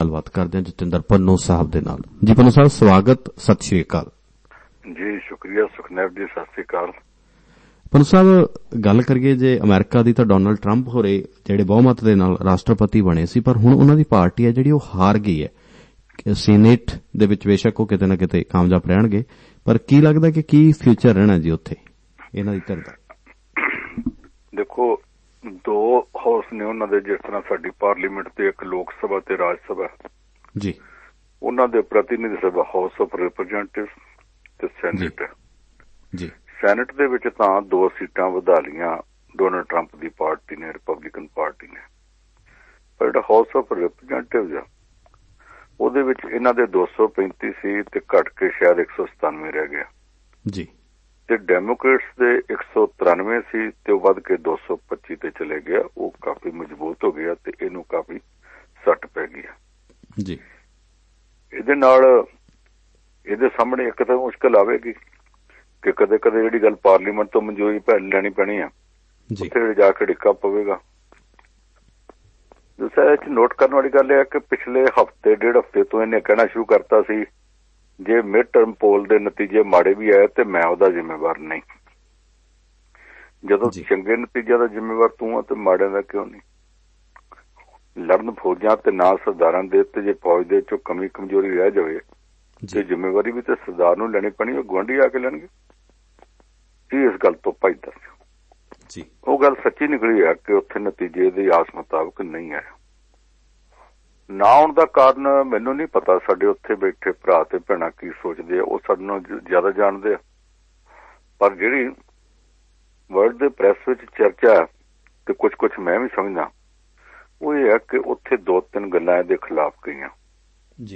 ਗੱਲਬਾਤ ਕਰਦੇ ਹਾਂ ਜਤਿੰਦਰ ਪੰਨੂ ਸਾਹਿਬ ਦੇ ਨਾਲ। ਜੀ ਪੰਨੂ ਸਾਹਿਬ, ਸਵਾਗਤ, ਸਤਿ ਸ਼੍ਰੀ ਅਕਾਲ। ਜੀ ਸ਼ੁਕਰੀਆ ਸੁਖਨੈਬ ਜੀ, ਸਤਿ ਸ਼੍ਰੀ ਅਕਾਲ। ਪੰਨੂ ਸਾਹਿਬ, ਗੱਲ ਕਰੀਏ ਜੇ ਅਮਰੀਕਾ ਦੀ, ਤਾਂ ਡੋਨਲਡ ਟਰੰਪ ਹੋਰੇ ਜਿਹੜੇ ਬਹੁਮਤ ਦੇ ਨਾਲ ਰਾਸ਼ਟਰਪਤੀ ਬਣੇ ਸੀ, ਪਰ ਹੁਣ ਉਹਨਾਂ ਦੀ ਪਾਰਟੀ ਹੈ ਜਿਹੜੀ ਉਹ ਹਾਰ ਗਈ ਹੈ ਸੀਨੇਟ ਦੇ ਵਿੱਚ। ਬੇਸ਼ੱਕ ਉਹ ਕਿਤੇ ਨਾ ਕਿਤੇ ਕਾਮਯਾਬ ਰਹਿਣਗੇ, ਪਰ ਕੀ ਲੱਗਦਾ ਕਿ ਕੀ ਫਿਊਚਰ ਰਹਿਣਾ ਜੀ ਉੱਥੇ ਇਹਨਾਂ ਦੀ ਧਿਰ ਦਾ? ਦੇਖੋ, ਦੋ ਹਾਊਸ ਨੇ ਉਹਨਾਂ ਦੇ, ਜਿਸ ਤਰ੍ਹਾਂ ਸਾਡੀ ਪਾਰਲੀਮੈਂਟ ਤੇ ਇੱਕ ਲੋਕ ਸਭਾ ਤੇ ਰਾਜ ਸਭਾ ਜੀ। ਉਹਨਾਂ ਦੇ ਪ੍ਰਤੀਨਿਧੀ ਸਭਾ ਹਾਊਸ ਆਫ ਰਿਪਰੈਜ਼ੈਂਟੇਟਿਵ ਤੇ ਸੈਨੇਟ ਜੀ। ਸੈਨੇਟ ਦੇ ਵਿੱਚ ਤਾਂ 2 ਸੀਟਾਂ ਵਧਾ ਲਈਆਂ ਡੋਨਲਡ ਟਰੰਪ ਦੀ ਪਾਰਟੀ ਨੇ, ਰਿਪਬਲਿਕਨ ਪਾਰਟੀ ਨੇ। ਪਰ ਜਿਹੜਾ ਹਾਊਸ ਆਫ ਰਿਪਰੈਜ਼ੈਂਟੇਟਿਵ ਆ ਉਹਦੇ ਵਿੱਚ ਇਹਨਾਂ ਦੇ 235 ਸੀ ਤੇ ਘਟ ਕੇ ਸ਼ਾਇਦ 197 ਰਹਿ ਗਿਆ ਜੀ। ਤੇ ਡੈਮੋਕ੍ਰੇਟਸ ਦੇ 193 ਸੀ ਤੇ ਉਹ ਵੱਧ ਕੇ 225 ਤੇ ਚਲੇ ਗਿਆ। ਉਹ ਕਾਫੀ ਮਜ਼ਬੂਤ ਹੋ ਗਿਆ ਤੇ ਇਹਨੂੰ ਕਾਫੀ ਸੱਟ ਪੈ ਗਈ ਜੀ। ਇਹਦੇ ਨਾਲ ਇਹਦੇ ਸਾਹਮਣੇ ਇੱਕ ਤਾਂ ਮੁਸ਼ਕਲ ਆਵੇਗੀ ਕਿ ਕਦੇ ਕਦੇ ਜਿਹੜੀ ਗੱਲ ਪਾਰਲੀਮੈਂਟ ਤੋਂ ਮਨਜ਼ੂਰੀ ਲੈਣੀ ਪੈਣੀ ਆ, ਉੱਥੇ ਜਾ ਕੇ ਡਿੱਕਾ ਪਵੇਗਾ। ਦੂਸਰਾ ਇਹ 'ਚ ਨੋਟ ਕਰਨ ਵਾਲੀ ਗੱਲ ਇਹ ਹੈ ਕਿ ਪਿਛਲੇ ਡੇਢ ਹਫ਼ਤੇ ਤੋਂ ਇਹਨੇ ਕਹਿਣਾ ਸ਼ੁਰੂ ਕਰਤਾ ਸੀ ਜੇ ਮਿਡ ਟਰਮ ਪੋਲ ਦੇ ਨਤੀਜੇ ਮਾੜੇ ਵੀ ਆਏ ਤੇ ਮੈਂ ਉਹਦਾ ਜ਼ਿੰਮੇਵਾਰ ਨਹੀਂ। ਜਦੋਂ ਚੰਗੇ ਨਤੀਜਿਆਂ ਦਾ ਜ਼ਿੰਮੇਵਾਰ ਤੂੰ ਆ ਤੇ ਮਾੜਿਆਂ ਦਾ ਕਿਉਂ ਨਹੀਂ? ਲੜਨ ਫੌਜਾਂ ਤੇ ਨਾ ਸਰਦਾਰਾਂ ਦੇ, ਤੇ ਜੇ ਫੌਜ ਦੇ ਚੋਂ ਕਮੀ ਕਮਜ਼ੋਰੀ ਰਹਿ ਜਾਵੇ ਤੇ ਜ਼ਿੰਮੇਵਾਰੀ ਵੀ ਤੇ ਸਰਦਾਰ ਨੂੰ ਲੈਣੀ ਪੈਣੀ, ਉਹ ਗੁਆਂਢੀ ਆ ਕੇ ਲੈਣਗੇ। ਇਸ ਗੱਲ ਤੋਂ ਭਾਈ ਦੱਸ ਉਹ ਗੱਲ ਸੱਚੀ ਨਿਕਲੀ ਆ ਕਿ ਉੱਥੇ ਨਤੀਜੇ ਦੀ ਆਸ ਮੁਤਾਬਕ ਨਹੀਂ ਆਇਆ। ਨਾ ਆਉਣ ਦਾ ਕਾਰਨ ਮੈਨੂੰ ਨਹੀਂ ਪਤਾ। ਸਾਡੇ ਉੱਥੇ ਬੈਠੇ ਭਰਾ ਤੇ ਭੈਣਾਂ ਕੀ ਸੋਚਦੇ ਆ, ਉਹ ਸਾਡੇ ਨਾਲੋਂ ਜ਼ਿਆਦਾ ਜਾਣਦੇ ਆ। ਪਰ ਜਿਹੜੀ ਵਰਲਡ ਦੇ ਪ੍ਰੈਸ ਵਿੱਚ ਚਰਚਾ ਤੇ ਕੁਝ ਮੈਂ ਵੀ ਸਮਝਦਾ, ਉਹ ਇਹ ਹੈ ਕਿ ਉੱਥੇ 2-3 ਗੱਲਾਂ ਇਹਦੇ ਖਿਲਾਫ ਗਈਆਂ ਜੀ।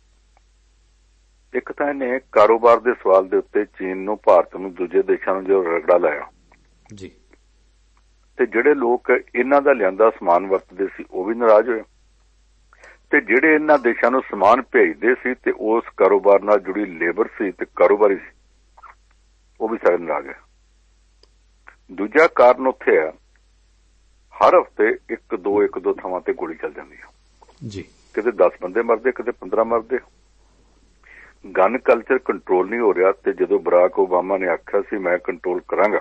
ਇੱਕ ਤਾਂ ਇਹਨੇ ਕਾਰੋਬਾਰ ਦੇ ਸਵਾਲ ਦੇ ਉੱਤੇ ਚੀਨ ਨੂੰ, ਭਾਰਤ ਨੂੰ, ਦੂਜੇ ਦੇਸ਼ਾਂ ਨੂੰ ਜੋ ਰਗੜਾ ਲਾਇਆ ਜੀ, ਤੇ ਜਿਹੜੇ ਲੋਕ ਇਹਨਾਂ ਦਾ ਲਿਆਂਦਾ ਸਮਾਨ ਵਰਤਦੇ ਸੀ ਉਹ ਵੀ ਨਾਰਾਜ਼ ਹੋਏ, ਤੇ ਜਿਹੜੇ ਇਹਨਾਂ ਦੇਸ਼ਾਂ ਨੂੰ ਸਮਾਨ ਭੇਜਦੇ ਸੀ ਤੇ ਉਸ ਕਾਰੋਬਾਰ ਨਾਲ ਜੁੜੀ ਲੇਬਰ ਸੀ ਤੇ ਕਾਰੋਬਾਰੀ ਸੀ, ਉਹ ਵੀ ਸਾਰੇ ਨਾਰਾਜ਼ ਹੋਏ। ਦੂਜਾ ਕਾਰਨ ਉੱਥੇ ਆ, ਹਰ ਹਫ਼ਤੇ ਇੱਕ ਦੋ ਥਾਵਾਂ ਤੇ ਗੋਲੀ ਚੱਲ ਜਾਂਦੀ ਆ ਜੀ। ਕਿਤੇ 10 ਬੰਦੇ ਮਰਦੇ, ਕਿਤੇ 15 ਮਰਦੇ। ਗਨ ਕਲਚਰ ਕੰਟਰੋਲ ਨਹੀਂ ਹੋ ਰਿਹਾ। ਤੇ ਜਦੋਂ ਬਰਾਕ ਓਬਾਮਾ ਨੇ ਆਖਿਆ ਸੀ ਮੈਂ ਕੰਟਰੋਲ ਕਰਾਂਗਾ,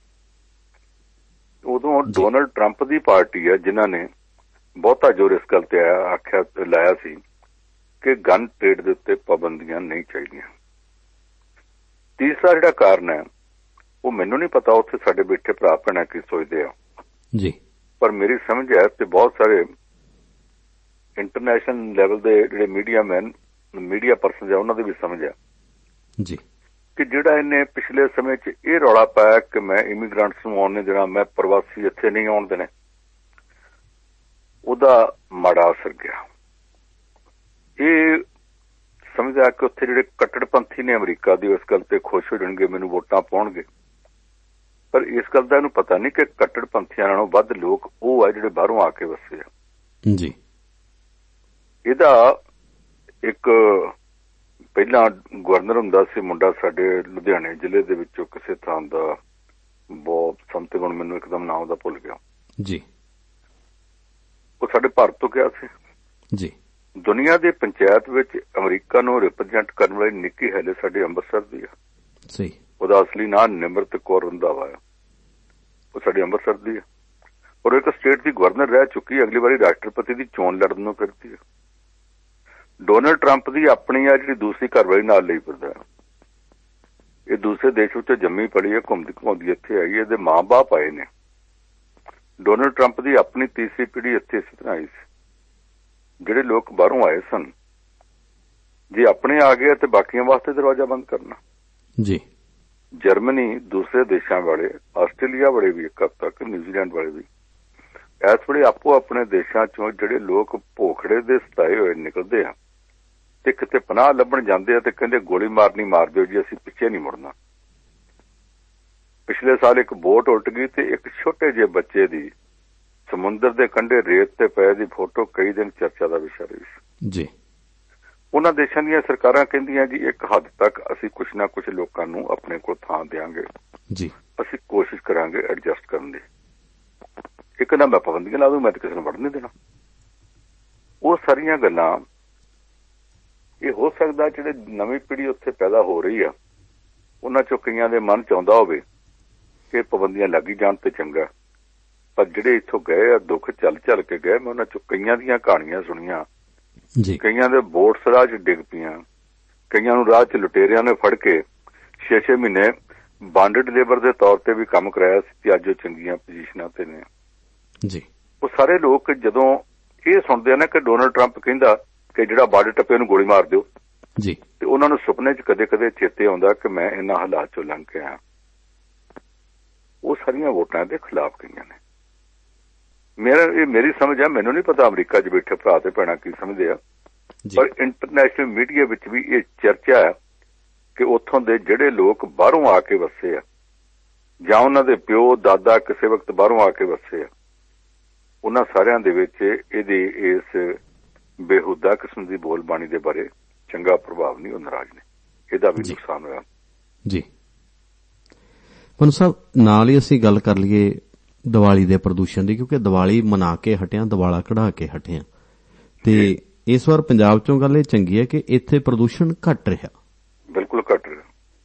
ਉਦੋਂ ਡੋਨਲਡ ਟਰੰਪ ਦੀ ਪਾਰਟੀ ਹੈ ਜਿਨ੍ਹਾਂ ਨੇ ਬਹੁਤਾ ਜ਼ੋਰ ਇਸ ਗੱਲ ਤੇ ਲਾਇਆ ਸੀ ਕਿ ਗਨ ਟ੍ਰੇਡ ਦੇ ਉੱਤੇ ਪਾਬੰਦੀਆਂ ਨਹੀਂ ਚਾਹੀਦੀਆਂ। ਤੀਸਰਾ ਜਿਹੜਾ ਕਾਰਨ ਹੈ ਉਹ ਮੈਨੂੰ ਨਹੀਂ ਪਤਾ ਉੱਥੇ ਸਾਡੇ ਬੈਠੇ ਭਰਾ ਭੈਣਾਂ ਕੀ ਸੋਚਦੇ ਆ ਜੀ, ਪਰ ਮੇਰੀ ਸਮਝ ਹੈ ਤੇ ਬਹੁਤ ਸਾਰੇ ਇੰਟਰਨੈਸ਼ਨਲ ਲੈਵਲ ਦੇ ਜਿਹੜੇ ਮੀਡੀਆ ਪਰਸਨ ਆ ਉਹਨਾਂ ਦੀ ਵੀ ਸਮਝ ਹੈ ਜੀ ਕਿ ਜਿਹੜਾ ਇਹਨੇ ਪਿਛਲੇ ਸਮੇਂ 'ਚ ਇਹ ਰੌਲਾ ਪਾਇਆ ਕਿ ਮੈਂ ਇਮੀਗ੍ਰੈਂਟਸ ਨੂੰ ਆਉਣ ਨਹੀਂ ਦੇਣਾ, ਮੈਂ ਪ੍ਰਵਾਸੀ ਇੱਥੇ ਨਹੀਂ ਆਉਣ ਦੇਣੇ, ਉਹਦਾ ਮਾੜਾ ਅਸਰ ਗਿਆ। ਇਹ ਸਮਝਿਆ ਕਿ ਉੱਥੇ ਜਿਹੜੇ ਕੱਟੜਪੰਥੀ ਨੇ ਅਮਰੀਕਾ ਦੀ ਇਸ ਗੱਲ ਤੇ ਖੁਸ਼ ਹੋ ਜਾਣਗੇ, ਮੈਨੂੰ ਵੋਟਾਂ ਪਾਉਣਗੇ। ਪਰ ਇਸ ਗੱਲ ਦਾ ਇਹਨੂੰ ਪਤਾ ਨਹੀਂ ਕਿ ਕੱਟੜਪੰਥੀਆਂ ਨਾਲੋਂ ਵੱਧ ਲੋਕ ਉਹ ਆ ਜਿਹੜੇ ਬਾਹਰੋਂ ਆ ਕੇ ਵਸੇ ਆ ਜੀ। ਇਹਦਾ ਇੱਕ ਪਹਿਲਾਂ ਗਵਰਨਰ ਹੁੰਦਾ ਸੀ ਮੁੰਡਾ ਸਾਡੇ ਲੁਧਿਆਣੇ ਜ਼ਿਲ੍ਹੇ ਦੇ ਵਿੱਚੋਂ ਕਿਸੇ ਥਾਂ ਦਾ, ਬਹੁਤ ਸਮਥਿੰਗ, ਹੁਣ ਮੈਨੂੰ ਇੱਕਦਮ ਨਾਮ ਦਾ ਭੁੱਲ ਗਿਆ ਜੀ। ਉਹ ਸਾਡੇ ਭਾਰਤ ਤੋਂ ਗਿਆ ਸੀ ਜੀ। ਦੁਨੀਆ ਦੀ ਪੰਚਾਇਤ ਵਿੱਚ ਅਮਰੀਕਾ ਨੂੰ ਰਿਪਰੈਜ਼ੈਂਟ ਕਰਨ ਵਾਲੀ ਨਿੱਕੀ ਹੈਲੇ ਸਾਡੇ ਅੰਮ੍ਰਿਤਸਰ ਦੀ ਆ ਸਹੀ। ਉਹਦਾ ਅਸਲੀ ਨਾਂ ਨਿਮਰਤ ਕੌਰ ਰੰਧਾਵਾ ਆ, ਉਹ ਸਾਡੇ ਅੰਮ੍ਰਿਤਸਰ ਦੀ ਆ। ਔਰ ਇੱਕ ਸਟੇਟ ਦੀ ਗਵਰਨਰ ਰਹਿ ਚੁੱਕੀ, ਅਗਲੀ ਵਾਰੀ ਰਾਸ਼ਟਰਪਤੀ ਦੀ ਚੋਣ ਲੜਨ ਨੂੰ ਫਿਰਦੀ ਆ। ਡੋਨਲਡ ਟਰੰਪ ਦੀ ਆਪਣੀ ਆ ਜਿਹੜੀ ਦੂਸਰੀ ਘਰਵਾਲੀ ਨਾਲ ਲਈ ਫਿਰਦਾ, ਇਹ ਦੂਸਰੇ ਦੇਸ਼ ਵਿੱਚ ਜੰਮੀ ਪੜੀ ਹੈ, ਘੁੰਮਦੀ ਘੁੰਮਾਉਂਦੀ ਇੱਥੇ ਆਈ। ਇਹਦੇ ਮਾਂ-ਬਾਪ ਆਏ ਨੇ। ਡੋਨਲਡ ਟਰੰਪ ਦੀ ਆਪਣੀ ਤੀਸਰੀ ਪੀੜ੍ਹੀ ਇੱਥੇ ਇਸੇ ਤਰ੍ਹਾਂ ਆਈ ਸੀ। ਜਿਹੜੇ ਲੋਕ ਬਾਹਰੋਂ ਆਏ ਸਨ, ਜੇ ਆਪਣੇ ਆ ਗਏ ਤੇ ਬਾਕੀਆਂ ਵਾਸਤੇ ਦਰਵਾਜ਼ਾ ਬੰਦ ਕਰਨਾ ਜੀ। ਜਰਮਨੀ, ਦੂਸਰੇ ਦੇਸ਼ਾਂ ਵਾਲੇ, ਆਸਟ੍ਰੇਲੀਆ ਵਾਲੇ ਵੀ ਇੱਕ ਹੱਦ ਤੱਕ, ਨਿਊਜ਼ੀਲੈਂਡ ਵਾਲੇ ਵੀ ਇਸ ਵੇਲੇ ਆਪੋ ਆਪਣੇ ਦੇਸ਼ਾਂ ਚੋਂ ਜਿਹੜੇ ਲੋਕ ਭੋਖੜੇ ਦੇ ਸਤਾਏ ਹੋਏ ਨਿਕਲਦੇ ਆ ਤੇ ਕਿਤੇ ਪਨਾਹ ਲੱਭਣ ਜਾਂਦੇ ਆ ਤੇ ਕਹਿੰਦੇ ਗੋਲੀ ਮਾਰਨੀ ਮਾਰ ਦਿਓ ਜੀ, ਅਸੀਂ ਪਿੱਛੇ ਨਹੀਂ ਮੁੜਨਾ। ਪਿਛਲੇ ਸਾਲ ਇੱਕ ਬੋਟ ਉਲਟ ਗਈ ਤੇ ਇੱਕ ਛੋਟੇ ਜਿਹੇ ਬੱਚੇ ਦੀ ਸਮੁੰਦਰ ਦੇ ਕੰਢੇ ਰੇਤ ਤੇ ਪਏ ਦੀ ਫੋਟੋ ਕਈ ਦਿਨ ਚਰਚਾ ਦਾ ਵਿਸ਼ਾ ਰਹੀ ਸੀ ਜੀ। ਉਹਨਾਂ ਦੇਸ਼ਾਂ ਦੀਆਂ ਸਰਕਾਰਾਂ ਕਹਿੰਦੀਆਂ ਜੀ ਇੱਕ ਹੱਦ ਤੱਕ ਅਸੀਂ ਕੁਛ ਨਾ ਕੁਛ ਲੋਕਾਂ ਨੂੰ ਆਪਣੇ ਕੋਲ ਥਾਂ ਦਿਆਂਗੇ ਜੀ, ਅਸੀਂ ਕੋਸ਼ਿਸ਼ ਕਰਾਂਗੇ ਐਡਜਸਟ ਕਰਨ ਦੀ। ਇੱਕ ਨਾ ਮੈਂ ਪਾਬੰਦੀਆਂ ਲਾ ਦੂੰ, ਮੈਂ ਤਾਂ ਕਿਸੇ ਨੂੰ ਵੜਨ ਨਹੀਂ ਦੇਣਾ। ਉਹ ਸਾਰੀਆਂ ਗੱਲਾਂ ਇਹ ਹੋ ਸਕਦਾ ਜਿਹੜੇ ਨਵੀਂ ਪੀੜ੍ਹੀ ਉੱਥੇ ਪੈਦਾ ਹੋ ਰਹੀ ਆ ਉਹਨਾਂ ਚੋਂ ਕਈਆਂ ਦੇ ਮਨ ਚ ਆਉਂਦਾ ਹੋਵੇ ਕਿ ਪਾਬੰਦੀਆਂ ਲੱਗੀ ਜਾਣ ਤੇ ਚੰਗਾ, ਪਰ ਜਿਹੜੇ ਇੱਥੋਂ ਗਏ ਆ ਦੁੱਖ ਚੱਲ ਕੇ ਗਏ, ਮੈਂ ਉਹਨਾਂ ਚੋਂ ਕਈਆਂ ਦੀਆਂ ਕਹਾਣੀਆਂ ਸੁਣੀਆਂ। ਕਈਆਂ ਦੇ ਬੋਟਸ ਰਾਹ ਚ ਡਿੱਗ ਪਈਆਂ, ਕਈਆਂ ਨੂੰ ਰਾਹ ਚ ਲੁਟੇਰਿਆਂ ਨੇ ਫੜ ਕੇ 6-6 ਮਹੀਨੇ ਬਾਂਡਡ ਲੇਬਰ ਦੇ ਤੌਰ ਤੇ ਵੀ ਕੰਮ ਕਰਾਇਆ ਸੀ ਤੇ ਅੱਜ ਉਹ ਚੰਗੀਆਂ ਪੋਜੀਸ਼ਨਾਂ ਤੇ ਨੇ ਜੀ। ਉਹ ਸਾਰੇ ਲੋਕ ਜਦੋਂ ਇਹ ਸੁਣਦੇ ਨੇ ਕਿ ਡੋਨਲਡ ਟਰੰਪ ਕਹਿੰਦਾ ਕਿ ਜਿਹੜਾ ਬਾਰਡਰ ਟੱਪੇ ਨੂੰ ਗੋਲੀ ਮਾਰ ਦਿਓ ਜੀ, ਤੇ ਉਹਨਾਂ ਨੂੰ ਸੁਪਨੇ 'ਚ ਕਦੇ ਚੇਤੇ ਆਉਂਦਾ ਕਿ ਮੈਂ ਇਹਨਾਂ ਹਾਲਾਤ 'ਚੋਂ ਲੰਘ ਕੇ ਆਇਆ। ਉਹ ਸਾਰੀਆਂ ਵੋਟਾਂ ਦੇ ਖਿਲਾਫ ਗਈਆਂ ਨੇ। ਮੇਰੀ ਸਮਝ ਆ, ਮੈਨੂੰ ਨਹੀਂ ਪਤਾ ਅਮਰੀਕਾ 'ਚ ਬੈਠੇ ਭਰਾ ਤੇ ਭੈਣਾਂ ਕੀ ਸਮਝਦੇ ਆ, ਪਰ ਇੰਟਰਨੈਸ਼ਨਲ ਮੀਡੀਆ ਵਿੱਚ ਵੀ ਇਹ ਚਰਚਾ ਹੈ ਕਿ ਉੱਥੋਂ ਦੇ ਜਿਹੜੇ ਲੋਕ ਬਾਹਰੋਂ ਆ ਕੇ ਵਸੇ ਆ ਜਾਂ ਉਹਨਾਂ ਦੇ ਪਿਓ ਦਾਦਾ ਕਿਸੇ ਵਕਤ ਬਾਹਰੋਂ ਆ ਕੇ ਵਸੇ ਆ, ਉਹਨਾਂ ਸਾਰਿਆਂ ਦੇ ਵਿੱਚ ਇਹਦੇ ਇਸ ਬੇਹੂਦਾ ਕਿਸਮ ਦੀ ਬੋਲਬਾਣੀ ਦੇ ਬਾਰੇ ਚੰਗਾ ਪ੍ਰਭਾਵ ਨਹੀਂ, ਉਹ ਨਾਰਾਜ਼ ਨੇ, ਇਹਦਾ ਵੀ ਨੁਕਸਾਨ ਹੋਇਆ ਜੀ। ਪੰਨੂ ਸਾਹਿਬ, ਨਾਲ ਹੀ ਅਸੀਂ ਗੱਲ ਕਰ ਲਈਏ ਦੀਵਾਲੀ ਦੇ ਪ੍ਰਦੂਸ਼ਣ ਦੀ, ਕਿਉਂਕਿ ਦੀਵਾਲੀ ਮਨਾ ਕੇ ਹਟਿਆ, ਦੀਵਾਲਾ ਕਢਾ ਕੇ ਹਟਿਆ, ਤੇ ਇਸ ਵਾਰ ਪੰਜਾਬ ਚੋਂ ਗੱਲ ਇਹ ਚੰਗੀ ਹੈ ਕਿ ਇੱਥੇ ਪ੍ਰਦੂਸ਼ਣ ਘਟ ਰਿਹਾ। ਬਿਲਕੁਲ ਘਟ ਰਿਹਾ।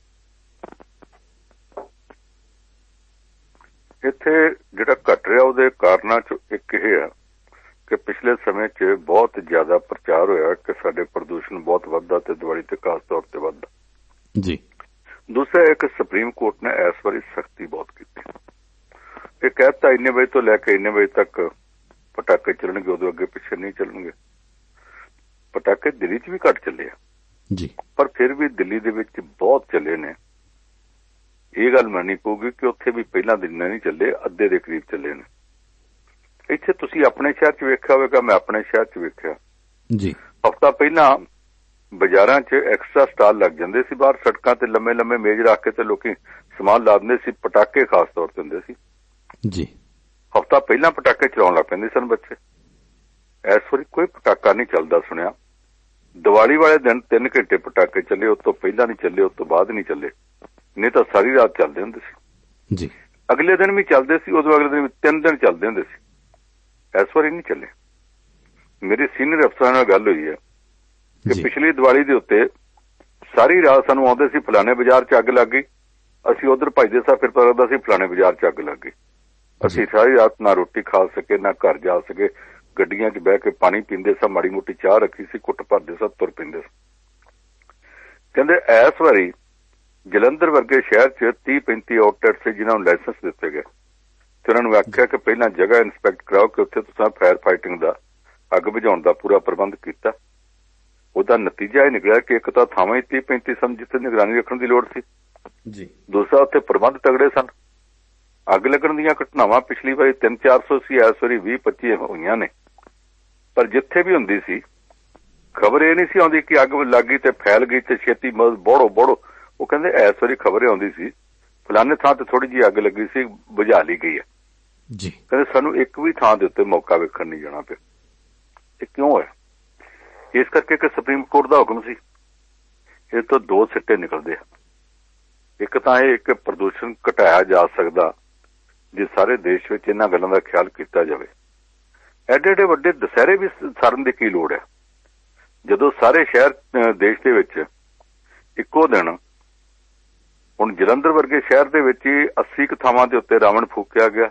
ਇੱਥੇ ਜਿਹੜਾ ਘਟ ਰਿਹਾ ਉਹਦੇ ਕਾਰਨਾਂ ਚ ਇੱਕ ਇਹ ਆ ਕਿ ਪਿਛਲੇ ਸਮੇਂ 'ਚ ਬਹੁਤ ਜ਼ਿਆਦਾ ਪ੍ਰਚਾਰ ਹੋਇਆ ਕਿ ਸਾਡੇ ਪ੍ਰਦੂਸ਼ਣ ਬਹੁਤ ਵੱਧਦਾ ਤੇ ਦੀਵਾਲੀ ਤੇ ਖਾਸ ਤੌਰ ਤੇ ਵੱਧਦਾ ਜੀ। ਦੂਸਰਾ ਇੱਕ ਸੁਪਰੀਮ ਕੋਰਟ ਨੇ ਇਸ ਵਾਰੀ ਸਖਤੀ ਬਹੁਤ ਕੀਤੀ। ਇਹ ਕਹਿਤਾ ਇੰਨੇ ਵਜੇ ਤੋਂ ਲੈ ਕੇ ਇੰਨੇ ਵਜੇ ਤੱਕ ਪਟਾਕੇ ਚੱਲਣਗੇ, ਉਦੋਂ ਅੱਗੇ ਪਿੱਛੇ ਨਹੀਂ ਚੱਲਣਗੇ। ਪਟਾਕੇ ਦਿੱਲੀ 'ਚ ਵੀ ਘੱਟ ਚੱਲੇ ਆ ਜੀ, ਪਰ ਫਿਰ ਵੀ ਦਿੱਲੀ ਦੇ ਵਿੱਚ ਬਹੁਤ ਚੱਲੇ ਨੇ। ਇਹ ਗੱਲ ਮੰਨਣੀ ਪਊਗੀ ਕਿ ਉੱਥੇ ਵੀ ਪਹਿਲਾਂ ਦਿਨਾਂ ਨਹੀਂ ਚੱਲੇ, ਅੱਧੇ ਦੇ ਕਰੀਬ ਚੱਲੇ ਨੇ। ਇੱਥੇ ਤੁਸੀਂ ਆਪਣੇ ਸ਼ਹਿਰ 'ਚ ਵੇਖਿਆ ਹੋਵੇਗਾ, ਮੈਂ ਆਪਣੇ ਸ਼ਹਿਰ 'ਚ ਵੇਖਿਆ ਜੀ। ਹਫ਼ਤਾ ਪਹਿਲਾਂ ਬਾਜ਼ਾਰਾਂ 'ਚ ਐਕਸਟਰਾ ਸਟਾਲ ਲੱਗ ਜਾਂਦੇ ਸੀ, ਬਾਹਰ ਸੜਕਾਂ ਤੇ ਲੰਮੇ ਮੇਜ਼ ਰੱਖ ਕੇ ਤੇ ਲੋਕੀ ਸਮਾਨ ਲਾ ਦਿੰਦੇ ਸੀ। ਪਟਾਕੇ ਖਾਸ ਤੌਰ ਤੇ ਹੁੰਦੇ ਸੀ ਜੀ। ਹਫ਼ਤਾ ਪਹਿਲਾਂ ਪਟਾਕੇ ਚਲਾਉਣ ਲੱਗ ਪੈਂਦੇ ਸਨ ਬੱਚੇ। ਇਸ ਵਾਰੀ ਕੋਈ ਪਟਾਕਾ ਨਹੀਂ ਚੱਲਦਾ ਸੁਣਿਆ। ਦੀਵਾਲੀ ਵਾਲੇ ਦਿਨ 3 ਘੰਟੇ ਪਟਾਕੇ ਚੱਲੇ, ਉਸ ਤੋਂ ਪਹਿਲਾਂ ਨਹੀਂ ਚੱਲੇ, ਉਸ ਤੋਂ ਬਾਅਦ ਨਹੀਂ ਚੱਲੇ, ਨਹੀਂ ਤਾਂ ਸਾਰੀ ਰਾਤ ਚੱਲਦੇ ਹੁੰਦੇ ਸੀ ਜੀ। ਅਗਲੇ ਦਿਨ ਵੀ ਚੱਲਦੇ ਸੀ, ਉਦੋਂ ਅਗਲੇ ਦਿਨ ਵੀ 3 ਦਿਨ ਚੱਲਦੇ ਹੁੰਦੇ ਸੀ। ਇਸ ਵਾਰੀ ਨਹੀਂ ਚੱਲੇ। ਮੇਰੇ ਸੀਨੀਅਰ ਅਫਸਰਾਂ ਨਾਲ ਗੱਲ ਹੋਈ ਹੈ ਕਿ ਪਿਛਲੀ ਦੀਵਾਲੀ ਦੇ ਉੱਤੇ ਸਾਰੀ ਰਾਤ ਸਾਨੂੰ ਆਉਂਦੇ ਸੀ ਫਲਾਣੇ ਬਾਜ਼ਾਰ 'ਚ ਅੱਗ ਲੱਗ ਗਈ, ਅਸੀਂ ਉਧਰ ਭੱਜਦੇ ਸਾਂ, ਫਿਰ ਪਤਾ ਲੱਗਦਾ ਸੀ ਫਲਾਣੇ ਬਾਜ਼ਾਰ 'ਚ ਅੱਗ ਲੱਗ ਗਈ। ਅਸੀਂ ਸਾਰੀ ਰਾਤ ਨਾ ਰੋਟੀ ਖਾ ਸਕੇ ਨਾ ਘਰ ਜਾ ਸਕੇ, ਗੱਡੀਆਂ 'ਚ ਬਹਿ ਕੇ ਪਾਣੀ ਪੀਂਦੇ ਸਾਂ, ਮਾੜੀ ਮੋਟੀ ਚਾਹ ਰੱਖੀ ਸੀ, ਕੁੱਟ ਭਰਦੇ ਸਾਂ, ਤੁਰ ਪੈਂਦੇ ਸਾਂ। ਕਹਿੰਦੇ ਇਸ ਵਾਰੀ ਜਲੰਧਰ ਵਰਗੇ ਸ਼ਹਿਰ 'ਚ 30-35 ਆਊਟਲੈਟ ਸੀ ਜਿਨ੍ਹਾਂ ਨੂੰ ਲਾਇਸੈਂਸ ਦਿੱਤੇ ਗਏ ਤੇ ਉਹਨਾਂ ਨੂੰ ਆਖਿਆ ਕਿ ਪਹਿਲਾਂ ਜਗ੍ਹਾ ਇੰਸਪੈਕਟ ਕਰਾਓ ਕਿ ਉੱਥੇ ਤੁਸੀਂ ਫਾਇਰ ਫਾਈਟਿੰਗ ਦਾ, ਅੱਗ ਬੁਝਾਉਣ ਦਾ ਪੂਰਾ ਪ੍ਰਬੰਧ ਕੀਤਾ। ਉਹਦਾ ਨਤੀਜਾ ਇਹ ਨਿਕਲਿਆ ਕਿ ਇੱਕ ਤਾਂ ਥਾਵਾਂ ਹੀ 30-35 ਸਨ ਜਿੱਥੇ ਨਿਗਰਾਨੀ ਰੱਖਣ ਦੀ ਲੋੜ ਸੀ ਜੀ, ਦੂਸਰਾ ਉੱਥੇ ਪ੍ਰਬੰਧ ਤਗੜੇ ਸਨ। ਅੱਗ ਲੱਗਣ ਦੀਆਂ ਘਟਨਾਵਾਂ ਪਿਛਲੀ ਵਾਰੀ 300-400 ਸੀ, ਇਸ ਵਾਰੀ 20-25 ਹੋਈਆਂ ਨੇ, ਪਰ ਜਿੱਥੇ ਵੀ ਹੁੰਦੀ ਸੀ ਖਬਰ ਇਹ ਨਹੀਂ ਸੀ ਆਉਂਦੀ ਕਿ ਅੱਗ ਲੱਗ ਗਈ ਤੇ ਫੈਲ ਗਈ ਤੇ ਛੇਤੀ ਬੋੜੋ। ਉਹ ਕਹਿੰਦੇ ਇਸ ਵਾਰੀ ਖਬਰ ਆਉਂਦੀ ਸੀ ਫਲਾਣੇ ਥਾਂ ਤੇ ਥੋੜੀ ਜਿਹੀ ਅੱਗ ਲੱਗੀ ਸੀ, ਬੁਝਾ ਲਈ ਗਈ ਹੈ ਜੀ। ਕਹਿੰਦੇ ਸਾਨੂੰ ਇੱਕ ਵੀ ਥਾਂ ਦੇ ਉੱਤੇ ਮੌਕਾ ਵੇਖਣ ਨਹੀਂ ਜਾਣਾ ਪਿਆ। ਇਹ ਕਿਉਂ ਹੈ? ਇਸ ਕਰਕੇ ਕਿ ਸੁਪਰੀਮ ਕੋਰਟ ਦਾ ਹੁਕਮ ਸੀ। ਇਹ ਤੋਂ 2 ਸਿੱਟੇ ਨਿਕਲਦੇ ਆ। ਇੱਕ ਤਾਂ ਇਹ ਕਿ ਪ੍ਰਦੂਸ਼ਣ ਘਟਾਇਆ ਜਾ ਸਕਦਾ ਜੇ ਸਾਰੇ ਦੇਸ਼ ਵਿੱਚ ਇਹਨਾਂ ਗੱਲਾਂ ਦਾ ਖਿਆਲ ਕੀਤਾ ਜਾਵੇ। ਐਡੇ ਵੱਡੇ ਦੁਸਹਿਰੇ ਵੀ ਸਾਰਨ ਦੀ ਕੀ ਲੋੜ ਹੈ ਜਦੋਂ ਸਾਰੇ ਸ਼ਹਿਰ ਦੇਸ਼ ਦੇ ਵਿੱਚ ਇੱਕੋ ਦਿਨ, ਹੁਣ ਜਲੰਧਰ ਵਰਗੇ ਸ਼ਹਿਰ ਦੇ ਵਿੱਚ 80 ਕੁ ਥਾਵਾਂ ਦੇ ਉੱਤੇ ਰਾਵਣ ਫੂਕਿਆ ਗਿਆ,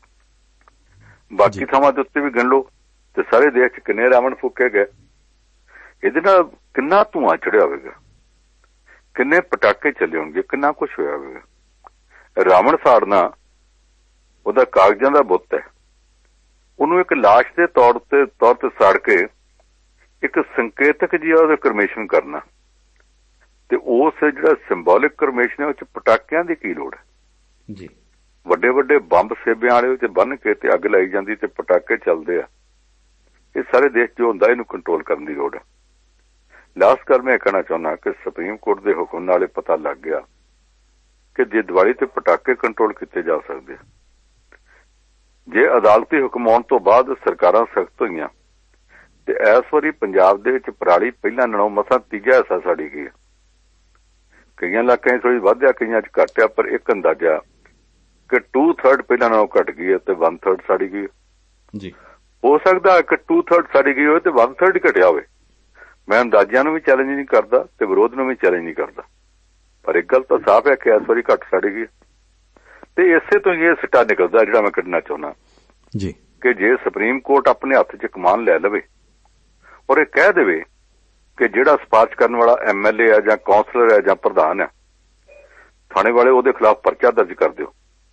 ਬਾਕੀ ਥਾਵਾਂ ਦੇ ਉੱਤੇ ਵੀ ਗਿਣ ਲਓ ਤੇ ਸਾਰੇ ਦੇਸ਼ 'ਚ ਕਿੰਨੇ ਰਾਵਣ ਫੂਕੇ ਗਏ। ਇਹਦੇ ਨਾਲ ਕਿੰਨਾ ਧੂੰਆਂ ਚੜਿਆ ਹੋਵੇਗਾ, ਕਿੰਨੇ ਪਟਾਕੇ ਚੱਲੇ ਹੋਣਗੇ, ਕਿੰਨਾ ਕੁਝ ਹੋਇਆ ਹੋਵੇਗਾ। ਰਾਵਣ ਸਾੜਨਾ ਉਹਦਾ ਕਾਗਜ਼ਾਂ ਦਾ ਬੁੱਤ ਹੈ, ਉਹਨੂੰ ਇੱਕ ਲਾਸ਼ ਦੇ ਤੌਰ ਤੇ ਸਾੜ ਕੇ ਇੱਕ ਸੰਕੇਤਕ ਜਿਹਾ ਉਹਦਾ ਕਰਮੇਸ਼ਨ ਕਰਨਾ, ਤੇ ਉਸ ਜਿਹੜਾ ਸਿੰਬੋਲਿਕ ਕਰਮੇਸ਼ਨ ਹੈ ਉਹ 'ਚ ਪਟਾਕਿਆਂ ਦੀ ਕੀ ਲੋੜ ਹੈ ਜੀ। ਵੱਡੇ ਬੰਬ ਸੇਬਿਆਂ ਵਾਲੇ ਉੱਤੇ ਬੰਨ ਕੇ ਤੇ ਅੱਗ ਲਾਈ ਜਾਂਦੀ ਤੇ ਪਟਾਕੇ ਚੱਲਦੇ ਆ। ਇਹ ਸਾਰੇ ਦੇਸ਼ ਜੋ ਹੁੰਦਾ ਇਹਨੂੰ ਕੰਟਰੋਲ ਕਰਨ ਦੀ ਲੋੜ ਹੈ। ਲਾਸਟ ਕਰ ਮੈਂ ਕਹਿਣਾ ਚਾਹੁੰਦਾ ਕਿ ਸੁਪਰੀਮ ਕੋਰਟ ਦੇ ਹੁਕਮ ਨਾਲ ਪਤਾ ਲੱਗ ਗਿਆ ਕਿ ਜੇ ਦੀਵਾਲੀ ਤੇ ਪਟਾਕੇ ਕੰਟਰੋਲ ਕੀਤੇ ਜਾ ਸਕਦੇ, ਜੇ ਅਦਾਲਤੀ ਹੁਕਮ ਆਉਣ ਤੋਂ ਬਾਅਦ ਸਰਕਾਰਾਂ ਸਖਤ ਹੋਈਆਂ ਤੇ ਇਸ ਵਾਰੀ ਪੰਜਾਬ ਦੇ ਵਿੱਚ ਪਰਾਲੀ ਪਹਿਲਾਂ ਨਾਲੋਂ ਮਸਾਂ ਤੀਜਾ ਹਿੱਸਾ ਸਾੜੀ ਗਈ। ਕਈਆਂ ਇਲਾਕਿਆਂ 'ਚ ਥੋੜ੍ਹੀ ਵੱਧ ਆ, ਕਈਆਂ 'ਚ ਘੱਟ ਆ, ਪਰ ਇੱਕ ਅੰਦਾਜ਼ਾ ਕਿ 2/3 ਪਹਿਲਾਂ ਨਾਲੋਂ ਘੱਟ ਗਈ ਹੈ ਤੇ 1/3 ਸਾੜੀ ਗਈ ਜੀ। ਹੋ ਸਕਦਾ ਇੱਕ 2/3 ਸਾਡੀ ਗਈ ਹੋਵੇ ਤੇ 1/3 ਹੀ ਘਟਿਆ ਹੋਵੇ। ਮੈਂ ਅੰਦਾਜ਼ਿਆਂ ਨੂੰ ਵੀ ਚੈਲੰਜ ਨਹੀਂ ਕਰਦਾ ਤੇ ਵਿਰੋਧ ਨੂੰ ਵੀ ਚੈਲੰਜ ਨਹੀਂ ਕਰਦਾ, ਪਰ ਇੱਕ ਗੱਲ ਤਾਂ ਸਾਫ਼ ਹੈ ਕਿ ਇਸ ਵਾਰੀ ਘੱਟ ਸਾੜੀ ਗਈ ਤੇ ਇਸੇ ਤੋਂ ਹੀ ਇਹ ਸਿੱਟਾ ਨਿਕਲਦਾ ਜਿਹੜਾ ਮੈਂ ਕੱਢਣਾ ਚਾਹੁੰਦਾ ਜੀ ਕਿ ਜੇ ਸੁਪਰੀਮ ਕੋਰਟ ਆਪਣੇ ਹੱਥ 'ਚ ਕਮਾਨ ਲੈ ਲਵੇ ਔਰ ਇਹ ਕਹਿ ਦੇਵੇ ਕਿ ਜਿਹੜਾ ਸਿਫਾਰਿਸ਼ ਕਰਨ ਵਾਲਾ MLA ਹੈ ਜਾਂ ਕੌਂਸਲਰ ਹੈ ਜਾਂ ਪ੍ਰਧਾਨ ਹੈ, ਥਾਣੇ ਵਾਲੇ ਉਹਦੇ ਖਿਲਾਫ ਪਰਚਾ ਦਰਜ ਕਰ ਦਿਓ,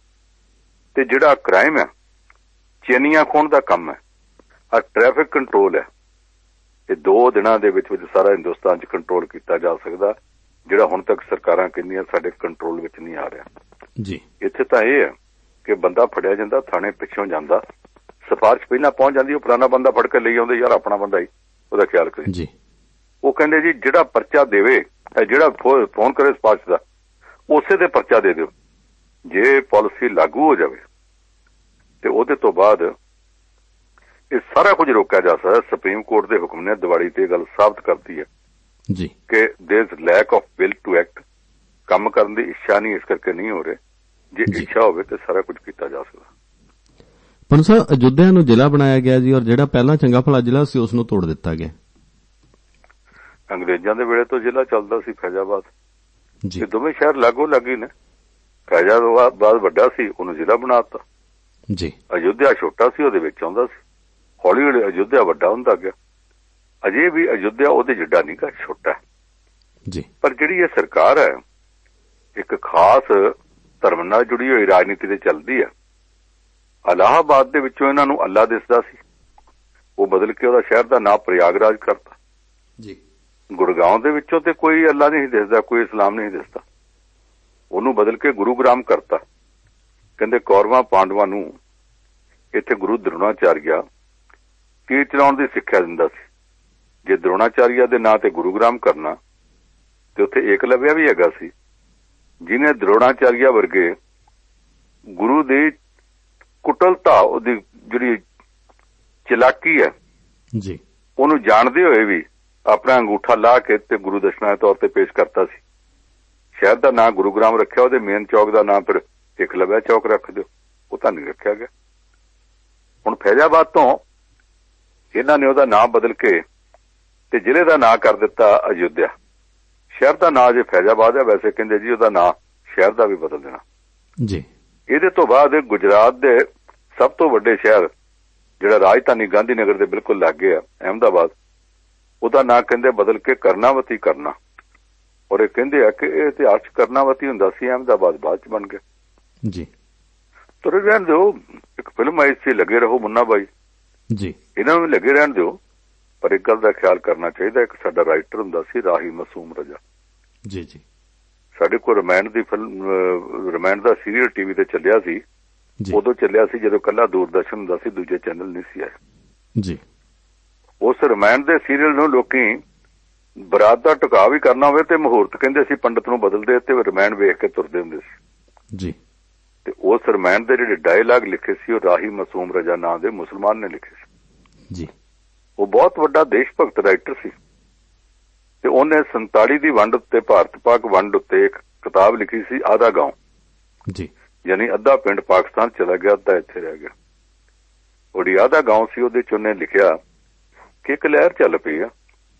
ਤੇ ਜਿਹੜਾ ਕ੍ਰਾਈਮ ਹੈ ਚੇਨੀਆਂ ਖੋਹਣ ਦਾ ਕੰਮ ਹੈ, ਆ ਟ੍ਰੈਫਿਕ ਕੰਟਰੋਲ ਹੈ, ਇਹ 2 ਦਿਨਾਂ ਦੇ ਵਿੱਚ ਸਾਰਾ ਹਿੰਦੁਸਤਾਨ 'ਚ ਕੰਟਰੋਲ ਕੀਤਾ ਜਾ ਸਕਦਾ, ਜਿਹੜਾ ਹੁਣ ਤੱਕ ਸਰਕਾਰਾਂ ਕਹਿੰਦੀਆਂ ਸਾਡੇ ਕੰਟਰੋਲ ਵਿੱਚ ਨਹੀਂ ਆ ਰਿਹਾ ਜੀ। ਇੱਥੇ ਤਾਂ ਇਹ ਹੈ ਕਿ ਬੰਦਾ ਫੜਿਆ ਜਾਂਦਾ, ਥਾਣੇ ਪਿੱਛੋਂ ਜਾਂਦਾ, ਸਿਫਾਰਿਸ਼ ਪਹਿਲਾਂ ਪਹੁੰਚ ਜਾਂਦੀ, ਉਹ ਪੁਰਾਣਾ ਬੰਦਾ ਫੜ ਕੇ ਲਈ ਆਉਂਦੇ, ਯਾਰ ਆਪਣਾ ਬੰਦਾ ਹੀ, ਉਹਦਾ ਖਿਆਲ ਕਰੀ ਜੀ। ਉਹ ਕਹਿੰਦੇ ਜੀ ਜਿਹੜਾ ਪਰਚਾ ਦੇਵੇ, ਜਿਹੜਾ ਫੋਨ ਕਰੇ ਸਿਫਾਰਿਸ਼ ਦਾ, ਉਸੇ ਤੇ ਪਰਚਾ ਦੇ ਦਿਓ। ਜੇ ਪਾਲਿਸੀ ਲਾਗੂ ਹੋ ਜਾਵੇ ਤੇ ਉਹਦੇ ਤੋਂ ਬਾਅਦ ਇਹ ਸਾਰਾ ਕੁਝ ਰੋਕਿਆ ਜਾ ਸਕਦਾ। ਸੁਪਰੀਮ ਕੋਰਟ ਦੇ ਹੁਕਮ ਨੇ ਦਿਵਾਲੀ ਤੇ ਗੱਲ ਸਾਬਤ ਕਰਤੀ ਹੈ ਜੀ ਕਿ there is lack of will to act, ਕੰਮ ਕਰਨ ਦੀ ਇੱਛਾ ਨਹੀਂ, ਇਸ ਕਰਕੇ ਨਹੀਂ ਹੋ ਰਹੇ। ਜੇ ਇੱਛਾ ਹੋਵੇ ਤੇ ਸਾਰਾ ਕੁਝ ਕੀਤਾ ਜਾ ਸਕਦਾ। ਪਰ ਸਰ ਅਯੁੱਧਿਆ ਨੂੰ ਜ਼ਿਲ੍ਹਾ ਬਣਾਇਆ ਗਿਆ ਜੀ, ਔਰ ਜਿਹੜਾ ਪਹਿਲਾਂ ਚੰਗਾ ਭਲਾ ਜ਼ਿਲ੍ਹਾ ਸੀ ਉਸ ਨੂੰ ਤੋੜ ਦਿੱਤਾ ਗਿਆ। ਅੰਗਰੇਜ਼ਾਂ ਦੇ ਵੇਲੇ ਤੋਂ ਜ਼ਿਲ੍ਹਾ ਚੱਲਦਾ ਸੀ ਫੈਜ਼ਾਬਾਦ ਜੀ, ਦੋਵੇਂ ਸ਼ਹਿਰ ਲਾਗੋ ਲੱਗੀ ਨੇ। ਫੈਜ਼ਾਬਾਦ ਵੱਡਾ ਸੀ, ਉਹਨੂੰ ਜ਼ਿਲ੍ਹਾ ਬਣਾਤਾ ਜੀ। ਅਯੁੱਧਿਆ ਛੋਟਾ ਸੀ, ਉਹਦੇ ਵਿੱਚ ਆਉਂਦਾ ਸੀ। ਹੌਲੀ ਹੌਲੀ ਅਯੁੱਧਿਆ ਵੱਡਾ ਹੁੰਦਾ ਗਿਆ। ਅਜੇ ਵੀ ਅਯੁੱਧਿਆ ਉਹਦੇ ਜਿੱਡਾ ਨਹੀਂ ਗਾ, ਛੋਟਾ ਜੀ। ਪਰ ਜਿਹੜੀ ਇਹ ਸਰਕਾਰ ਹੈ ਇੱਕ ਖਾਸ ਧਰਮ ਨਾਲ ਜੁੜੀ ਹੋਈ ਰਾਜਨੀਤੀ ਤੇ ਚੱਲਦੀ ਹੈ। ਇਲਾਹਾਬਾਦ ਦੇ ਵਿੱਚੋਂ ਇਹਨਾਂ ਨੂੰ ਅੱਲਾ ਦਿਸਦਾ ਸੀ, ਉਹ ਬਦਲ ਕੇ ਉਹਦਾ ਸ਼ਹਿਰ ਦਾ ਨਾਮ ਪ੍ਰਯਾਗਰਾਜ ਕਰਤਾ ਜੀ। ਗੁੜਗਾਉਂ ਦੇ ਵਿੱਚੋਂ ਤੇ ਕੋਈ ਅੱਲਾ ਨਹੀਂ ਦਿਸਦਾ, ਕੋਈ ਇਸਲਾਮ ਨਹੀਂ ਦਿਸਦਾ, ਉਹਨੂੰ ਬਦਲ ਕੇ ਗੁਰੂਗ੍ਰਾਮ ਕਰਤਾ। ਕਹਿੰਦੇ ਕੌਰਵਾਂ ਪਾਂਡਵਾਂ ਨੂੰ ਇੱਥੇ ਗੁਰੂ ਦਰੋਣਾਚਾਰੀਆ ਤੀਰ ਚਲਾਉਣ ਦੀ ਸਿੱਖਿਆ ਦਿੰਦਾ ਸੀ। ਜੇ ਦਰੋਣਾਚਾਰੀਆ ਦੇ ਨਾਂ ਤੇ ਗੁਰੂਗ੍ਰਾਮ ਕਰਨਾ ਤੇ ਉੱਥੇ ਏਕਲਵਿਆ ਵੀ ਹੈਗਾ ਸੀ, ਜਿਹਨੇ ਦਰੋਣਾਚਾਰੀਆ ਵਰਗੇ ਗੁਰੂ ਦੀ ਕੁਟਲਤਾ, ਉਹਦੀ ਜਿਹੜੀ ਚਲਾਕੀ ਹੈ ਜੀ, ਉਹਨੂੰ ਜਾਣਦੇ ਹੋਏ ਵੀ ਆਪਣਾ ਅੰਗੂਠਾ ਲਾ ਕੇ ਤੇ ਗੁਰੂ ਦਸ਼ਨਾ ਦੇ ਤੌਰ ਤੇ ਪੇਸ਼ ਕਰਤਾ ਸੀ। ਸ਼ਹਿਰ ਦਾ ਨਾਂ ਗੁਰੂਗ੍ਰਾਮ ਰੱਖਿਆ, ਉਹਦੇ ਮੇਨ ਚੌਕ ਦਾ ਨਾਂ ਫਿਰ ਏਕਲਵਿਆ ਚੌਕ ਰੱਖ ਦਿਓ, ਉਹ ਤਾਂ ਨਹੀਂ ਰੱਖਿਆ ਗਿਆ। ਹੁਣ ਫੈਜ਼ਾਬਾਦ ਤੋਂ ਇਹਨਾਂ ਨੇ ਉਹਦਾ ਨਾਂ ਬਦਲ ਕੇ ਤੇ ਜ਼ਿਲ੍ਹੇ ਦਾ ਨਾਂ ਕਰ ਦਿੱਤਾ ਅਯੁੱਧਿਆ। ਸ਼ਹਿਰ ਦਾ ਨਾਂ ਜੇ ਫੈਜ਼ਾਬਾਦ ਹੈ, ਵੈਸੇ ਕਹਿੰਦੇ ਜੀ ਉਹਦਾ ਨਾਂ ਸ਼ਹਿਰ ਦਾ ਵੀ ਬਦਲ ਦੇਣਾ ਜੀ। ਇਹਦੇ ਤੋਂ ਬਾਅਦ ਗੁਜਰਾਤ ਦੇ ਸਭ ਤੋਂ ਵੱਡੇ ਸ਼ਹਿਰ ਜਿਹੜਾ ਰਾਜਧਾਨੀ ਗਾਂਧੀ ਨਗਰ ਦੇ ਬਿਲਕੁਲ ਲਾਗੇ ਆ, ਅਹਿਮਦਾਬਾਦ, ਉਹਦਾ ਨਾਂ ਕਹਿੰਦੇ ਬਦਲ ਕੇ ਕਰਨਾਵਤੀ ਕਰਨਾ। ਔਰ ਇਹ ਕਹਿੰਦੇ ਆ ਕਿ ਇਹ ਇਤਿਹਾਸ ਕਰਨਾਵਤੀ ਹੁੰਦਾ ਸੀ, ਅਹਿਮਦਾਬਾਦ ਬਾਅਦ ਚ ਬਣ ਗਿਆ ਜੀ। ਤੁਰੇ ਰਹਿਣ ਦਿਓ, ਇੱਕ ਫਿਲਮ ਆਈ ਸੀ ਲੱਗੇ ਰਹੋ ਮੁੰਨਾ ਬਾਈ ਜੀ, ਇਹਨਾਂ ਨੂੰ ਲੱਗੇ ਰਹਿਣ ਦਿਓ। ਪਰ ਇੱਕ ਗੱਲ ਦਾ ਖਿਆਲ ਕਰਨਾ ਚਾਹੀਦਾ, ਇੱਕ ਸਾਡਾ ਰਾਈਟਰ ਹੁੰਦਾ ਸੀ ਰਾਹੀ ਮਾਸੂਮ ਰਜ਼ਾ ਜੀ ਜੀ, ਸਾਡੇ ਕੋਲ ਰਮਾਇਣ ਦੀ ਫਿਲਮ, ਰਮਾਇਣ ਦਾ ਸੀਰੀਅਲ ਟੀਵੀ ਤੇ ਚੱਲਿਆ ਸੀ, ਉਦੋਂ ਚੱਲਿਆ ਸੀ ਜਦੋਂ ਕੱਲਾ ਦੂਰਦਰਸ਼ਨ ਹੁੰਦਾ ਸੀ, ਦੂਜੇ ਚੈਨਲ ਨਹੀਂ ਸੀ ਆਏ ਜੀ। ਉਸ ਰਮਾਇਣ ਦੇ ਸੀਰੀਅਲ ਨੂੰ ਲੋਕੀ ਬਰਾਤ ਦਾ ਟੁਕਾ ਵੀ ਕਰਨਾ ਹੋਵੇ ਤੇ ਮੁਹੂਰਤ ਕਹਿੰਦੇ ਸੀ ਪੰਡਤ ਨੂੰ ਬਦਲਦੇ ਤੇ ਰਮਾਇਣ ਵੇਖ ਕੇ ਤੁਰਦੇ ਹੁੰਦੇ ਸੀ ਜੀ। ਤੇ ਉਸ ਰਮਾਇਣ ਦੇ ਜਿਹੜੇ ਡਾਇਲਾਗ ਲਿਖੇ ਸੀ ਉਹ ਰਾਹੀ ਮਾਸੂਮ ਰਜ਼ਾ ਨਾਂ ਦੇ ਮੁਸਲਮਾਨ ਨੇ ਲਿਖੇ ਸੀ ਜੀ। ਉਹ ਬਹੁਤ ਵੱਡਾ ਦੇਸ਼ ਭਗਤ ਰਾਈਟਰ ਸੀ ਤੇ ਉਹਨੇ 47 ਦੀ ਵੰਡ ਉੱਤੇ, ਭਾਰਤ ਪਾਕ ਵੰਡ ਉੱਤੇ ਇੱਕ ਕਿਤਾਬ ਲਿਖੀ ਸੀ, ਆਧਾ ਗਾਉਂ ਜੀ, ਯਾਨੀ ਅੱਧਾ ਪਿੰਡ ਪਾਕਿਸਤਾਨ ਚਲਾ ਗਿਆ, ਅੱਧਾ ਇੱਥੇ ਰਹਿ ਗਿਆ। ਉਹਦੀ ਆਧਾ ਗਾਉਂ ਸੀ, ਉਹਦੇ ਚ ਉਹਨੇ ਲਿਖਿਆ ਕਿ ਇੱਕ ਲਹਿਰ ਚੱਲ ਪਈ ਆ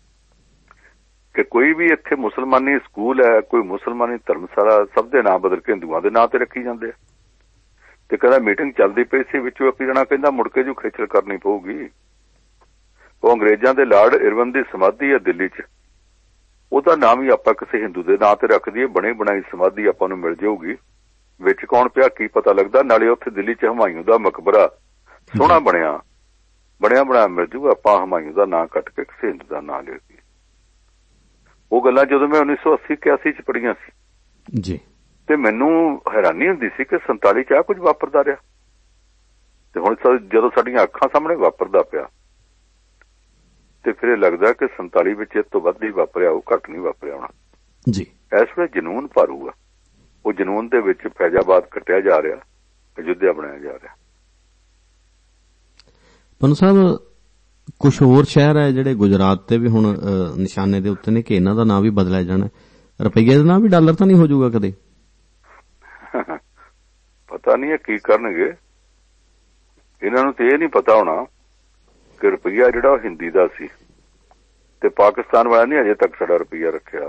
ਕਿ ਕੋਈ ਵੀ ਇੱਥੇ ਮੁਸਲਮਾਨੀ ਸਕੂਲ ਹੈ, ਕੋਈ ਮੁਸਲਮਾਨੀ ਧਰਮਸ਼ਾਲਾ, ਸਭ ਦੇ ਨਾਂ ਬਦਲ ਕੇ ਹਿੰਦੂਆਂ ਦੇ ਨਾਂ ਤੇ ਰੱਖੀ ਜਾਂਦੇ ਆ। ਤੇ ਕਹਿੰਦਾ ਮੀਟਿੰਗ ਚੱਲਦੀ ਪਈ ਸੀ, ਵਿੱਚੋਂ ਇੱਕ ਜਣਾ ਕਹਿੰਦਾ ਮੁੜ ਕੇ ਜੋ ਖੇਚਲ ਕਰਨੀ ਪਊਗੀ। ਉਹ ਅੰਗਰੇਜ਼ਾਂ ਦੇ ਲਾਰਡ ਇਰਵਨ ਦੀ ਸਮਾਧੀ ਹੈ ਦਿੱਲੀ 'ਚ, ਉਹਦਾ ਨਾਮ ਹੀ ਆਪਾਂ ਕਿਸੇ ਹਿੰਦੂ ਦੇ ਨਾਂ ਤੇ ਰੱਖ ਦਈਏ, ਬਣੀ ਬਣਾਈ ਸਮਾਧੀ ਆਪਾਂ ਨੂੰ ਮਿਲ ਜਾਊਗੀ। ਵਿੱਚ ਕੌਣ ਪਿਆ ਕੀ ਪਤਾ ਲੱਗਦਾ, ਨਾਲੇ ਉੱਥੇ ਦਿੱਲੀ 'ਚ ਹਮਾਯੂੰ ਦਾ ਮਕਬਰਾ ਸੋਹਣਾ ਬਣਿਆ ਬਣਾਇਆ ਮਿਲ ਜੂਗਾ, ਆਪਾਂ ਹਮਾਯੂੰ ਦਾ ਨਾਂ ਕੱਟ ਕੇ ਕਿਸੇ ਹਿੰਦੂ ਦਾ ਨਾਂ ਲੈ ਦਈਏ। ਉਹ ਗੱਲਾਂ ਜਦੋਂ ਮੈਂ 1980-81 ਚ ਪੜ੍ਹੀਆਂ ਸੀ ਜੀ, ਤੇ ਮੈਨੂੰ ਹੈਰਾਨੀ ਹੁੰਦੀ ਸੀ ਕਿ 47 ਚ ਆ ਕੁਝ ਵਾਪਰਦਾ ਰਿਹਾ, ਤੇ ਹੁਣ ਜਦੋਂ ਸਾਡੀਆਂ ਅੱਖਾਂ ਸਾਹਮਣੇ ਵਾਪਰਦਾ ਪਿਆ ਤੇ ਫਿਰ ਇਹ ਲੱਗਦਾ ਕਿ 47 ਵਿੱਚ ਇਸ ਤੋਂ ਵੱਧ ਹੀ ਵਾਪਰਿਆ, ਉਹ ਘੱਟ ਨਹੀਂ ਵਾਪਰਿਆ ਹੋਣਾ ਜੀ। ਇਸ ਵੇਲੇ ਜਨੂਨ ਭਰੂਗਾ, ਉਹ ਜਨੂਨ ਦੇ ਵਿੱਚ ਫੈਜ਼ਾਬਾਦ ਕੱਟਿਆ ਜਾ ਰਿਹਾ, ਅਯੁੱਧਿਆ ਬਣਾਇਆ ਜਾ ਰਿਹਾ। ਪੰਨੂ ਸਾਹਿਬ, ਕੁਝ ਹੋਰ ਸ਼ਹਿਰ ਹੈ ਜਿਹੜੇ ਗੁਜਰਾਤ ਤੇ ਵੀ ਹੁਣ ਨਿਸ਼ਾਨੇ ਦੇ ਉੱਤੇ ਨੇ ਕਿ ਇਹਨਾਂ ਦਾ ਨਾਂ ਵੀ ਬਦਲਿਆ ਜਾਣਾ, ਰੁਪਈਏ ਦਾ ਨਾਂ ਵੀ ਡਾਲਰ ਤਾਂ ਨਹੀਂ ਹੋ ਜਾਊਗਾ ਕਦੇ? ਪਤਾ ਨਹੀਂ ਕੀ ਕਰਨਗੇ ਇਹਨਾਂ ਨੂੰ, ਤੇ ਇਹ ਨਹੀਂ ਪਤਾ ਹੋਣਾ ਕਿ ਰੁਪਈਆ ਜਿਹੜਾ ਉਹ ਹਿੰਦੀ ਦਾ ਸੀ ਤੇ ਪਾਕਿਸਤਾਨ ਵਾਲਾ ਨੇ ਅਜੇ ਤੱਕ ਸਾਡਾ ਰੁਪਈਆ ਰੱਖਿਆ।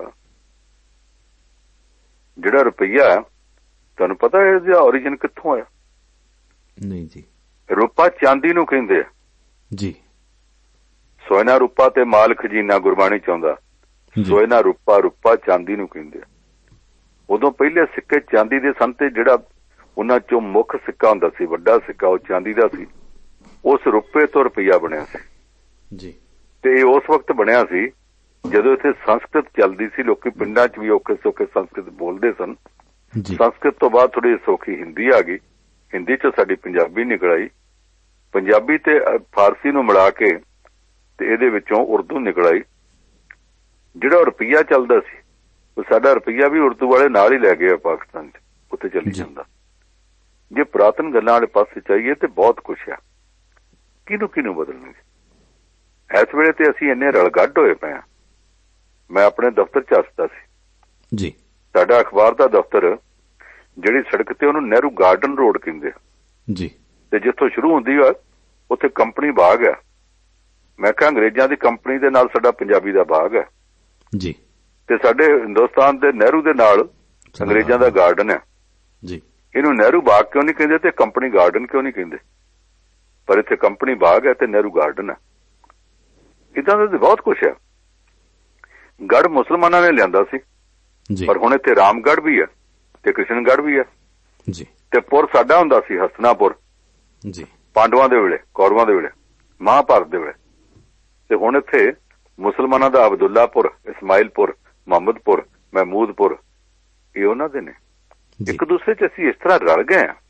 ਜਿਹੜਾ ਰੁਪਈਆ ਤੁਹਾਨੂੰ ਪਤਾ ਇਹਦਾ ਓਰੀਜਨ ਕਿੱਥੋਂ ਆਇਆ? ਨਹੀਂ ਜੀ। ਰੂਪਾ ਚਾਂਦੀ ਨੂੰ ਕਹਿੰਦੇ ਆ ਜੀ। ਸੋਇਨਾ ਰੂਪਾ ਤੇ ਮਾਲ ਖਜ਼ੀਨਾ ਗੁਰਬਾਣੀ ਚਾਹੁੰਦਾ। ਸੋਇਨਾ ਰੂਪਾ, ਰੂਪਾ ਚਾਂਦੀ ਨੂੰ ਕਹਿੰਦੇ ਆ। ਉਦੋਂ ਪਹਿਲੇ ਸਿੱਕੇ ਚਾਂਦੀ ਦੇ ਸਨ ਤੇ ਜਿਹੜਾ ਉਹਨਾਂ ਚੋਂ ਮੁੱਖ ਸਿੱਕਾ ਹੁੰਦਾ ਸੀ, ਵੱਡਾ ਸਿੱਕਾ, ਉਹ ਚਾਂਦੀ ਦਾ ਸੀ। ਉਸ ਰੁਪਏ ਤੋਂ ਰੁਪਈਆ ਬਣਿਆ ਸੀ ਜੀ। ਤੇ ਉਸ ਵਕਤ ਬਣਿਆ ਸੀ ਜਦੋਂ ਇੱਥੇ ਸੰਸਕ੍ਰਿਤ ਚੱਲਦੀ ਸੀ। ਲੋਕੀ ਪਿੰਡਾਂ 'ਚ ਵੀ ਔਖੇ ਸੌਖੇ ਸੰਸਕ੍ਰਿਤ ਬੋਲਦੇ ਸਨ। ਸੰਸਕ੍ਰਿਤ ਤੋਂ ਬਾਅਦ ਥੋੜੀ ਸੌਖੀ ਹਿੰਦੀ ਆ ਗਈ। ਹਿੰਦੀ 'ਚੋਂ ਸਾਡੀ ਪੰਜਾਬੀ ਨਿਕਲ ਆਈ। ਪੰਜਾਬੀ ਤੇ ਫਾਰਸੀ ਨੂੰ ਮਿਲਾ ਕੇ ਤੇ ਇਹਦੇ ਵਿੱਚੋਂ ਉਰਦੂ ਨਿਕਲ ਆਈ। ਜਿਹੜਾ ਰੁਪਈਆ ਚੱਲਦਾ ਸੀ ਉਹ ਸਾਡਾ ਰੁਪਈਆ ਵੀ ਉਰਦੂ ਵਾਲੇ ਨਾਲ ਹੀ ਲੈ ਗਏ ਪਾਕਿਸਤਾਨ 'ਚ, ਉੱਥੇ ਚੱਲੀ ਜਾਂਦਾ। ਜੇ ਪੁਰਾਤਨ ਗੱਲਾਂ ਵਾਲੇ ਪਾਸੇ ਚਾਹੀਏ ਤੇ ਬਹੁਤ ਕੁਛ ਆ। ਕਿਹਨੂੰ ਬਦਲਣਗੇ? ਇਸ ਵੇਲੇ ਤੇ ਅਸੀਂ ਇੰਨੇ ਰਲਗੱਡ ਹੋਏ ਪਏ ਆ। ਮੈਂ ਆਪਣੇ ਦਫ਼ਤਰ 'ਚ ਹੱਸਦਾ ਸੀ ਜੀ। ਸਾਡਾ ਅਖਬਾਰ ਦਾ ਦਫ਼ਤਰ ਜਿਹੜੀ ਸੜਕ ਤੇ ਉਹਨੂੰ ਨਹਿਰੂ ਗਾਰਡਨ ਰੋਡ ਕਹਿੰਦੇ ਜੀ, ਤੇ ਜਿੱਥੋਂ ਸ਼ੁਰੂ ਹੁੰਦੀ ਆ ਉੱਥੇ ਕੰਪਨੀ ਬਾਗ ਹੈ। ਮੈਂ ਕਿਹਾ ਅੰਗਰੇਜ਼ਾਂ ਦੀ ਕੰਪਨੀ ਦੇ ਨਾਲ ਸਾਡਾ ਪੰਜਾਬੀ ਦਾ ਬਾਗ ਹੈ ਜੀ, ਤੇ ਸਾਡੇ ਹਿੰਦੁਸਤਾਨ ਦੇ ਨਹਿਰੂ ਦੇ ਨਾਲ ਅੰਗਰੇਜ਼ਾਂ ਦਾ ਗਾਰਡਨ ਹੈ ਜੀ। ਇਹਨੂੰ ਨਹਿਰੂ ਬਾਗ ਕਿਉਂ ਨਹੀਂ ਕਹਿੰਦੇ ਤੇ ਕੰਪਨੀ ਗਾਰਡਨ ਕਿਉਂ ਨਹੀਂ ਕਹਿੰਦੇ? ਪਰ ਇੱਥੇ ਕੰਪਨੀ ਬਾਗ ਹੈ ਤੇ ਨਹਿਰੂ ਗਾਰਡਨ ਹੈ। ਇਦਾਂ ਦਾ ਬਹੁਤ ਕੁਛ ਹੈ। ਗੜ ਮੁਸਲਮਾਨਾਂ ਨੇ ਲਿਆਂਦਾ ਸੀ ਪਰ ਹੁਣ ਇੱਥੇ ਰਾਮਗੜ੍ਹ ਵੀ ਹੈ ਤੇ ਕ੍ਰਿਸ਼ਨਗੜ੍ਹ ਵੀ ਹੈ ਜੀ। ਤੇ ਪੁਰ ਸਾਡਾ ਹੁੰਦਾ ਸੀ ਹਸਤਨਾਪੁਰ ਜੀ, ਪਾਂਡਵਾਂ ਦੇ ਵੇਲੇ, ਕੌਰਵਾਂ ਦੇ ਵੇਲੇ, ਮਹਾਭਾਰਤ ਦੇ ਵੇਲੇ। ਤੇ ਹੁਣ ਇੱਥੇ ਮੁਸਲਮਾਨਾਂ ਦਾ ਅਬਦੁੱਲਾਪੁਰ, ਇਸਮਾਇਲਪੁਰ, ਮੁਹੰਮਦਪੁਰ, ਮਹਿਮੂਦਪੁਰ, ਇਹ ਉਹਨਾਂ ਦੇ ਨੇ। ਇੱਕ ਦੂਸਰੇ 'ਚ ਅਸੀਂ ਇਸ ਤਰ੍ਹਾਂ ਰਲ ਗਏ ਆ।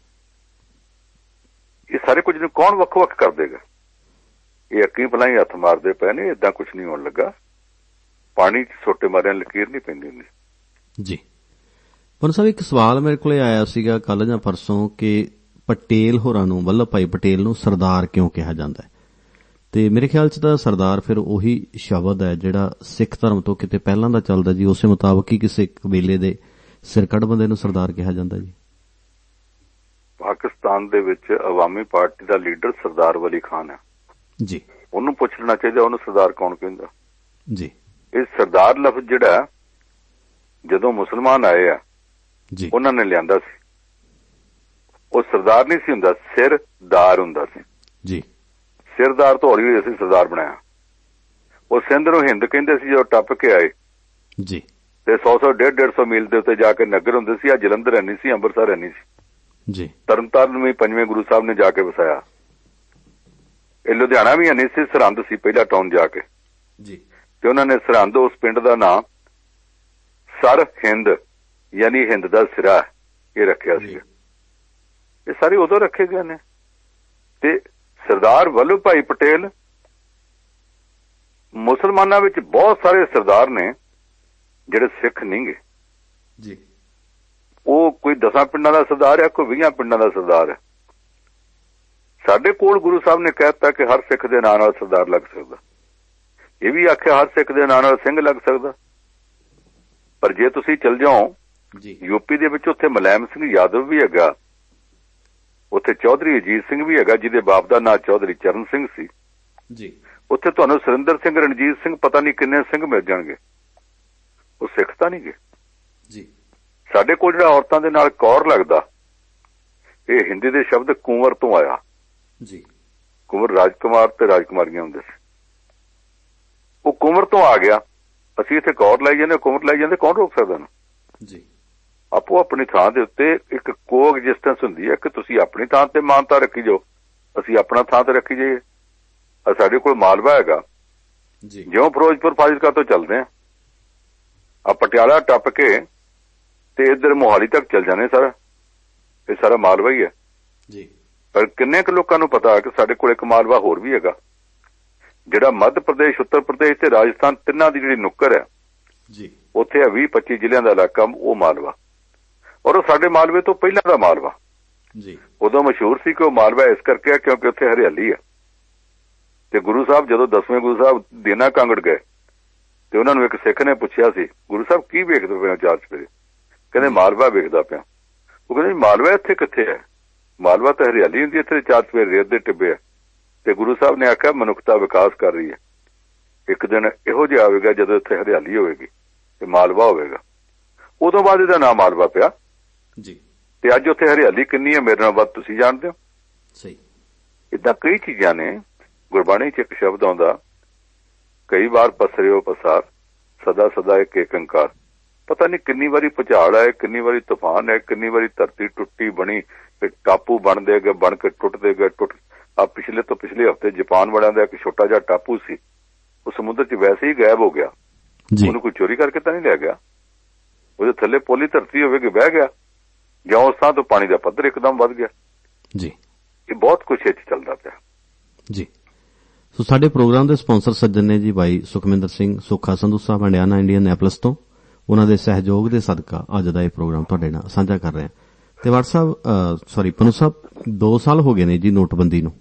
ਇਹ ਸਾਰੇ ਕੁਝ ਨੂੰ ਕੌਣ ਵੱਖ-ਵੱਖ ਕਰ ਦੇਗਾ? ਇਹ ਅੱਕੀ ਭਲਾ ਹੀ ਹੱਥ ਮਾਰਦੇ ਪਏ ਨੇ। ਏਦਾਂ ਕੁਝ ਨਹੀਂ ਹੋਣ ਲੱਗਾ। ਪਾਣੀ 'ਚ ਛੋਟੇ ਮਾਰਿਆਂ ਲਕੀਰ ਨਹੀਂ ਪੈਂਦੀ ਹੁੰਦੀ ਜੀ। ਪਰ ਸਾਹਿਬ ਇੱਕ ਸਵਾਲ ਮੇਰੇ ਕੋਲੇ ਆਇਆ ਸੀਗਾ ਕੱਲ ਜਾਂ ਪਰਸੋਂ ਕਿ ਪਟੇਲ ਹੋਰਾਂ ਨੂੰ, ਵੱਲਭ ਭਾਈ ਪਟੇਲ ਨੂੰ ਸਰਦਾਰ ਕਿਉਂ ਕਿਹਾ ਜਾਂਦਾ ਹੈ? ਤੇ ਮੇਰੇ ਖਿਆਲ 'ਚ ਤਾਂ ਸਰਦਾਰ ਫਿਰ ਉਹੀ ਸ਼ਬਦ ਹੈ ਜਿਹੜਾ ਸਿੱਖ ਧਰਮ ਤੋਂ ਕਿਤੇ ਪਹਿਲਾਂ ਦਾ ਚੱਲਦਾ ਜੀ। ਉਸੇ ਮੁਤਾਬਕ ਹੀ ਕਿਸੇ ਕਬੀਲੇ ਦੇ ਸਿਰਕੱਢ ਬੰਦੇ ਨੂੰ ਸਰਦਾਰ ਕਿਹਾ ਜਾਂਦਾ ਜੀ। ਪਾਕਿਸਤਾਨ ਦੇ ਵਿੱਚ ਅਵਾਮੀ ਪਾਰਟੀ ਦਾ ਲੀਡਰ ਸਰਦਾਰ ਵਲੀ ਖਾਨ ਹੈ ਜੀ। ਉਹਨੂੰ ਪੁੱਛ ਲੈਣਾ ਚਾਹੀਦਾ ਉਹਨੂੰ ਸਰਦਾਰ ਕੌਣ ਕਹਿੰਦਾ ਜੀ। ਇਹ ਸਰਦਾਰ ਲਫ਼ਜ਼ ਜਿਹੜਾ ਜਦੋਂ ਮੁਸਲਮਾਨ ਆਏ ਆ ਜੀ ਉਹਨਾਂ ਨੇ ਲਿਆਂਦਾ ਸੀ। ਉਹ ਸਰਦਾਰ ਨਹੀਂ ਸੀ ਹੁੰਦਾ, ਸਿਰਦਾਰ ਹੁੰਦਾ ਸੀ ਜੀ। ਸਿਰਦਾਰ ਤੋਂ ਹੌਲੀ ਅਸੀਂ ਸਰਦਾਰ ਬਣਾਇਆ। ਉਹ ਸਿੰਧ ਨੂੰ ਹਿੰਦ ਕਹਿੰਦੇ ਸੀ ਜਦੋਂ ਟੱਪ ਕੇ ਆਏ ਜੀ। ਤੇ 100 150 ਮੀਲ ਦੇ ਉੱਤੇ ਜਾ ਕੇ ਨਗਰ ਹੁੰਦੇ ਸੀ। ਆ ਜਲੰਧਰ ਨਹੀਂ ਸੀ, ਅੰਮ੍ਰਿਤਸਰ ਨਹੀਂ ਸੀ ਜੀ। ਤਰਨਤਾਰਨ ਵੀ ਪੰਜਵੇਂ ਗੁਰੂ ਸਾਹਿਬ ਨੇ ਜਾ ਕੇ ਵਸਾਇਆ। ਇਹ ਲੁਧਿਆਣਾ ਵੀ ਨਹੀਂ ਸੀ, ਸਰਹੰਦ ਸੀ ਪਹਿਲਾ ਟਾਊਨ ਜਾ ਕੇ ਜੀ। ਤੇ ਉਹਨਾਂ ਨੇ ਸਰਹੰਦ ਉਸ ਪਿੰਡ ਦਾ ਨਾਂ ਸਰ ਹਿੰਦ ਯਾਨੀ ਹਿੰਦ ਦਾ ਸਿਰਾ ਇਹ ਰੱਖਿਆ ਸੀ। ਇਹ ਸਾਰੇ ਉਦੋਂ ਰੱਖੇ ਗਏ ਨੇ। ਤੇ ਸਰਦਾਰ ਵੱਲਭ ਭਾਈ ਪਟੇਲ, ਮੁਸਲਮਾਨਾਂ ਵਿੱਚ ਬਹੁਤ ਸਾਰੇ ਸਰਦਾਰ ਨੇ ਜਿਹੜੇ ਸਿੱਖ ਨਹੀਂਗੇ ਜੀ। ਉਹ ਕੋਈ 10 ਪਿੰਡਾਂ ਦਾ ਸਰਦਾਰ ਹੈ, ਕੋਈ 20 ਪਿੰਡਾਂ ਦਾ ਸਰਦਾਰ ਹੈ। ਸਾਡੇ ਕੋਲ ਗੁਰੂ ਸਾਹਿਬ ਨੇ ਕਹਿ ਦਿੱਤਾ ਕਿ ਹਰ ਸਿੱਖ ਦੇ ਨਾਂ ਨਾਲ ਸਰਦਾਰ ਲੱਗ ਸਕਦਾ। ਇਹ ਵੀ ਆਖਿਆ ਹਰ ਸਿੱਖ ਦੇ ਨਾਂ ਨਾਲ ਸਿੰਘ ਲੱਗ ਸਕਦਾ। ਪਰ ਜੇ ਤੁਸੀਂ ਚਲ ਜਾਓ ਯੂਪੀ ਦੇ ਵਿੱਚ, ਉੱਥੇ ਮੁਲਾਇਮ ਸਿੰਘ ਯਾਦਵ ਵੀ ਹੈਗਾ, ਉੱਥੇ ਚੌਧਰੀ ਅਜੀਤ ਸਿੰਘ ਵੀ ਹੈਗਾ ਜਿਹਦੇ ਬਾਪ ਦਾ ਨਾਂ ਚੌਧਰੀ ਚਰਨ ਸਿੰਘ ਸੀ ਜੀ। ਉੱਥੇ ਤੁਹਾਨੂੰ ਸੁਰਿੰਦਰ ਸਿੰਘ, ਰਣਜੀਤ ਸਿੰਘ, ਪਤਾ ਨਹੀਂ ਕਿੰਨੇ ਸਿੰਘ ਮਿਲ ਜਾਣਗੇ। ਉਹ ਸਿੱਖ ਤਾਂ ਨਹੀਂ ਗਏ ਜੀ। ਸਾਡੇ ਕੋਲ ਜਿਹੜਾ ਔਰਤਾਂ ਦੇ ਨਾਲ ਕੌਰ ਲੱਗਦਾ, ਇਹ ਹਿੰਦੀ ਦੇ ਸ਼ਬਦ ਕੁੰਵਰ ਤੋਂ ਆਇਆ ਜੀ। ਕੁੰਵਰ ਰਾਜਕੁਮਾਰ ਤੇ ਰਾਜਕੁਮਾਰੀਆਂ ਹੁੰਦੇ ਸੀ। ਉਹ ਕੁੰਵਰ ਤੋਂ ਆ ਗਿਆ। ਅਸੀਂ ਇੱਥੇ ਕੌਰ ਲਾਈ ਜਾਂਦੇ, ਕੁੰਵਰ ਲਾਈ ਜਾਂਦੇ, ਕੌਣ ਰੋਕ ਸਕਦਾ ਨਾ ਜੀ। ਆਪੋ ਆਪਣੀ ਥਾਂ ਦੇ ਉੱਤੇ ਇੱਕ ਕੋ ਐਗਜ਼ਿਸਟੈਂਸ ਹੁੰਦੀ ਹੈ ਕਿ ਤੁਸੀਂ ਆਪਣੀ ਥਾਂ ਤੇ ਮਾਨਤਾ ਰੱਖੀ ਜਾਓ, ਅਸੀਂ ਆਪਣਾ ਥਾਂ ਤੇ ਰੱਖੀ ਜਾਈਏ। ਸਾਡੇ ਕੋਲ ਮਾਲਵਾ ਹੈਗਾ ਜੀ। ਜਿਉਂ ਫਿਰੋਜ਼ਪੁਰ ਫਾਜ਼ਿਲਕਾ ਤੋਂ ਚੱਲਦੇ ਆ ਪਟਿਆਲਾ ਟੱਪ ਕੇ ਤੇ ਇੱਧਰ ਮੋਹਾਲੀ ਤੱਕ ਚੱਲ ਜਾਂਦੇ ਸਾਰਾ। ਇਹ ਸਾਰਾ ਮਾਲਵਾ ਹੀ ਹੈ ਜੀ। ਪਰ ਕਿੰਨੇ ਕੁ ਲੋਕਾਂ ਨੂੰ ਪਤਾ ਕਿ ਸਾਡੇ ਕੋਲ ਇੱਕ ਮਾਲਵਾ ਹੋਰ ਵੀ ਹੈਗਾ ਜਿਹੜਾ ਮੱਧ ਪ੍ਰਦੇਸ਼, ਉੱਤਰ ਪ੍ਰਦੇਸ਼ ਤੇ ਰਾਜਸਥਾਨ ਤਿੰਨਾਂ ਦੀ ਜਿਹੜੀ ਨੁੱਕਰ ਹੈ ਜੀ, ਉੱਥੇ ਆ 20-25 ਜ਼ਿਲ੍ਹਿਆਂ ਦਾ ਇਲਾਕਾ ਉਹ ਮਾਲਵਾ। ਔਰ ਉਹ ਸਾਡੇ ਮਾਲਵੇ ਤੋਂ ਪਹਿਲਾਂ ਦਾ ਮਾਲਵਾ ਜੀ। ਉਦੋਂ ਮਸ਼ਹੂਰ ਸੀ ਕਿ ਉਹ ਮਾਲਵਾ ਇਸ ਕਰਕੇ ਕਿਉਂਕਿ ਉੱਥੇ ਹਰਿਆਲੀ ਆ। ਤੇ ਗੁਰੂ ਸਾਹਿਬ ਜਦੋਂ 10ਵੇਂ ਗੁਰੂ ਸਾਹਿਬ ਦੇਨਾ ਕਾਂਗੜ ਗਏ ਤੇ ਉਹਨਾਂ ਨੂੰ ਇੱਕ ਸਿੱਖ ਨੇ ਪੁੱਛਿਆ ਸੀ, ਗੁਰੂ ਸਾਹਿਬ ਕੀ ਵੇਖਦੇ ਪਏ ਹੋ ਚਾਰ ਚੁਫੇਰੇ? ਕਹਿੰਦੇ ਮਾਲਵਾ ਵੇਖਦਾ ਪਿਆ। ਉਹ ਕਹਿੰਦੇ ਮਾਲਵਾ ਇੱਥੇ ਕਿੱਥੇ ਹੈ? ਮਾਲਵਾ ਤਾਂ ਹਰਿਆਲੀ ਹੁੰਦੀ, ਇੱਥੇ ਚਾਰ ਚੁਫੇਰੇ ਰੇਤ ਦੇ ਟਿੱਬੇ ਆ। ਤੇ ਗੁਰੂ ਸਾਹਿਬ ਨੇ ਆਖਿਆ ਮਨੁੱਖਤਾ ਵਿਕਾਸ ਕਰ ਰਹੀ ਹੈ, ਇੱਕ ਦਿਨ ਇਹੋ ਜਿਹਾ ਆਵੇਗਾ ਜਦੋਂ ਇੱਥੇ ਹਰਿਆਲੀ ਹੋਵੇਗੀ ਤੇ ਮਾਲਵਾ ਹੋਵੇਗਾ। ਉਦੋਂ ਬਾਅਦ ਇਹਦਾ ਨਾਂ ਮਾਲਵਾ ਪਿਆ ਜੀ। ਤੇ ਅੱਜ ਉੱਥੇ ਹਰਿਆਲੀ ਕਿੰਨੀ ਹੈ ਮੇਰੇ ਨਾਲ ਵੱਧ ਤੁਸੀਂ ਜਾਣਦੇ ਹੋ। ਸਹੀ। ਏਦਾਂ ਕਈ ਚੀਜ਼ਾਂ ਨੇ। ਗੁਰਬਾਣੀ 'ਚ ਇੱਕ ਸ਼ਬਦ ਆਉਂਦਾ, ਕਈ ਵਾਰ ਪਸਰਿਓ ਪਸਾਰ, ਸਦਾ ਸਦਾ ਇੱਕ ਏਕੰਕਾਰ। ਪਤਾ ਨਹੀਂ ਕਿੰਨੀ ਵਾਰੀ ਭੁਚਾਲ ਆਏ, ਕਿੰਨੀ ਵਾਰੀ ਤੂਫਾਨ ਹੈ, ਕਿੰਨੀ ਵਾਰੀ ਧਰਤੀ ਟੁੱਟੀ ਬਣੀ, ਟਾਪੂ ਬਣਦੇ ਗਏ, ਬਣ ਕੇ ਟੁੱਟਦੇ ਗਏ। ਆ ਪਿਛਲੇ ਤੋਂ ਪਿਛਲੇ ਹਫ਼ਤੇ ਜਾਪਾਨ ਵਾਲਿਆਂ ਦਾ ਇੱਕ ਛੋਟਾ ਜਿਹਾ ਟਾਪੂ ਸੀ, ਉਹ ਸਮੁੰਦਰ 'ਚ ਵੈਸੇ ਹੀ ਗਾਇਬ ਹੋ ਗਿਆ। ਉਹਨੂੰ ਕੋਈ ਚੋਰੀ ਕਰਕੇ ਤਾਂ ਨਹੀਂ ਲੈ ਗਿਆ, ਉਹਦੇ ਥੱਲੇ ਪੋਲੀ ਧਰਤੀ ਹੋਵੇਗੀ, ਬਹਿ ਗਿਆ ਜਾਂ ਉਸ ਥਾਂ ਤੋਂ ਪਾਣੀ ਦਾ ਪੱਧਰ ਇੱਕਦਮ ਵੱਧ ਗਿਆ ਜੀ। ਇਹ ਬਹੁਤ ਕੁਛ ਇਹ 'ਚ ਚੱਲਦਾ ਪਿਆ ਜੀ। ਸੋ ਸਾਡੇ ਪ੍ਰੋਗਰਾਮ ਦੇ ਸਪਾਂਸਰ ਸੱਜਣ ਨੇ ਜੀ ਭਾਈ ਸੁਖਮਿੰਦਰ ਸਿੰਘ ਸੁੱਖਾ ਸੰਧੂ ਸਾਹਿਬ ਹੰਡਿਆਣਾ ਇੰਡੀਅਨੈਪਲਸ ਤੋਂ। ਉਹਨਾਂ ਦੇ ਸਹਿਯੋਗ ਦੇ ਸਦਕਾ ਅੱਜ ਦਾ ਇਹ ਪ੍ਰੋਗਰਾਮ ਤੁਹਾਡੇ ਨਾਲ ਸਾਂਝਾ ਕਰ ਰਹੇ ਹਾਂ। ਤੇ ਵਾਟ ਸਾਹਿਬ ਪਨੂ ਸਾਹਿਬ 2 ਸਾਲ ਹੋ ਗਏ ਨੇ ਜੀ ਨੋਟਬੰਦੀ ਨੂੰ।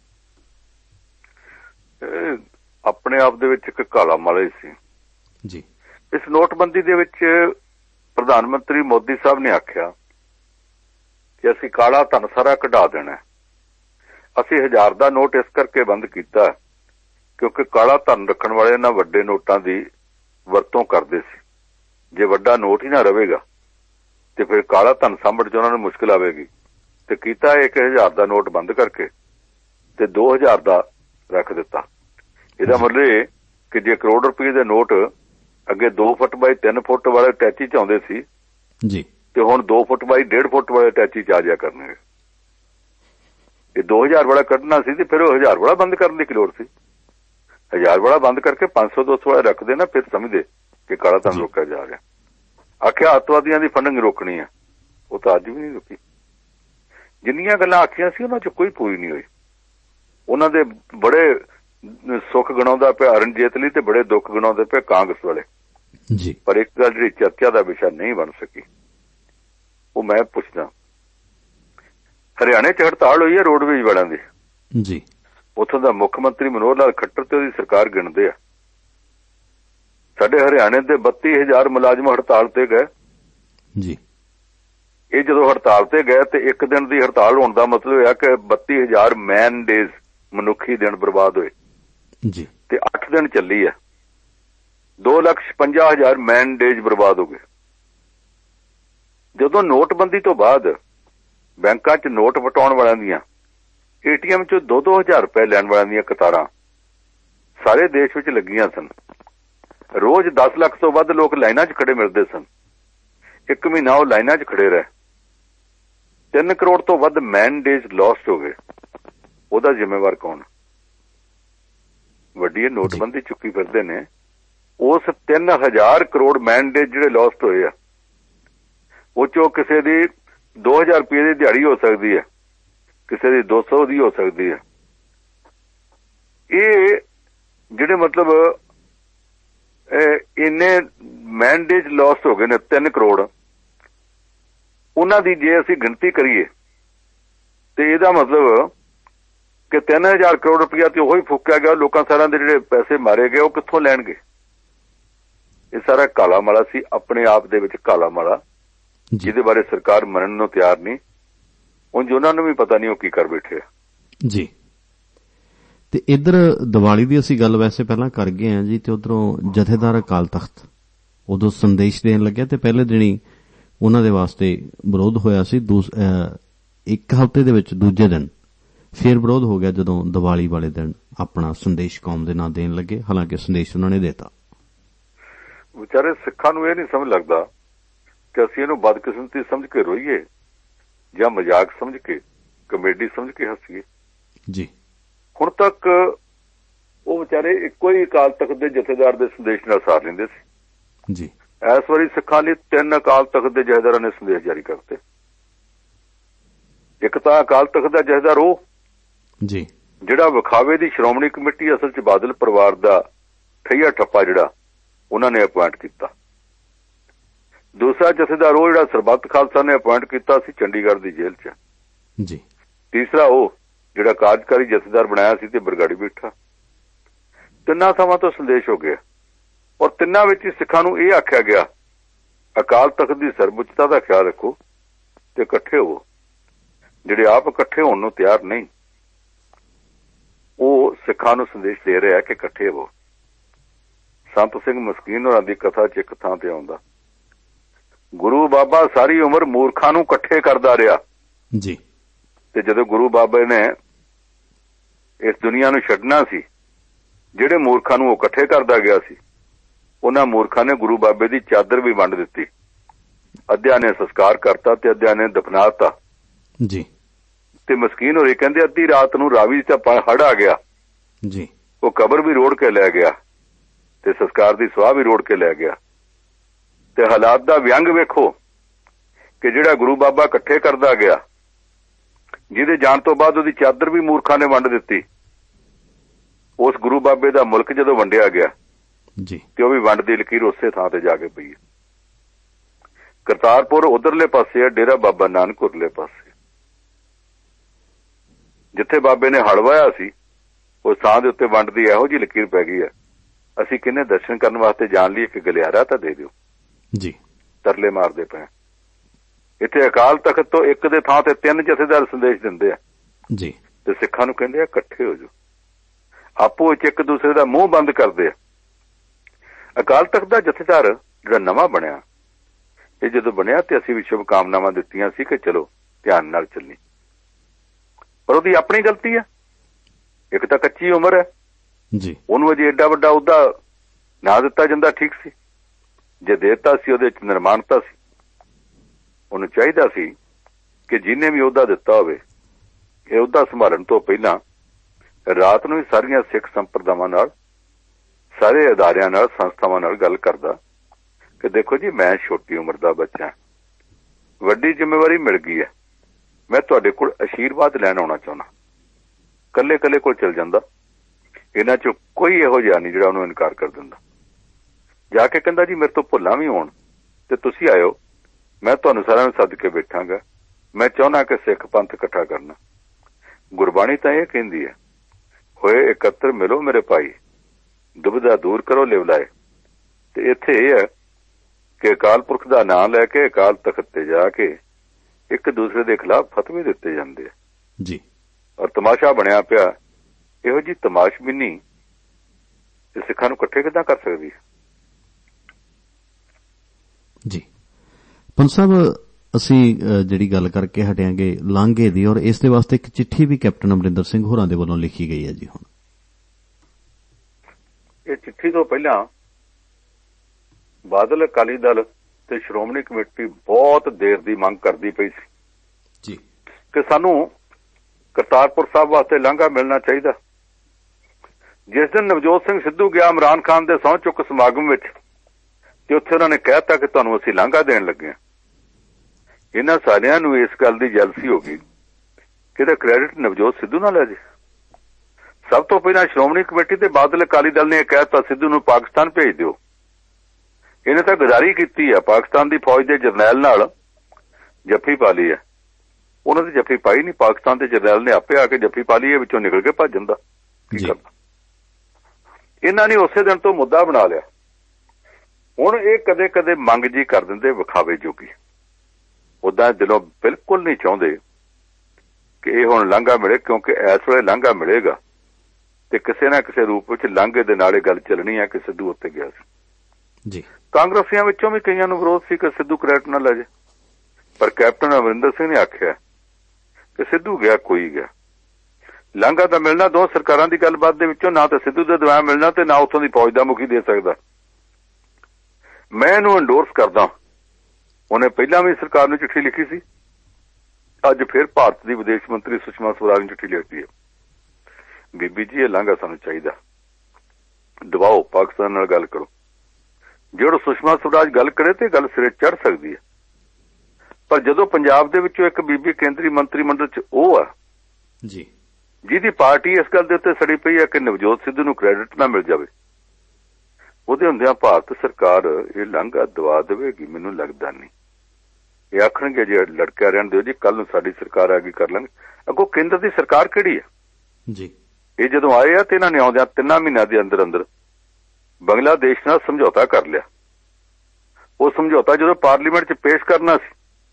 ਆਪਣੇ ਆਪ ਦੇ ਵਿੱਚ ਇੱਕ ਕਾਲਾ ਮਾਲਾ ਹੀ ਸੀ ਜੀ। ਇਸ ਨੋਟਬੰਦੀ ਦੇ ਵਿੱਚ ਪ੍ਰਧਾਨ ਮੰਤਰੀ ਮੋਦੀ ਸਾਹਿਬ ਨੇ ਆਖਿਆ ਕਿ ਅਸੀਂ ਕਾਲਾ ਧਨ ਸਾਰਾ ਕਢਾ ਦੇਣਾ। ਅਸੀਂ 1000 ਦਾ ਨੋਟ ਇਸ ਕਰਕੇ ਬੰਦ ਕੀਤਾ ਕਿਉਂਕਿ ਕਾਲਾ ਧਨ ਰੱਖਣ ਵਾਲੇ ਇਹਨਾਂ ਵੱਡੇ ਨੋਟਾਂ ਦੀ ਵਰਤੋਂ ਕਰਦੇ ਸੀ। ਜੇ ਵੱਡਾ ਨੋਟ ਹੀ ਨਾ ਰਹੇਗਾ ਤੇ ਫਿਰ ਕਾਲਾ ਧਨ ਸਾਂਭਣ 'ਚ ਉਹਨਾਂ ਨੂੰ ਮੁਸ਼ਕਿਲ ਆਵੇਗੀ। ਤੇ ਕੀਤਾ 1000 ਦਾ ਨੋਟ ਬੰਦ ਕਰਕੇ ਤੇ 2000 ਦਾ ਰੱਖ ਦਿੱਤਾ। ਇਹਦਾ ਮਤਲਬ ਇਹ ਕਿ ਜੇ ਕਰੋੜ ਰੁਪਏ ਦੇ ਨੋਟ ਅੱਗੇ 2 ਫੁੱਟ ਬਾਈ 3 ਫੁੱਟ ਵਾਲੇ ਟੈਚੀ 'ਚ ਆਉਂਦੇ ਸੀ ਜੀ, ਤੇ ਹੁਣ 2 ਫੁੱਟ ਬਾਈ 1.5 ਫੁੱਟ ਵਾਲੇ ਟੈਚੀ 'ਚ ਆ ਜਾਇਆ ਕਰਨਗੇ। ਇਹ 2000 ਵਾਲਾ ਕੱਢਣਾ ਸੀ ਤੇ ਫਿਰ ਉਹ 1000 ਵਾਲਾ ਬੰਦ ਕਰਨ ਦੀ ਕੀ ਲੋੜ ਸੀ। 1000 ਵਾਲਾ ਬੰਦ ਕਰਕੇ 500 200 ਵਾਲਾ ਰੱਖਦੇ ਨਾ, ਫਿਰ ਸਮਝਦੇ ਕਿ ਕਾਲਾ ਧਨ ਰੋਕਿਆ ਜਾ ਰਿਹਾ। ਆਖਿਆ ਅੱਤਵਾਦੀਆਂ ਦੀ ਫੰਡਿੰਗ ਰੋਕਣੀ ਆ, ਉਹ ਤਾਂ ਅੱਜ ਵੀ ਨਹੀਂ ਰੁਕੀ। ਜਿੰਨੀਆਂ ਗੱਲਾਂ ਆਖੀਆਂ ਸੀ ਉਹਨਾਂ 'ਚ ਕੋਈ ਪੂਰੀ ਨਹੀਂ ਹੋਈ। ਉਹਨਾਂ ਦੇ ਬੜੇ ਸੁੱਖ ਗਣਾਉਂਦਾ ਪਿਆ ਅਰੁਣ ਜੇਤਲੀ ਤੇ ਬੜੇ ਦੁੱਖ ਗਣਾਉਂਦੇ ਪਏ ਕਾਂਗਰਸ ਵਾਲੇ ਜੀ। ਪਰ ਇੱਕ ਗੱਲ ਜਿਹੜੀ ਚਰਚਾ ਦਾ ਵਿਸ਼ਾ ਨਹੀਂ ਬਣ ਸਕੀ, ਉਹ ਮੈਂ ਪੁੱਛਦਾ, ਹਰਿਆਣੇ 'ਚ ਹੜਤਾਲ ਹੋਈ ਹੈ ਰੋਡਵੇਜ਼ ਵਾਲਿਆਂ ਦੀ ਜੀ। ਉੱਥੋਂ ਦਾ ਮੁੱਖ ਮੰਤਰੀ ਮਨੋਹਰ ਲਾਲ ਖੱਟਰ ਤੇ ਉਹਦੀ ਸਰਕਾਰ ਗਿਣਦੇ ਆ। ਸਾਡੇ ਹਰਿਆਣੇ ਦੇ 32,000 ਮੁਲਾਜ਼ਮ ਹੜਤਾਲ ਤੇ ਗਏ ਜੀ। ਇਹ ਜਦੋਂ ਹੜਤਾਲ ਤੇ ਗਏ ਤੇ ਇੱਕ ਦਿਨ ਦੀ ਹੜਤਾਲ ਹੋਣ ਦਾ ਮਤਲਬ ਹੋਇਆ ਕਿ 32,000 ਮੈਨ ਡੇਜ਼ ਮਨੁੱਖੀ ਦਿਨ ਬਰਬਾਦ ਹੋਏ ਜੀ। ਤੇ 8 ਦਿਨ ਚੱਲੀ ਆ, 2,56,000 ਮੈਨ ਡੇਜ਼ ਬਰਬਾਦ ਹੋ ਗਏ। ਜਦੋਂ ਨੋਟਬੰਦੀ ਤੋਂ ਬਾਅਦ ਬੈਂਕਾਂ 'ਚ ਨੋਟ ਵਟਾਉਣ ਵਾਲਿਆਂ ਦੀਆਂ, ਏਟੀਐਮ 'ਚ 2-2 ਹਜ਼ਾਰ ਰੁਪਏ ਲੈਣ ਵਾਲਿਆਂ ਦੀਆਂ ਕਤਾਰਾਂ ਸਾਰੇ ਦੇਸ਼ ਵਿੱਚ ਲੱਗੀਆਂ ਸਨ। ਰੋਜ਼ 10 ਲੱਖ ਤੋਂ ਵੱਧ ਲੋਕ ਲਾਈਨਾਂ 'ਚ ਖੜੇ ਮਿਲਦੇ ਸਨ। 1 ਮਹੀਨਾ ਉਹ ਲਾਈਨਾਂ 'ਚ ਖੜੇ ਰਹੇ। 3 ਕਰੋੜ ਤੋਂ ਵੱਧ ਮੈਨ ਡੇਜ਼ ਲੋਸਟ ਹੋ ਗਏ। ਉਹਦਾ ਜ਼ਿੰਮੇਵਾਰ ਕੌਣ? ਵੱਡੀ ਨੋਟਬੰਦੀ ਚੁੱਕੀ ਫਿਰਦੇ ਨੇ। ਉਸ 3000 ਕਰੋੜ ਮੈਨ ਡੇਜ਼ ਜਿਹੜੇ ਲੋਸਟ ਹੋਏ ਆ, ਉਹ 'ਚੋਂ ਕਿਸੇ ਦੀ 2000 ਰੁਪਏ ਦੀ ਦਿਹਾੜੀ ਹੋ ਸਕਦੀ ਹੈ, ਕਿਸੇ ਦੀ 200 ਦੀ ਹੋ ਸਕਦੀ ਹੈ। ਇਹ ਜਿਹੜੇ ਮਤਲਬ ਇੰਨੇ ਮੈਨ ਡੇਜ਼ ਲੋਸਟ ਹੋ ਗਏ ਨੇ 3 ਕਰੋੜ, ਉਹਨਾਂ ਦੀ ਜੇ ਅਸੀਂ ਗਿਣਤੀ ਕਰੀਏ ਤੇ ਇਹਦਾ ਮਤਲਬ ਕਿ 3000 ਕਰੋੜ ਰੁਪਇਆ ਤੇ ਉਹੀ ਫੂਕਿਆ ਗਿਆ। ਲੋਕਾਂ ਸਾਰਿਆਂ ਦੇ ਜਿਹੜੇ ਪੈਸੇ ਮਾਰੇ ਗਏ ਉਹ ਕਿੱਥੋਂ ਲੈਣਗੇ? ਇਹ ਸਾਰਾ ਕਾਲਾ ਮਾਲਾ ਸੀ, ਆਪਣੇ ਆਪ ਦੇ ਵਿੱਚ ਕਾਲਾ ਮਾਲਾ, ਜਿਹਦੇ ਬਾਰੇ ਸਰਕਾਰ ਮੰਨਣ ਨੂੰ ਤਿਆਰ ਨਹੀਂ। ਉਂਝ ਉਹਨਾਂ ਨੂੰ ਵੀ ਪਤਾ ਨਹੀਂ ਉਹ ਕੀ ਕਰ ਬੈਠੇ ਆ ਜੀ। ਤੇ ਇੱਧਰ ਦੀਵਾਲੀ ਦੀ ਅਸੀਂ ਗੱਲ ਵੈਸੇ ਪਹਿਲਾਂ ਕਰ ਗਏ ਹਾਂ ਜੀ। ਤੇ ਉਧਰੋਂ ਜਥੇਦਾਰ ਅਕਾਲ ਤਖਤ ਉਦੋਂ ਸੰਦੇਸ਼ ਦੇਣ ਲੱਗਿਆ ਤੇ ਪਹਿਲੇ ਦਿਨ ਹੀ ਉਹਨਾਂ ਦੇ ਵਾਸਤੇ ਵਿਰੋਧ ਹੋਇਆ ਸੀ। ਇੱਕ ਹਫ਼ਤੇ ਦੇ ਵਿੱਚ ਦੂਜੇ ਦਿਨ ਫੇਰ ਵਿਰੋਧ ਹੋ ਗਿਆ ਜਦੋਂ ਦੀਵਾਲੀ ਵਾਲੇ ਦਿਨ ਆਪਣਾ ਸੰਦੇਸ਼ ਕੌਮ ਦੇ ਨਾਂ ਦੇਣ ਲੱਗੇ। ਹਾਲਾਂਕਿ ਸੰਦੇਸ਼ ਉਹਨਾਂ ਨੇ ਦਿੱਤਾ। ਵਿਚਾਰੇ ਸਿੱਖਾਂ ਨੂੰ ਇਹ ਨਹੀਂ ਸਮਝ ਲੱਗਦਾ ਕਿ ਅਸੀਂ ਇਹਨੂੰ ਬਦਕਿਸਮਤੀ ਸਮਝ ਕੇ ਰੋਈਏ ਜਾਂ ਮਜ਼ਾਕ ਸਮਝ ਕੇ, ਕਮੇਡੀ ਸਮਝ ਕੇ ਹੱਸੀਏ ਜੀ। ਹੁਣ ਤੱਕ ਉਹ ਵਿਚਾਰੇ ਇੱਕੋ ਹੀ ਅਕਾਲ ਤਖਤ ਦੇ ਜਥੇਦਾਰ ਦੇ ਸੰਦੇਸ਼ ਨਾਲ ਸਾਰ ਲੈਂਦੇ ਸੀ ਜੀ। ਇਸ ਵਾਰੀ ਸਿੱਖਾਂ ਲਈ 3 ਅਕਾਲ ਤਖਤ ਦੇ ਜਥੇਦਾਰਾਂ ਨੇ ਸੰਦੇਸ਼ ਜਾਰੀ ਕਰਤੇ। ਇੱਕ ਤਾਂ ਅਕਾਲ ਤਖਤ ਦਾ ਜਥੇਦਾਰ ਉਹ ਜੀ ਜਿਹੜਾ ਵਿਖਾਵੇ ਦੀ ਸ਼੍ਰੋਮਣੀ ਕਮੇਟੀ ਅਸਲ 'ਚ ਬਾਦਲ ਪਰਿਵਾਰ ਦਾ ਠਈਆ ਠੱਪਾ ਜਿਹੜਾ ਉਹਨਾਂ ਨੇ ਅਪੁਆਇੰਟ ਕੀਤਾ। ਦੂਸਰਾ ਜਥੇਦਾਰ ਉਹ ਜਿਹੜਾ ਸਰਬੱਤ ਖਾਲਸਾ ਨੇ ਅਪੁਆਇੰਟ ਕੀਤਾ ਸੀ ਚੰਡੀਗੜ੍ਹ ਦੀ ਜੇਲ੍ਹ 'ਚ ਜੀ। ਤੀਸਰਾ ਉਹ ਜਿਹੜਾ ਕਾਰਜਕਾਰੀ ਜਥੇਦਾਰ ਬਣਾਇਆ ਸੀ ਤੇ ਬਰਗਾੜੀ ਬੈਠਾ। 3 ਥਾਵਾਂ ਤੋਂ ਸੰਦੇਸ਼ ਹੋ ਗਿਆ ਔਰ 3 ਵਿੱਚ ਹੀ ਸਿੱਖਾਂ ਨੂੰ ਇਹ ਆਖਿਆ ਗਿਆ ਅਕਾਲ ਤਖਤ ਦੀ ਸਰਵਉੱਚਤਾ ਦਾ ਖਿਆਲ ਰੱਖੋ ਤੇ ਇਕੱਠੇ ਹੋਵੋ। ਜਿਹੜੇ ਆਪ ਇਕੱਠੇ ਹੋਣ ਨੂੰ ਤਿਆਰ ਨਹੀਂ, ਸਿੱਖਾਂ ਨੂੰ ਸੰਦੇਸ਼ ਦੇ ਰਿਹਾ ਕਿ ਇਕੱਠੇ ਹੋਵੋ। ਸੰਤ ਸਿੰਘ ਮਸਕੀਨ ਹੋਰਾਂ ਦੀ ਕਥਾ 'ਚ ਇੱਕ ਥਾਂ ਤੇ ਆਉਂਦਾ, ਗੁਰੂ ਬਾਬਾ ਸਾਰੀ ਉਮਰ ਮੂਰਖਾਂ ਨੂੰ ਇਕੱਠੇ ਕਰਦਾ ਰਿਹਾ ਜੀ, ਤੇ ਜਦੋਂ ਗੁਰੂ ਬਾਬੇ ਨੇ ਇਸ ਦੁਨੀਆ ਨੂੰ ਛੱਡਣਾ ਸੀ, ਜਿਹੜੇ ਮੂਰਖਾਂ ਨੂੰ ਉਹ ਇਕੱਠੇ ਕਰਦਾ ਗਿਆ ਸੀ, ਉਹਨਾਂ ਮੂਰਖਾਂ ਨੇ ਗੁਰੂ ਬਾਬੇ ਦੀ ਚਾਦਰ ਵੀ ਵੰਡ ਦਿੱਤੀ। ਅੱਧਿਆਂ ਨੇ ਸੰਸਕਾਰ ਕਰਤਾ ਤੇ ਅੱਧਿਆਂ ਨੇ ਦਫਨਾਤਾ ਜੀ। ਤੇ ਮਸਕੀਨ ਹੋਰੀ ਕਹਿੰਦੇ ਅੱਧੀ ਰਾਤ ਨੂੰ ਰਾਵੀ 'ਚ ਹੜ੍ਹ ਆ ਗਿਆ ਜੀ, ਉਹ ਕਬਰ ਵੀ ਰੋੜ ਕੇ ਲੈ ਗਿਆ ਤੇ ਸੰਸਕਾਰ ਦੀ ਸੁਆਹ ਵੀ ਰੋੜ ਕੇ ਲੈ ਗਿਆ। ਤੇ ਹਾਲਾਤ ਦਾ ਵਿਅੰਗ ਵੇਖੋ ਕਿ ਜਿਹੜਾ ਗੁਰੂ ਬਾਬਾ ਇਕੱਠੇ ਕਰਦਾ ਗਿਆ, ਜਿਹਦੇ ਜਾਣ ਤੋਂ ਬਾਅਦ ਉਹਦੀ ਚਾਦਰ ਵੀ ਮੂਰਖਾਂ ਨੇ ਵੰਡ ਦਿੱਤੀ, ਉਸ ਗੁਰੂ ਬਾਬੇ ਦਾ ਮੁਲਕ ਜਦੋਂ ਵੰਡਿਆ ਗਿਆ ਜੀ, ਤੇ ਉਹ ਵੀ ਵੰਡ ਦੀ ਲਕੀਰ ਉਸੇ ਥਾਂ ਤੇ ਜਾ ਕੇ ਪਈ। ਕਰਤਾਰਪੁਰ ਉਧਰਲੇ ਪਾਸੇ ਹੈ, ਡੇਰਾ ਬਾਬਾ ਨਾਨਕ ਉਰਲੇ ਪਾਸੇ। ਜਿੱਥੇ ਬਾਬੇ ਨੇ ਹਲ ਵਾਹਿਆ ਸੀ ਉਸ ਥਾਂ ਦੇ ਉੱਤੇ ਵੰਡ ਦੀ ਇਹੋ ਜਿਹੀ ਲਕੀਰ ਪੈ ਗਈ ਹੈ। ਅਸੀਂ ਕਿੰਨੇ ਦਰਸ਼ਨ ਕਰਨ ਵਾਸਤੇ ਜਾਣ ਲਈ ਇੱਕ ਗਲਿਆਰਾ ਤਾਂ ਦੇ ਦਿਓ ਜੀ, ਤਰਲੇ ਮਾਰਦੇ ਪਏ। ਇੱਥੇ ਅਕਾਲ ਤਖਤ ਤੋਂ ਇੱਕ ਦੇ ਥਾਂ ਤੇ 3 ਜਥੇਦਾਰ ਸੰਦੇਸ਼ ਦਿੰਦੇ ਆ ਜੀ, ਤੇ ਸਿੱਖਾਂ ਨੂੰ ਕਹਿੰਦੇ ਆ ਇਕੱਠੇ ਹੋ ਜਾਓ। ਆਪੋ ਵਿੱਚ ਇੱਕ ਦੂਸਰੇ ਦਾ ਮੂੰਹ ਬੰਦ ਕਰਦੇ ਆ। ਅਕਾਲ ਤਖਤ ਦਾ ਜਥੇਦਾਰ ਜਿਹੜਾ ਨਵਾਂ ਬਣਿਆ, ਇਹ ਜਦੋਂ ਬਣਿਆ ਤੇ ਅਸੀਂ ਵੀ ਸ਼ੁਭ ਕਾਮਨਾਵਾਂ ਦਿੱਤੀਆਂ ਸੀ ਕਿ ਚਲੋ ਧਿਆਨ ਨਾਲ ਚੱਲੀ, ਪਰ ਉਹਦੀ ਆਪਣੀ ਗਲਤੀ ਹੈ। ਇੱਕ ਤਾਂ ਕੱਚੀ ਉਮਰ ਹੈ ਜੀ, ਉਹਨੂੰ ਅਜੇ ਏਡਾ ਵੱਡਾ ਉਹਦਾ ਨਾ ਦਿੱਤਾ ਜਾਂਦਾ ਠੀਕ ਸੀ। ਜੇ ਦੇਤਾ ਸੀ ਉਹਦੇ ਚ ਨਿਰਮਾਣਤਾ ਸੀ। ਉਹਨੂੰ ਚਾਹੀਦਾ ਸੀ ਕਿ ਜਿਹਨੇ ਵੀ ਅਹੁਦਾ ਦਿੱਤਾ ਹੋਵੇ, ਇਹ ਅਹੁਦਾ ਸੰਭਾਲਣ ਤੋਂ ਪਹਿਲਾਂ ਰਾਤ ਨੂੰ ਹੀ ਸਾਰੀਆਂ ਸਿੱਖ ਸੰਪਰਦਾਵਾਂ ਨਾਲ, ਸਾਰੇ ਅਦਾਰਿਆਂ ਨਾਲ, ਸੰਸਥਾਵਾਂ ਨਾਲ ਗੱਲ ਕਰਦਾ ਕਿ ਦੇਖੋ ਜੀ, ਮੈਂ ਛੋਟੀ ਉਮਰ ਦਾ ਬੱਚਾ, ਵੱਡੀ ਜ਼ਿੰਮੇਵਾਰੀ ਮਿਲ ਗਈ ਹੈ, ਮੈਂ ਤੁਹਾਡੇ ਕੋਲ ਅਸ਼ੀਰਵਾਦ ਲੈਣ ਆਉਣਾ ਚਾਹੁੰਦਾ। ਕੱਲੇ ਕੋਲ ਚਲ ਜਾਂਦਾ। ਇਹਨਾਂ ਚੋਂ ਕੋਈ ਇਹੋ ਜਿਹਾ ਨਹੀਂ ਜਿਹੜਾ ਉਹਨੂੰ ਇਨਕਾਰ ਕਰ ਦਿੰਦਾ। ਜਾ ਕੇ ਕਹਿੰਦਾ ਜੀ ਮੇਰੇ ਤੋਂ ਭੁੱਲਾਂ ਵੀ ਹੋਣ ਤੇ ਤੁਸੀਂ ਆਇਓ, ਮੈਂ ਤੁਹਾਨੂੰ ਸਾਰਿਆਂ ਨੂੰ ਸੱਦ ਕੇ ਬੈਠਾਂਗਾ। ਮੈਂ ਚਾਹੁੰਦਾ ਕਿ ਸਿੱਖ ਪੰਥ ਇਕੱਠਾ ਕਰਨਾ। ਗੁਰਬਾਣੀ ਤਾਂ ਇਹ ਕਹਿੰਦੀ ਹੈ, ਹੋਏ ਇਕੱਤਰ ਮਿਲੋ ਮੇਰੇ ਭਾਈ, ਦੁਬਿਧਾ ਦੂਰ ਕਰੋ ਲਿਵਲਾਏ। ਤੇ ਇੱਥੇ ਇਹ ਹੈ ਕਿ ਅਕਾਲ ਪੁਰਖ ਦਾ ਨਾਂ ਲੈ ਕੇ ਅਕਾਲ ਤਖਤ ਤੇ ਜਾ ਕੇ ਇੱਕ ਦੂਸਰੇ ਦੇ ਖਿਲਾਫ ਫਤਵੇ ਦਿੱਤੇ ਜਾਂਦੇ ਆ ਜੀ। ਔਰ ਤਮਾਸ਼ਾ ਬਣਿਆ ਪਿਆ। ਇਹੋ ਜਿਹੀ ਤਮਾਸ਼ਬੀਨੀ ਤੇ ਸਿੱਖਾਂ ਨੂੰ ਇਕੱਠੇ ਕਿੱਦਾਂ ਕਰ ਸਕਦੀ ਹੈ ਜੀ। ਪੰਜ ਸਾਹਿਬ, ਅਸੀਂ ਜਿਹੜੀ ਗੱਲ ਕਰਕੇ ਹਟਿਆਂਗੇ ਲਾਂਘੇ ਦੀ, ਔਰ ਇਸ ਦੇ ਵਾਸਤੇ ਇੱਕ ਚਿੱਠੀ ਵੀ ਕੈਪਟਨ ਅਮਰਿੰਦਰ ਸਿੰਘ ਹੋਰਾਂ ਦੇ ਵੱਲੋਂ ਲਿਖੀ ਗਈ ਹੈ ਜੀ। ਹੁਣ ਇਹ ਚਿੱਠੀ ਤੋਂ ਪਹਿਲਾਂ ਬਾਦਲ ਅਕਾਲੀ ਦਲ ਤੇ ਸ਼੍ਰੋਮਣੀ ਕਮੇਟੀ ਬਹੁਤ ਦੇਰ ਦੀ ਮੰਗ ਕਰਦੀ ਪਈ ਸੀ ਜੀ ਕਿ ਸਾਨੂੰ ਕਰਤਾਰਪੁਰ ਸਾਹਿਬ ਵਾਸਤੇ ਲਾਂਘਾ ਮਿਲਣਾ ਚਾਹੀਦਾ। ਜਿਸ ਦਿਨ ਨਵਜੋਤ ਸਿੰਘ ਸਿੱਧੂ ਗਿਆ ਇਮਰਾਨ ਖਾਨ ਦੇ ਸਹੁੰ ਚੁੱਕ ਸਮਾਗਮ ਵਿੱਚ, ਤੇ ਉੱਥੇ ਉਹਨਾਂ ਨੇ ਕਹਿਤਾ ਕਿ ਤੁਹਾਨੂੰ ਅਸੀਂ ਲਾਂਘਾ ਦੇਣ ਲੱਗੇ ਹਾਂ। ਇਹਨਾਂ ਸਾਰਿਆਂ ਨੂੰ ਇਸ ਗੱਲ ਦੀ ਜੈਲਸੀ ਹੋ ਗਈ ਕਿ ਇਹਦਾ ਕ੍ਰੈਡਿਟ ਨਵਜੋਤ ਸਿੱਧੂ ਨਾਲ ਲੈ ਜੇ। ਸਭ ਤੋਂ ਪਹਿਲਾਂ ਸ਼੍ਰੋਮਣੀ ਕਮੇਟੀ ਤੇ ਬਾਦਲ ਅਕਾਲੀ ਦਲ ਨੇ ਕਹਿਤਾ ਸਿੱਧੂ ਨੂੰ ਪਾਕਿਸਤਾਨ ਭੇਜ ਦਿਓ। ਇਹਨੇ ਤਾਂ ਗਦਾਰੀ ਕੀਤੀ ਹੈ, ਪਾਕਿਸਤਾਨ ਦੀ ਫੌਜ ਦੇ ਜਰਨੈਲ ਨਾਲ ਜੱਫੀ ਪਾ ਲਈ ਹੈ। ਉਹਨਾਂ ਦੀ ਜੱਫੀ ਪਾਈ ਨਹੀਂ, ਪਾਕਿਸਤਾਨ ਦੇ ਜਰਨੈਲ ਨੇ ਆਪੇ ਆ ਕੇ ਜੱਫੀ ਪਾ ਲਈ, ਵਿੱਚੋਂ ਨਿਕਲ ਕੇ ਭੱਜ ਜਾਂਦਾ। ਕੀ ਕਰਨਾ? ਇਹਨਾਂ ਨੇ ਉਸੇ ਦਿਨ ਤੋਂ ਮੁੱਦਾ ਬਣਾ ਲਿਆ। ਹੁਣ ਇਹ ਕਦੇ ਕਦੇ ਮੰਗ ਜੀ ਕਰ ਦਿੰਦੇ ਵਿਖਾਵੇ ਜੋਗੀ, ਉਦਾਂ ਦਿਲੋਂ ਬਿਲਕੁਲ ਨਹੀਂ ਚਾਹੁੰਦੇ ਕਿ ਇਹ ਹੁਣ ਲਾਂਘਾ ਮਿਲੇ, ਕਿਉਂਕਿ ਇਸ ਵੇਲੇ ਲਾਂਘਾ ਮਿਲੇਗਾ ਤੇ ਕਿਸੇ ਨਾ ਕਿਸੇ ਰੂਪ ਵਿੱਚ ਲਾਂਘੇ ਦੇ ਨਾਲ ਇਹ ਗੱਲ ਚੱਲਣੀ ਹੈ ਕਿ ਸਿੱਧੂ ਉੱਤੇ ਗਿਆ ਸੀ ਜੀ। ਕਾਂਗਰਸੀਆਂ ਵਿੱਚੋਂ ਵੀ ਕਈਆਂ ਨੂੰ ਵਿਰੋਧ ਸੀ ਕਿ ਸਿੱਧੂ ਕ੍ਰੈਡਿਟ ਨਾ ਲੈ ਜੇ, ਪਰ ਕੈਪਟਨ ਅਮਰਿੰਦਰ ਸਿੰਘ ਨੇ ਆਖਿਆ ਕਿ ਸਿੱਧੂ ਗਿਆ ਕੋਈ ਗਿਆ। ਲਾਂਘਾ ਤਾਂ ਮਿਲਣਾ ਦੋ ਸਰਕਾਰਾਂ ਦੀ ਗੱਲਬਾਤ ਦੇ ਵਿੱਚੋਂ, ਨਾ ਤਾਂ ਸਿੱਧੂ ਦਾ ਦਵਾਇਆ ਮਿਲਣਾ ਤੇ ਨਾ ਉੱਥੋਂ ਦੀ ਫੌਜ ਦਾ ਮੁਖੀ ਦੇ ਸਕਦਾ। ਮੈਂ ਇਹਨੂੰ ਐਂਡੋਰਸ ਕਰਦਾ। ਉਹਨੇ ਪਹਿਲਾਂ ਵੀ ਸਰਕਾਰ ਨੂੰ ਚਿੱਠੀ ਲਿਖੀ ਸੀ, ਅੱਜ ਫਿਰ ਭਾਰਤ ਦੀ ਵਿਦੇਸ਼ ਮੰਤਰੀ ਸੁਸ਼ਮਾ ਸਵਰਾਜ ਨੂੰ ਚਿੱਠੀ ਲਿਖੀ ਹੈ, ਬੀਬੀ ਜੀ ਇਹ ਲਾਂਘਾ ਸਾਨੂੰ ਚਾਹੀਦਾ, ਦਬਾਓ, ਪਾਕਿਸਤਾਨ ਨਾਲ ਗੱਲ ਕਰੋ। ਜਿਹੜਾ ਸੁਸ਼ਮਾ ਸਵਰਾਜ ਗੱਲ ਕਰੇ ਤੇ ਗੱਲ ਸਿਰੇ ਚੜ ਸਕਦੀ ਹੈ, ਪਰ ਜਦੋਂ ਪੰਜਾਬ ਦੇ ਵਿੱਚੋਂ ਇੱਕ ਬੀਬੀ ਕੇਂਦਰੀ ਮੰਤਰੀ ਮੰਡਲ 'ਚ ਉਹ ਆ ਜੀ ਜਿਹਦੀ ਪਾਰਟੀ ਇਸ ਗੱਲ ਦੇ ਉੱਤੇ ਸੜੀ ਪਈ ਹੈ ਕਿ ਨਵਜੋਤ ਸਿੱਧੂ ਨੂੰ ਕ੍ਰੈਡਿਟ ਨਾ ਮਿਲ ਜਾਵੇ, ਉਹਦੇ ਹੁੰਦਿਆਂ ਭਾਰਤ ਸਰਕਾਰ ਇਹ ਲਾਂਘਾ ਦਵਾ ਦੇਵੇਗੀ? ਮੈਨੂੰ ਲੱਗਦਾ ਨਹੀਂ। ਇਹ ਆਖਣਗੇ ਜੇ ਲੜਕਿਆ ਰਹਿਣ ਦਿਓ ਜੀ, ਕੱਲ ਨੂੰ ਸਾਡੀ ਸਰਕਾਰ ਆ ਗਈ ਕਰ ਲਾਂਗੇ। ਅੱਗੋਂ ਕੇਂਦਰ ਦੀ ਸਰਕਾਰ ਕਿਹੜੀ ਹੈ ਜੀ? ਇਹ ਜਦੋਂ ਆਏ ਆ ਤੇ ਇਹਨਾਂ ਨੇ ਆਉਂਦਿਆਂ 3 ਮਹੀਨਿਆਂ ਦੇ ਅੰਦਰ ਅੰਦਰ ਬੰਗਲਾਦੇਸ਼ ਨਾਲ ਸਮਝੌਤਾ ਕਰ ਲਿਆ। ਉਹ ਸਮਝੌਤਾ ਜਦੋਂ ਪਾਰਲੀਮੈਂਟ 'ਚ ਪੇਸ਼ ਕਰਨਾ ਸੀ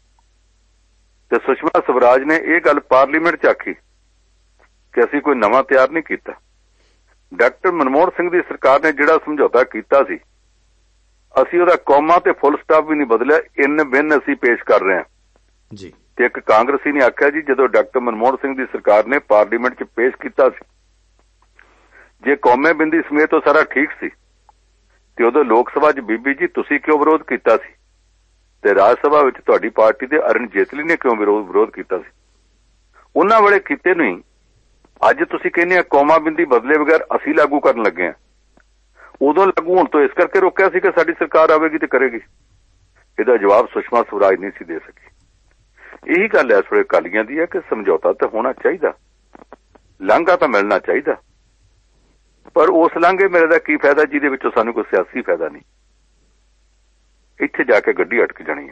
ਤੇ ਸੁਸ਼ਮਾ ਸਵਰਾਜ ਨੇ ਇਹ ਗੱਲ ਪਾਰਲੀਮੈਂਟ 'ਚ ਆਖੀ ਕਿ ਅਸੀਂ ਕੋਈ ਨਵਾਂ ਤਿਆਰ ਨਹੀਂ ਕੀਤਾ, ਡਾਕਟਰ ਮਨਮੋਹਨ ਸਿੰਘ ਦੀ ਸਰਕਾਰ ਨੇ ਜਿਹੜਾ ਸਮਝੌਤਾ ਕੀਤਾ ਸੀ, ਅਸੀਂ ਉਹਦਾ ਕੌਮਾ ਤੇ ਫੁੱਲ ਸਟਾਪ ਵੀ ਨਹੀਂ ਬਦਲਿਆ, ਇਨ ਬਿਨ ਅਸੀਂ ਪੇਸ਼ ਕਰ ਰਹੇ ਹਾਂ ਜੀ। ਤੇ ਇੱਕ ਕਾਂਗਰਸੀ ਨੇ ਆਖਿਆ ਜੀ ਜਦੋਂ ਡਾਕਟਰ ਮਨਮੋਹਨ ਸਿੰਘ ਦੀ ਸਰਕਾਰ ਨੇ ਪਾਰਲੀਮੈਂਟ 'ਚ ਪੇਸ਼ ਕੀਤਾ ਸੀ, ਜੇ ਕੌਮੇ ਬਿੰਦੀ ਸਮੇਤ ਉਹ ਸਾਰਾ ਠੀਕ ਸੀ ਤੇ ਉਦੋਂ ਲੋਕ ਸਭਾ 'ਚ ਬੀਬੀ ਜੀ ਤੁਸੀਂ ਕਿਉਂ ਵਿਰੋਧ ਕੀਤਾ ਸੀ, ਤੇ ਰਾਜ ਸਭਾ ਵਿੱਚ ਤੁਹਾਡੀ ਪਾਰਟੀ ਦੇ ਅਰੁਣ ਜੇਤਲੀ ਨੇ ਕਿਉਂ ਵਿਰੋਧ ਕੀਤਾ ਸੀ? ਉਹਨਾਂ ਵੇਲੇ ਕੀਤੇ ਨਹੀਂ, ਅੱਜ ਤੁਸੀਂ ਕਹਿੰਦੇ ਆ ਕੌਮਾ ਬਿੰਦੀ ਬਦਲੇ ਬਗੈਰ ਅਸੀਂ ਲਾਗੂ ਕਰਨ ਲੱਗੇ ਆ। ਉਦੋਂ ਲਾਗੂ ਹੋਣ ਤੋਂ ਇਸ ਕਰਕੇ ਰੋਕਿਆ ਸੀ ਕਿ ਸਾਡੀ ਸਰਕਾਰ ਆਵੇਗੀ ਤੇ ਕਰੇਗੀ। ਇਹਦਾ ਜਵਾਬ ਸੁਸ਼ਮਾ ਸਵਰਾਜ ਨਹੀਂ ਸੀ ਦੇ ਸਕੀ। ਇਹੀ ਗੱਲ ਇਸ ਵੇਲੇ ਅਕਾਲੀਆਂ ਦੀ ਹੈ ਕਿ ਸਮਝੌਤਾ ਤਾਂ ਹੋਣਾ ਚਾਹੀਦਾ, ਲਾਂਘਾ ਤਾਂ ਮਿਲਣਾ ਚਾਹੀਦਾ, ਪਰ ਉਸ ਲਾਂਘੇ ਮੇਰੇ ਦਾ ਕੀ ਫਾਇਦਾ ਜਿਹਦੇ ਵਿੱਚੋਂ ਸਾਨੂੰ ਕੋਈ ਸਿਆਸੀ ਫਾਇਦਾ ਨਹੀਂ। ਇੱਥੇ ਜਾ ਕੇ ਗੱਡੀ ਅਟਕ ਜਾਣੀ ਹੈ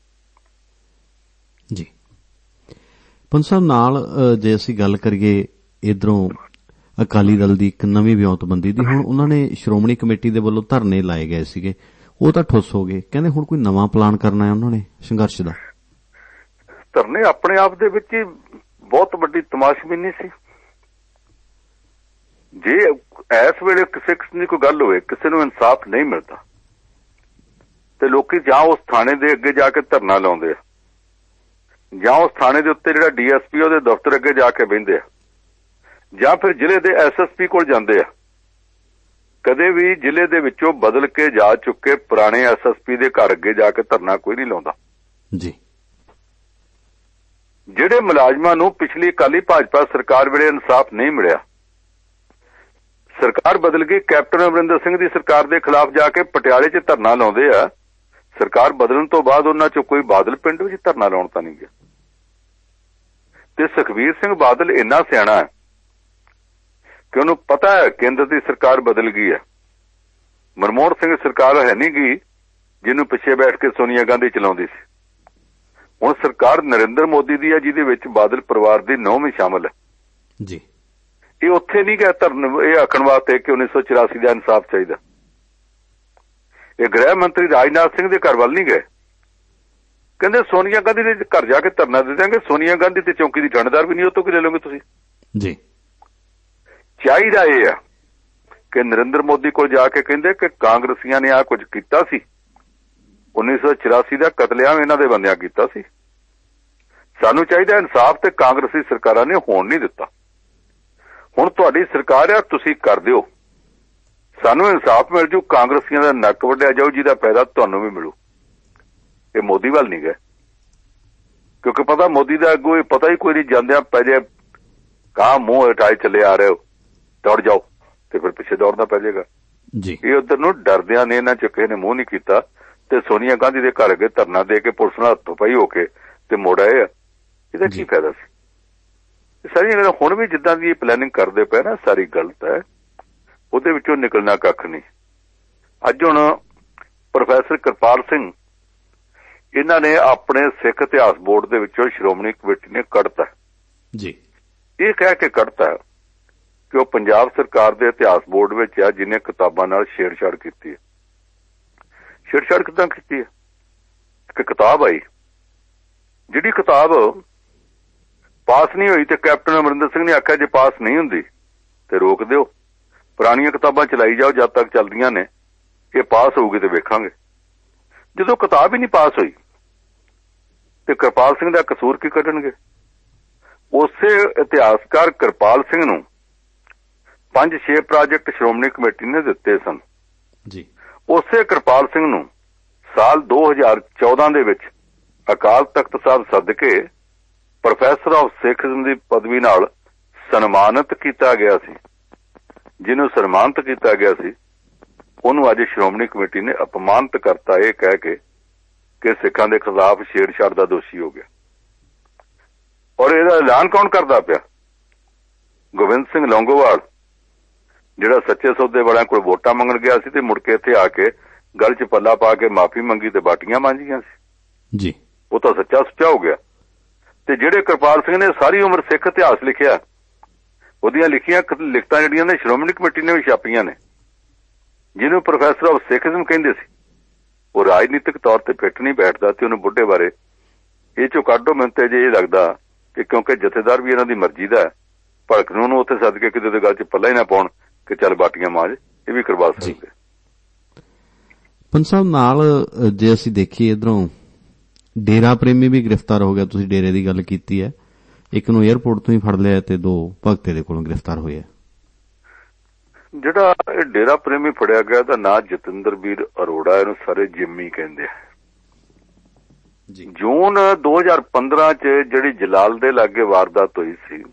ਜੀ। ਪੰਜ ਸਾਹਿਬ ਨਾਲ ਜੇ ਅਸੀਂ ਗੱਲ ਕਰੀਏ ਇਧਰੋਂ ਅਕਾਲੀ ਦਲ ਦੀ ਇੱਕ ਨਵੀਂ ਵਿਉਂਤਬੰਦੀ ਦੀ, ਹੁਣ ਉਹਨਾਂ ਨੇ ਸ਼੍ਰੋਮਣੀ ਕਮੇਟੀ ਦੇ ਵੱਲੋਂ ਧਰਨੇ ਲਾਏ ਗਏ ਸੀਗੇ, ਉਹ ਤਾਂ ਠੁੱਸ ਹੋ ਗਏ, ਕਹਿੰਦੇ ਹੁਣ ਕੋਈ ਨਵਾਂ ਪਲਾਨ ਕਰਨਾ ਹੈ ਉਹਨਾਂ ਨੇ ਸੰਘਰਸ਼ ਦਾ। ਧਰਨੇ ਆਪਣੇ ਆਪ ਦੇ ਵਿੱਚ ਹੀ ਬਹੁਤ ਵੱਡੀ ਤਮਾਸ਼ਬੀਨੀ ਸੀ। ਜੇ ਇਸ ਵੇਲੇ ਕਿਸੇ ਕਿਸਮ ਦੀ ਕੋਈ ਗੱਲ ਹੋਵੇ, ਕਿਸੇ ਨੂੰ ਇਨਸਾਫ ਨਹੀਂ ਮਿਲਦਾ ਤੇ ਲੋਕੀ ਜਾਂ ਉਸ ਥਾਣੇ ਦੇ ਅੱਗੇ ਜਾ ਕੇ ਧਰਨਾ ਲਾਉਂਦੇ ਆ, ਜਾਂ ਉਸ ਥਾਣੇ ਦੇ ਉੱਤੇ ਜਿਹੜਾ ਡੀਐਸਪੀ ਉਹਦੇ ਦਫ਼ਤਰ ਅੱਗੇ ਜਾ ਕੇ ਬਹਿੰਦੇ ਆ, ਜਾਂ ਫਿਰ ਜ਼ਿਲ੍ਹੇ ਦੇ ਐਸਐਸਪੀ ਕੋਲ ਜਾਂਦੇ ਆ। ਕਦੇ ਵੀ ਜ਼ਿਲ੍ਹੇ ਦੇ ਵਿੱਚੋਂ ਬਦਲ ਕੇ ਜਾ ਚੁੱਕੇ ਪੁਰਾਣੇ ਐਸਐਸਪੀ ਦੇ ਘਰ ਅੱਗੇ ਜਾ ਕੇ ਧਰਨਾ ਕੋਈ ਨਹੀਂ ਲਾਉਂਦਾ ਜੀ। ਜਿਹੜੇ ਮੁਲਾਜ਼ਮਾਂ ਨੂੰ ਪਿਛਲੀ ਅਕਾਲੀ ਭਾਜਪਾ ਸਰਕਾਰ ਵੇਲੇ ਇਨਸਾਫ ਨਹੀਂ ਮਿਲਿਆ, ਸਰਕਾਰ ਬਦਲ ਗਈ, ਕੈਪਟਨ ਅਮਰਿੰਦਰ ਸਿੰਘ ਦੀ ਸਰਕਾਰ ਦੇ ਖਿਲਾਫ ਜਾ ਕੇ ਪਟਿਆਲੇ 'ਚ ਧਰਨਾ ਲਾਉਂਦੇ ਆ। ਸਰਕਾਰ ਬਦਲਣ ਤੋਂ ਬਾਅਦ ਉਹਨਾਂ 'ਚੋਂ ਕੋਈ ਬਾਦਲ ਪਿੰਡ ਵਿੱਚ ਧਰਨਾ ਲਾਉਣ ਤਾਂ ਨਹੀਂ ਗਿਆ। ਤੇ ਸੁਖਬੀਰ ਸਿੰਘ ਬਾਦਲ ਇੰਨਾ ਸਿਆਣਾ ਹੈ ਕਿ ਉਹਨੂੰ ਪਤਾ ਹੈ ਕੇਂਦਰ ਦੀ ਸਰਕਾਰ ਬਦਲ ਗਈ ਹੈ। ਮਨਮੋਹਨ ਸਿੰਘ ਸਰਕਾਰ ਹੈ ਨਹੀਂ ਗਈ ਜਿਹਨੂੰ ਪਿੱਛੇ ਬੈਠ ਕੇ ਸੋਨੀਆ ਗਾਂਧੀ ਚਲਾਉਂਦੀ ਸੀ। ਹੁਣ ਸਰਕਾਰ ਨਰਿੰਦਰ ਮੋਦੀ ਦੀ ਹੈ ਜਿਹਦੇ ਵਿੱਚ ਬਾਦਲ ਪਰਿਵਾਰ ਦੀ ਨੌਂ ਵੀ ਸ਼ਾਮਲ ਹੈ ਜੀ। ਇਹ ਉੱਥੇ ਨਹੀਂ ਗਿਆ ਧਰਨ ਇਹ ਆਖਣ ਵਾਸਤੇ ਕਿ 1984 ਦਾ ਇਨਸਾਫ ਚਾਹੀਦਾ। ਇਹ ਗ੍ਰਹਿ ਮੰਤਰੀ ਰਾਜਨਾਥ ਸਿੰਘ ਦੇ ਘਰ ਵੱਲ ਨਹੀਂ ਗਏ, ਕਹਿੰਦੇ ਸੋਨੀਆ ਗਾਂਧੀ ਦੇ ਘਰ ਜਾ ਕੇ ਧਰਨਾ ਦੇ ਦਿਆਂਗੇ। ਸੋਨੀਆ ਗਾਂਧੀ ਤੇ ਚੌਂਕੀ ਦੀ ਠੰਡਦਾਰ ਵੀ ਨਹੀਂ, ਉਹ ਤੋਂ ਕੀ ਲੈ ਲਓਗੇ ਤੁਸੀਂ ਜੀ। ਚਾਹੀਦਾ ਇਹ ਆ ਕਿ ਨਰਿੰਦਰ ਮੋਦੀ ਕੋਲ ਜਾ ਕੇ ਕਹਿੰਦੇ ਕਿ ਕਾਂਗਰਸੀਆਂ ਨੇ ਆ ਕੁਝ ਕੀਤਾ ਸੀ, 1984 ਦਾ ਕਤਲੇਆਮ ਇਹਨਾਂ ਦੇ ਬੰਦਿਆਂ ਕੀਤਾ ਸੀ, ਸਾਨੂੰ ਚਾਹੀਦਾ ਇਨਸਾਫ, ਤੇ ਕਾਂਗਰਸੀ ਸਰਕਾਰਾਂ ਨੇ ਹੋਣ ਨਹੀਂ ਦਿੱਤਾ। ਹੁਣ ਤੁਹਾਡੀ ਸਰਕਾਰ ਆ, ਤੁਸੀਂ ਕਰ ਦਿਓ, ਸਾਨੂੰ ਇਨਸਾਫ ਮਿਲ ਜੂ, ਕਾਂਗਰਸੀਆਂ ਦਾ ਨੱਕ ਵੱਢਿਆ ਜਾਊ, ਜਿਹਦਾ ਫਾਇਦਾ ਤੁਹਾਨੂੰ ਵੀ ਮਿਲੂ। ਇਹ ਮੋਦੀ ਵੱਲ ਨਹੀਂ ਗਏ ਕਿਉਂਕਿ ਪਤਾ ਮੋਦੀ ਦਾ ਅੱਗੋਂ ਇਹ ਪਤਾ ਹੀ ਕੋਈ ਨਹੀਂ, ਜਾਂਦਿਆਂ ਪੈ ਜਾਏ ਕਾਂ ਮੂੰਹ ਹਟਾਏ ਚੱਲੇ ਆ ਰਹੇ ਹੋ, ਦੌੜ ਜਾਓ, ਤੇ ਫਿਰ ਪਿੱਛੇ ਦੌੜਨਾ ਪੈ ਜਾਏਗਾ ਜੀ। ਇਹ ਉਧਰ ਨੂੰ ਡਰਦਿਆਂ ਨੇ ਇਹਨਾਂ ਚ ਕਿਸੇ ਨੇ ਮੂੰਹ ਨਹੀਂ ਕੀਤਾ ਤੇ ਸੋਨੀਆ ਗਾਂਧੀ ਦੇ ਘਰ ਅੱਗੇ ਧਰਨਾ ਦੇ ਕੇ ਪੁਲਿਸ ਨਾਲ ਹੱਥੋਂ ਪਾਈ ਹੋ ਕੇ ਤੇ ਮੁੜ ਆਏ ਆ। ਇਹਦਾ ਕੀ ਫਾਇਦਾ ਸੀ? ਸਾਰੀਆਂ ਗੱਲਾਂ ਹੁਣ ਵੀ ਜਿੱਦਾਂ ਦੀ ਪਲੈਨਿੰਗ ਕਰਦੇ ਪਏ ਨਾ, ਸਾਰੀ ਗਲਤ ਹੈ, ਉਹਦੇ ਵਿੱਚੋਂ ਨਿਕਲਣਾ ਕੱਖ ਨਹੀਂ। ਅੱਜ ਹੁਣ ਪ੍ਰੋਫੈਸਰ ਕਿਰਪਾਲ ਸਿੰਘ ਇਹਨਾਂ ਨੇ ਆਪਣੇ ਸਿੱਖ ਇਤਿਹਾਸ ਬੋਰਡ ਦੇ ਵਿੱਚੋਂ ਸ਼੍ਰੋਮਣੀ ਕਮੇਟੀ ਨੇ ਕੱਢਤਾ ਜੀ। ਇਹ ਕਹਿ ਕੇ ਕੱਢਤਾ ਕਿ ਉਹ ਪੰਜਾਬ ਸਰਕਾਰ ਦੇ ਇਤਿਹਾਸ ਬੋਰਡ ਵਿੱਚ ਆ ਜਿਹਨੇ ਕਿਤਾਬਾਂ ਨਾਲ ਛੇੜਛਾੜ ਕੀਤੀ ਹੈ। ਛੇੜਛਾੜ ਕਿੱਦਾਂ ਕੀਤੀ ਹੈ? ਕਿ ਕਿਤਾਬ ਆਈ, ਜਿਹੜੀ ਕਿਤਾਬ ਪਾਸ ਨਹੀਂ ਹੋਈ ਤੇ ਕੈਪਟਨ ਅਮਰਿੰਦਰ ਸਿੰਘ ਨੇ ਆਖਿਆ ਜੇ ਪਾਸ ਨਹੀਂ ਹੁੰਦੀ ਤੇ ਰੋਕ ਦਿਓ, ਪੁਰਾਣੀਆਂ ਕਿਤਾਬਾਂ ਚਲਾਈ ਜਾਓ ਜਦ ਤੱਕ ਚੱਲਦੀਆਂ ਨੇ, ਇਹ ਪਾਸ ਹੋਊਗੀ ਤੇ ਵੇਖਾਂਗੇ। ਜਦੋਂ ਕਿਤਾਬ ਹੀ ਨਹੀਂ ਪਾਸ ਹੋਈ ਤੇ ਕਿਰਪਾਲ ਸਿੰਘ ਦਾ ਕਸੂਰ ਕੀ ਕੱਢਣਗੇ? ਉਸੇ ਇਤਿਹਾਸਕਾਰ ਕਿਰਪਾਲ ਸਿੰਘ ਨੂੰ 5-6 ਪ੍ਰਾਜੈਕਟ ਸ਼੍ਰੋਮਣੀ ਕਮੇਟੀ ਨੇ ਦਿੱਤੇ ਸਨ ਜੀ। ਉਸੇ ਕਿਰਪਾਲ ਸਿੰਘ ਨੂੰ ਸਾਲ 2014 ਦੇ ਵਿੱਚ ਅਕਾਲ ਤਖਤ ਸਾਹਿਬ ਸੱਦ ਕੇ ਪ੍ਰੋਫੈਸਰ ਆਫ ਸਿੱਖਜ਼ਮ ਦੀ ਪਦਵੀ ਨਾਲ ਸਨਮਾਨਿਤ ਕੀਤਾ ਗਿਆ ਸੀ। ਜਿਹਨੂੰ ਸਨਮਾਨਿਤ ਕੀਤਾ ਗਿਆ ਸੀ ਉਹਨੂੰ ਅੱਜ ਸ਼੍ਰੋਮਣੀ ਕਮੇਟੀ ਨੇ ਅਪਮਾਨਿਤ ਕਰਤਾ, ਇਹ ਕਹਿ ਕੇ ਕਿ ਸਿੱਖਾਂ ਦੇ ਖਿਲਾਫ ਛੇੜਛਾੜ ਦਾ ਦੋਸ਼ੀ ਹੋ ਗਿਆ। ਔਰ ਇਹਦਾ ਐਲਾਨ ਕੌਣ ਕਰਦਾ ਪਿਆ? ਗੋਬਿੰਦ ਸਿੰਘ ਲੌਂਗੋਵਾਲ, ਜਿਹੜਾ ਸੱਚੇ ਸੌਦੇ ਵਾਲਿਆਂ ਕੋਲ ਵੋਟਾਂ ਮੰਗਣ ਗਿਆ ਸੀ ਤੇ ਮੁੜ ਕੇ ਇੱਥੇ ਆ ਕੇ ਗਲ 'ਚ ਪੱਲਾ ਪਾ ਕੇ ਮਾਫੀ ਮੰਗੀ ਤੇ ਬਾਟੀਆਂ ਮਾਂਜੀਆਂ ਸੀ ਜੀ। ਉਹ ਤਾਂ ਸੱਚਾ ਸੁੱਚਾ ਹੋ ਗਿਆ। ਤੇ ਜਿਹੜੇ ਕਿਰਪਾਲ ਸਿੰਘ ਨੇ ਸਾਰੀ ਉਮਰ ਸਿੱਖ ਇਤਿਹਾਸ ਲਿਖਿਆ, ਉਹਦੀਆਂ ਲਿਖੀਆਂ ਲਿਖਤਾਂ ਜਿਹੜੀਆਂ ਨੇ ਸ਼੍ਰੋਮਣੀ ਕਮੇਟੀ ਨੇ ਵੀ ਛਾਪੀਆਂ ਨੇ, ਜਿਹਨੂੰ ਪ੍ਰੋਫੈਸਰ ਆਫ ਸਿੱਖਜ਼ਮ ਕਹਿੰਦੇ ਸੀ, ਉਹ ਰਾਜਨੀਤਿਕ ਤੌਰ ਤੇ ਫਿੱਟ ਨਹੀਂ ਬੈਠਦਾ ਤੇ ਉਹਨੂੰ ਬੁੱਢੇ ਬਾਰੇ ਇਹ ਚੋਂ ਕੱਢੋ। ਮੈਨੂੰ ਤੇ ਜੇ ਇਹ ਲੱਗਦਾ ਕਿ ਕਿਉਂਕਿ ਜਥੇਦਾਰ ਵੀ ਇਹਨਾਂ ਦੀ ਮਰਜ਼ੀ ਦਾ, ਭੜਕ ਨੂੰ ਉੱਥੇ ਸੱਦ ਕੇ ਕਿਤੇ ਦੇ ਗੱਲ 'ਚ ਪੱਲਾ ਹੀ ਨਾ ਪਾਉਣ, ਕਿ ਚੱਲ ਬਾਟੀਆਂ ਮਾਂਜ, ਇਹ ਵੀ ਕਰਵਾ ਸਕਦੇ। ਪੰਜ ਸਾਹਿਬ ਨਾਲ ਜੇ ਅਸੀਂ ਦੇਖੀਏ ਇੱਧਰੋਂ ਡੇਰਾ ਪ੍ਰੇਮੀ ਵੀ ਗ੍ਰਿਫਤਾਰ ਹੋ ਗਿਆ। ਤੁਸੀਂ ਡੇਰੇ ਦੀ ਗੱਲ ਕੀਤੀ ਹੈ, ਇੱਕ ਨੂੰ ਏਅਰਪੋਰਟ ਤੋਂ ਹੀ ਫੜ ਲਿਆ ਤੇ 2 ਭਗਤੇ ਦੇ ਕੋਲੋਂ ਗ੍ਰਿਫਤਾਰ ਹੋਏ ਆ। ਜਿਹੜਾ ਇਹ ਡੇਰਾ ਪ੍ਰੇਮੀ ਫੜਿਆ ਗਿਆ ਇਹਦਾ ਨਾਂ ਜਤਿੰਦਰਵੀਰ ਅਰੋੜਾ, ਇਹਨੂੰ ਸਾਰੇ ਜਿੰਮੀ ਕਹਿੰਦੇ ਆ। ਜੂਨ 2015 ਚ ਜਿਹੜੀ ਜਲਾਲ ਦੇ ਲਾਗੇ ਵਾਰਦਾਤ ਹੋਈ ਸੀ,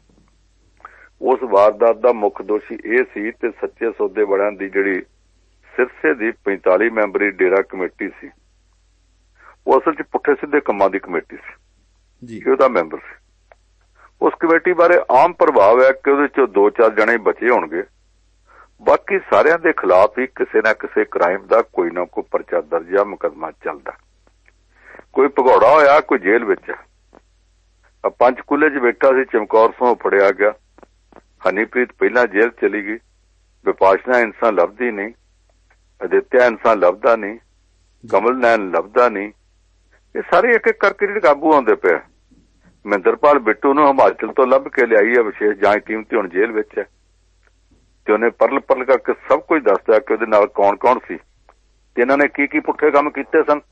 ਉਸ ਵਾਰਦਾਤ ਦਾ ਮੁੱਖ ਦੋਸ਼ੀ ਇਹ ਸੀ ਤੇ ਸੱਚੇ ਸੌਦੇ ਵਾਲਿਆਂ ਦੀ ਜਿਹੜੀ ਸਿਰਸੇ ਦੀ 45 ਮੈਂਬਰੀ ਡੇਰਾ ਕਮੇਟੀ ਸੀ, ਉਹ ਅਸਲ ਚ ਪੁੱਠੇ ਸਿੱਧੇ ਕੰਮਾਂ ਦੀ ਕਮੇਟੀ ਸੀ, ਉਹਦਾ ਮੈਂਬਰ ਸੀ। ਉਸ ਕਮੇਟੀ ਬਾਰੇ ਆਮ ਪ੍ਰਭਾਵ ਹੈ ਕਿ ਉਹਦੇ ਚੋਂ 2-4 ਜਣੇ ਬਚੇ ਹੋਣਗੇ, ਬਾਕੀ ਸਾਰਿਆਂ ਦੇ ਖਿਲਾਫ ਹੀ ਕਿਸੇ ਨਾ ਕਿਸੇ ਕ੍ਰਾਈਮ ਦਾ ਕੋਈ ਨਾ ਕੋਈ ਪਰਚਾ ਦਰਜ ਜਾਂ ਮੁਕੱਦਮਾ ਚੱਲਦਾ। ਕੋਈ ਭਗੌੜਾ ਹੋਇਆ, ਕੋਈ ਜੇਲ੍ਹ ਵਿੱਚ। ਪੰਚਕੂਲੇ 'ਚ ਬੈਠਾ ਸੀ ਚਮਕੌਰ ਸਿੰਘ, ਫੜਿਆ ਗਿਆ। ਹਨੀਪ੍ਰੀਤ ਪਹਿਲਾਂ ਜੇਲ੍ਹ ਚਲੀ ਗਈ। ਵਿਪਾਸ਼ਨਾ ਇਨਸਾਨ ਲੱਭਦੀ ਨਹੀਂ, ਅਦਿੱਤਿਆ ਇਨਸਾਨ ਲੱਭਦਾ ਨਹੀਂ, ਕਮਲ ਨੈਨ ਲੱਭਦਾ ਨਹੀਂ। ਇਹ ਸਾਰੇ ਇੱਕ ਇੱਕ ਕਰਕੇ ਜਿਹੜੇ ਕਾਬੂ ਆਉਂਦੇ ਪਏ। ਮਹਿੰਦਰਪਾਲ ਬਿੱਟੂ ਨੂੰ ਹਿਮਾਚਲ ਤੋਂ ਲੱਭ ਕੇ ਲਿਆਈ ਹੈ ਵਿਸ਼ੇਸ਼ ਜਾਂਚ ਟੀਮ, ਤੇ ਹੁਣ ਜੇਲ੍ਹ ਵਿੱਚ ਹੈ ਤੇ ਉਹਨੇ ਪਰਲ ਕਰਕੇ ਸਭ ਕੁਝ ਦੱਸਦਾ ਕਿ ਉਹਦੇ ਨਾਲ ਕੌਣ ਕੌਣ ਸੀ ਤੇ ਇਹਨਾਂ ਨੇ ਕੀ ਕੀ ਪੁੱਠੇ ਕੰਮ ਕੀਤੇ ਸਨ।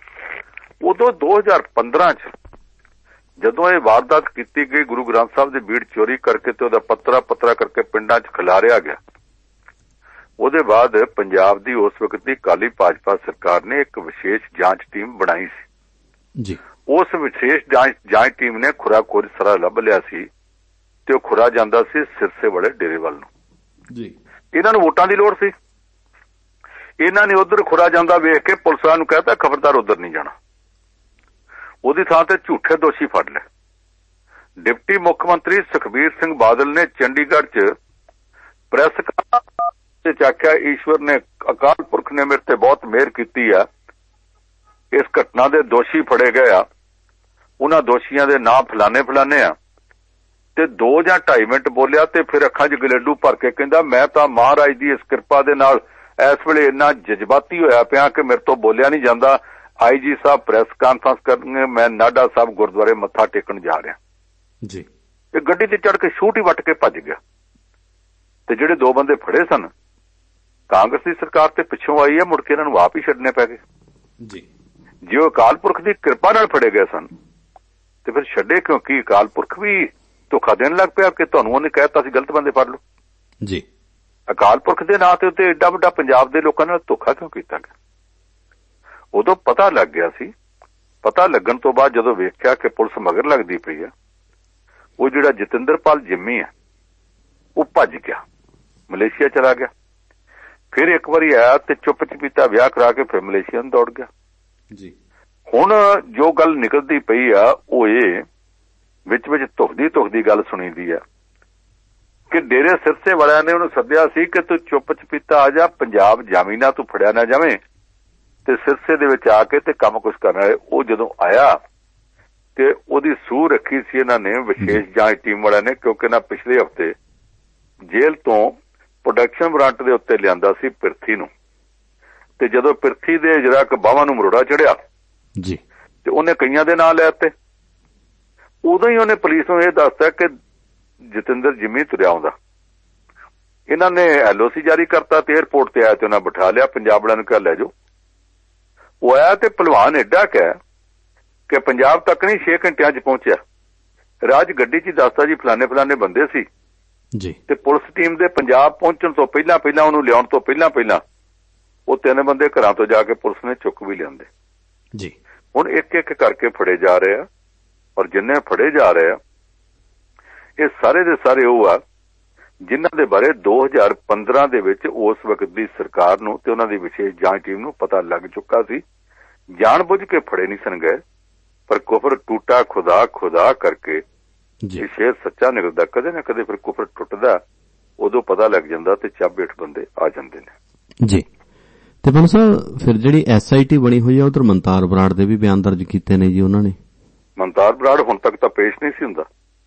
ਉਦੋਂ 2015 ਚ ਜਦੋਂ ਇਹ ਵਾਰਦਾਤ ਕੀਤੀ ਗਈ, ਗੁਰੂ ਗ੍ਰੰਥ ਸਾਹਿਬ ਦੀ ਬੀੜ ਚੋਰੀ ਕਰਕੇ ਤੇ ਉਹਦਾ ਪੱਤਰਾ ਕਰਕੇ ਪਿੰਡਾਂ 'ਚ ਖਿਲਾਰਿਆ ਗਿਆ, ਉਹਦੇ ਬਾਅਦ ਪੰਜਾਬ ਦੀ ਉਸ ਵਕਤ ਦੀ ਅਕਾਲੀ ਭਾਜਪਾ ਸਰਕਾਰ ਨੇ ਇੱਕ ਵਿਸ਼ੇਸ਼ ਜਾਂਚ ਟੀਮ ਬਣਾਈ ਸੀ ਜੀ। ਉਸ ਵਿਸ਼ੇਸ਼ ਜਾਂਚ ਟੀਮ ਨੇ ਖੁਰਾਖੋਰੀ ਸਾਰਾ ਲੱਭ ਲਿਆ ਸੀ ਤੇ ਉਹ ਖੁਰਾ ਜਾਂਦਾ ਸੀ ਸਿਰਸੇ ਵਾਲੇ ਡੇਰੇ ਵੱਲ ਨੂੰ ਜੀ। ਇਹਨਾਂ ਨੂੰ ਵੋਟਾਂ ਦੀ ਲੋੜ ਸੀ। ਇਹਨਾਂ ਨੇ ਉਧਰ ਖੁਰਾ ਜਾਂਦਾ ਵੇਖ ਕੇ ਪੁਲਿਸ ਵਾਲਿਆਂ ਨੂੰ ਕਹਿਤਾ ਖਬਰਦਾਰ ਉਧਰ ਨਹੀਂ ਜਾਣਾ। ਉਹਦੀ ਥਾਂ ਤੇ ਝੂਠੇ ਦੋਸ਼ੀ ਫੜ ਲਏ। ਡਿਪਟੀ ਮੁੱਖ ਮੰਤਰੀ ਸੁਖਬੀਰ ਸਿੰਘ ਬਾਦਲ ਨੇ ਚੰਡੀਗੜ੍ਹ 'ਚ ਪ੍ਰੈਸ ਕਾਨਫਰੰਸ 'ਚ ਆਖਿਆ, ਈਸ਼ਵਰ ਨੇ, ਅਕਾਲ ਪੁਰਖ ਨੇ ਮੇਰੇ ਤੇ ਬਹੁਤ ਮਿਹਰ ਕੀਤੀ ਆ, ਇਸ ਘਟਨਾ ਦੇ ਦੋਸ਼ੀ ਫੜੇ ਗਏ ਆ, ਉਹਨਾਂ ਦੋਸ਼ੀਆਂ ਦੇ ਨਾਂ ਫਲਾਣੇ ਆ। ਤੇ 2 ਜਾਂ 2.5 ਮਿੰਟ ਬੋਲਿਆ ਤੇ ਫਿਰ ਅੱਖਾਂ 'ਚ ਗਲੇਡੂ ਭਰ ਕੇ ਕਹਿੰਦਾ, ਮੈਂ ਤਾਂ ਮਹਾਰਾਜ ਦੀ ਇਸ ਕਿਰਪਾ ਦੇ ਨਾਲ ਇਸ ਵੇਲੇ ਇੰਨਾ ਜਜ਼ਬਾਤੀ ਹੋਇਆ ਪਿਆ ਕਿ ਮੇਰੇ ਤੋਂ ਬੋਲਿਆ ਨਹੀਂ ਜਾਂਦਾ। IG ਸਾਹਿਬ ਪ੍ਰੈਸ ਕਾਨਫਰੰਸ ਕਰਨਗੇ, ਮੈਂ ਨਾਢਾ ਸਾਹਿਬ ਗੁਰਦੁਆਰੇ ਮੱਥਾ ਟੇਕਣ ਜਾ ਰਿਹਾ ਜੀ। ਇਹ ਗੱਡੀ ਤੇ ਚੜ ਕੇ ਸ਼ੂਟ ਹੀ ਵੱਟ ਕੇ ਭੱਜ ਗਿਆ। ਤੇ ਜਿਹੜੇ 2 ਬੰਦੇ ਫੜੇ ਸਨ, ਕਾਂਗਰਸ ਦੀ ਸਰਕਾਰ ਤੇ ਪਿੱਛੋਂ ਆਈ ਹੈ, ਮੁੜ ਕੇ ਇਹਨਾਂ ਨੂੰ ਆਪ ਹੀ ਛੱਡਣੇ ਪੈ ਗਏ ਜੀ। ਜੇ ਉਹ ਅਕਾਲ ਪੁਰਖ ਦੀ ਕਿਰਪਾ ਨਾਲ ਫੜੇ ਗਏ ਸਨ ਤੇ ਫਿਰ ਛੱਡੇ ਕਿਉਂਕਿ ਅਕਾਲ ਪੁਰਖ ਵੀ ਧੋਖਾ ਦੇਣ ਲੱਗ ਪਿਆ ਕਿ ਤੁਹਾਨੂੰ ਉਹਨੇ ਕਹਿਤਾ ਸੀ ਗਲਤ ਬੰਦੇ ਫੜ ਲਓ ਜੀ। ਅਕਾਲ ਪੁਰਖ ਦੇ ਨਾਂ ਤੇ ਉੱਤੇ ਏਡਾ ਵੱਡਾ ਪੰਜਾਬ ਦੇ ਲੋਕਾਂ ਨਾਲ ਧੋਖਾ ਕਿਉਂ ਕੀਤਾ ਗਿਆ? ਉਦੋਂ ਪਤਾ ਲੱਗ ਗਿਆ ਸੀ। ਪਤਾ ਲੱਗਣ ਤੋਂ ਬਾਅਦ ਜਦੋਂ ਵੇਖਿਆ ਕਿ ਪੁਲਿਸ ਮਗਰ ਲੱਗਦੀ ਪਈ ਆ, ਉਹ ਜਿਹੜਾ ਜਤਿੰਦਰਪਾਲ ਜਿੰਮੀ ਹੈ ਉਹ ਭੱਜ ਗਿਆ, ਮਲੇਸ਼ੀਆ ਚਲਾ ਗਿਆ। ਫਿਰ ਇੱਕ ਵਾਰੀ ਆਇਆ ਤੇ ਚੁੱਪ ਚਪੀਤਾ ਵਿਆਹ ਕਰਾ ਕੇ ਫਿਰ ਮਲੇਸ਼ੀਆ ਨੂੰ ਦੌੜ ਗਿਆ ਜੀ। ਹੁਣ ਜੋ ਗੱਲ ਨਿਕਲਦੀ ਪਈ ਆ ਉਹ ਇਹ ਵਿੱਚ ਧੁਖਦੀ ਗੱਲ ਸੁਣੀਦੀ ਆ ਕਿ ਡੇਰੇ ਸਿਰਸੇ ਵਾਲਿਆਂ ਨੇ ਉਹਨੂੰ ਸੱਦਿਆ ਸੀ ਕਿ ਤੂੰ ਚੁੱਪ ਚਪੀਤਾ ਆ ਜਾ, ਪੰਜਾਬ ਜਾਮੀਨਾ ਤੂੰ ਫੜਿਆ ਨਾ ਜਾਵੇਂ ਤੇ ਸਿਰਸੇ ਦੇ ਵਿੱਚ ਆ ਕੇ ਤੇ ਕੰਮ ਕੁਛ ਕਰਨਾ ਹੈ। ਉਹ ਜਦੋਂ ਆਇਆ ਤੇ ਉਹਦੀ ਸੂਹ ਰੱਖੀ ਸੀ ਇਹਨਾਂ ਨੇ, ਵਿਸ਼ੇਸ਼ ਜਾਂਚ ਟੀਮ ਵਾਲਿਆਂ ਨੇ, ਕਿਉਂਕਿ ਨਾ ਪਿਛਲੇ ਹਫ਼ਤੇ ਜੇਲ੍ਹ ਤੋਂ ਪ੍ਰੋਡਕਸ਼ਨ ਵਾਰੰਟ ਦੇ ਉੱਤੇ ਲਿਆਂਦਾ ਸੀ ਪਿਰਥੀ ਨੂੰ, ਤੇ ਜਦੋਂ ਪਿਰਥੀ ਦੇ ਜਿਹੜਾ ਬਾਹਾਂ ਨੂੰ ਮਰੋੜਾ ਚੜਿਆ ਜੀ ਤੇ ਉਹਨੇ ਕਈਆਂ ਦੇ ਨਾਂ ਲੈ ਦਿੱਤੇ। ਉਦੋਂ ਹੀ ਉਹਨੇ ਪੁਲਿਸ ਨੂੰ ਇਹ ਦੱਸਤਾ ਕਿ ਜਤਿੰਦਰ ਜਿੰਮੀ ਤੁਰਿਆ ਆਉਂਦਾ। ਇਹਨਾਂ ਨੇ LOC ਜਾਰੀ ਕਰਤਾ ਤੇ ਏਅਰਪੋਰਟ ਤੇ ਆਇਆ ਤੇ ਉਹਨਾਂ ਬਿਠਾ ਲਿਆ, ਪੰਜਾਬ ਵਾਲਿਆਂ ਨੂੰ ਕਿਹਾ ਲੈ ਜਾਓ। ਉਹ ਆਇਆ ਤੇ ਭਲਵਾਨ ਏਡਾ ਕਹਿ ਕਿ ਪੰਜਾਬ ਤੱਕ ਨਹੀਂ 6 ਘੰਟਿਆਂ 'ਚ ਪਹੁੰਚਿਆ। ਰਾਜ ਗੱਡੀ 'ਚ ਹੀ ਦੱਸਦਾ ਜੀ ਫਲਾਣੇ ਬੰਦੇ ਸੀ ਜੀ। ਤੇ ਪੁਲਿਸ ਟੀਮ ਦੇ ਪੰਜਾਬ ਪਹੁੰਚਣ ਤੋਂ ਪਹਿਲਾਂ ਉਹਨੂੰ ਲਿਆਉਣ ਤੋਂ ਪਹਿਲਾਂ ਉਹ 3 ਬੰਦੇ ਘਰਾਂ ਤੋਂ ਜਾ ਕੇ ਪੁਲਿਸ ਨੇ ਚੁੱਕ ਵੀ ਲਿਆਂਦੇ ਜੀ। ਹੁਣ ਇੱਕ ਇੱਕ ਕਰਕੇ ਫੜੇ ਜਾ ਰਹੇ ਆ, ਔਰ ਜਿੰਨੇ ਫੜੇ ਜਾ ਰਹੇ ਆ ਇਹ ਸਾਰੇ ਦੇ ਸਾਰੇ ਉਹ ਆ ਜਿਨ੍ਹਾਂ ਦੇ ਬਾਰੇ 2015 ਦੇ ਵਿੱਚ ਉਸ ਵਕਤ ਦੀ ਸਰਕਾਰ ਨੂੰ ਤੇ ਉਹਨਾਂ ਦੀ ਵਿਸ਼ੇਸ਼ ਜਾਂਚ ਟੀਮ ਨੂੰ ਪਤਾ ਲੱਗ ਚੁੱਕਾ ਸੀ। ਜਾਣ ਬੁੱਝ ਕੇ ਫੜੇ ਨਹੀਂ ਸਨ ਗਏ, ਪਰ ਕੁਫਰ ਟੂਟਾ ਖੁਦਾ ਕਰਕੇ ਇਹ ਸ਼ੇਰ ਸੱਚਾ ਨਿਕਲਦਾ। ਕਦੇ ਨਾ ਕਦੇ ਫਿਰ ਕੁਫਰ ਟੁੱਟਦਾ, ਉਦੋਂ ਪਤਾ ਲੱਗ ਜਾਂਦਾ ਤੇ ਚੱਬ ਹੇਠ ਬੰਦੇ ਆ ਜਾਂਦੇ ਨੇ ਜੀ। ਤੇ ਬਨ ਸਾਹਿਬ ਫਿਰ ਜਿਹੜੀ SIT ਬਣੀ ਹੋਈ ਆ, ਉਧਰ ਮਨਤਾਰ ਬਰਾੜ ਦੇ ਵੀ ਬਿਆਨ ਦਰਜ ਕੀਤੇ ਨੇ ਜੀ ਉਹਨਾਂ ਨੇ। ਮਨਤਾਰ ਬਰਾੜ ਹੁਣ ਤੱਕ ਤਾਂ ਪੇਸ਼ ਨਹੀਂ ਸੀ ਹੁੰਦਾ।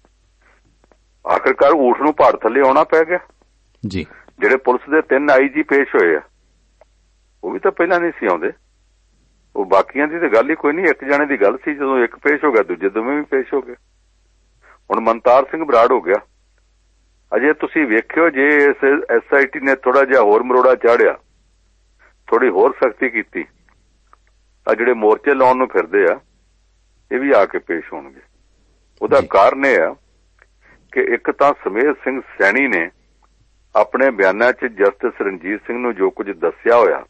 ਆਖਿਰਕਾਰ ਊਠ ਨੂੰ ਪਹਾੜ ਥੱਲੇ ਆਉਣਾ ਪੈ ਗਿਆ ਜੀ। ਜਿਹੜੇ ਪੁਲਿਸ ਦੇ 3 IG ਪੇਸ਼ ਹੋਏ ਆ, ਉਹ ਵੀ ਤਾਂ ਪਹਿਲਾਂ ਨਹੀਂ ਸੀ ਆਉਂਦੇ। ਉਹ ਬਾਕੀਆਂ ਦੀ ਤਾਂ ਗੱਲ ਹੀ ਕੋਈ ਨਹੀਂ, ਇੱਕ ਜਾਣੇ ਦੀ ਗੱਲ ਸੀ। ਜਦੋਂ ਇੱਕ ਪੇਸ਼ ਹੋ ਗਿਆ ਦੂਜੇ ਦੋਵੇਂ ਵੀ ਪੇਸ਼ ਹੋ ਗਏ। ਹੁਣ ਮਨਤਾਰ ਸਿੰਘ ਬਰਾੜ ਹੋ ਗਿਆ, ਅਜੇ ਤੁਸੀਂ ਵੇਖਿਓ ਜੇ ਇਸ SIT ਨੇ ਥੋੜਾ ਜਿਹਾ ਹੋਰ ਮਰੋੜਾ ਚਾੜਿਆ, ਥੋੜੀ ਹੋਰ ਸਖਤੀ ਕੀਤੀ, ਆ ਜਿਹੜੇ ਮੋਰਚੇ ਲਾਉਣ ਨੂੰ ਫਿਰਦੇ ਆ ਇਹ ਵੀ ਆ ਕੇ ਪੇਸ਼ ਹੋਣਗੇ। ਉਹਦਾ ਕਾਰਨ ਇਹ ਆ ਕਿ ਇੱਕ ਤਾਂ ਸਮੇਤ ਸਿੰਘ ਸੈਣੀ ਨੇ ਆਪਣੇ ਬਿਆਨਾਂ 'ਚ ਜਸਟਿਸ ਰਣਜੀਤ ਸਿੰਘ ਨੂੰ ਜੋ ਕੁਝ ਦੱਸਿਆ ਹੋਇਆ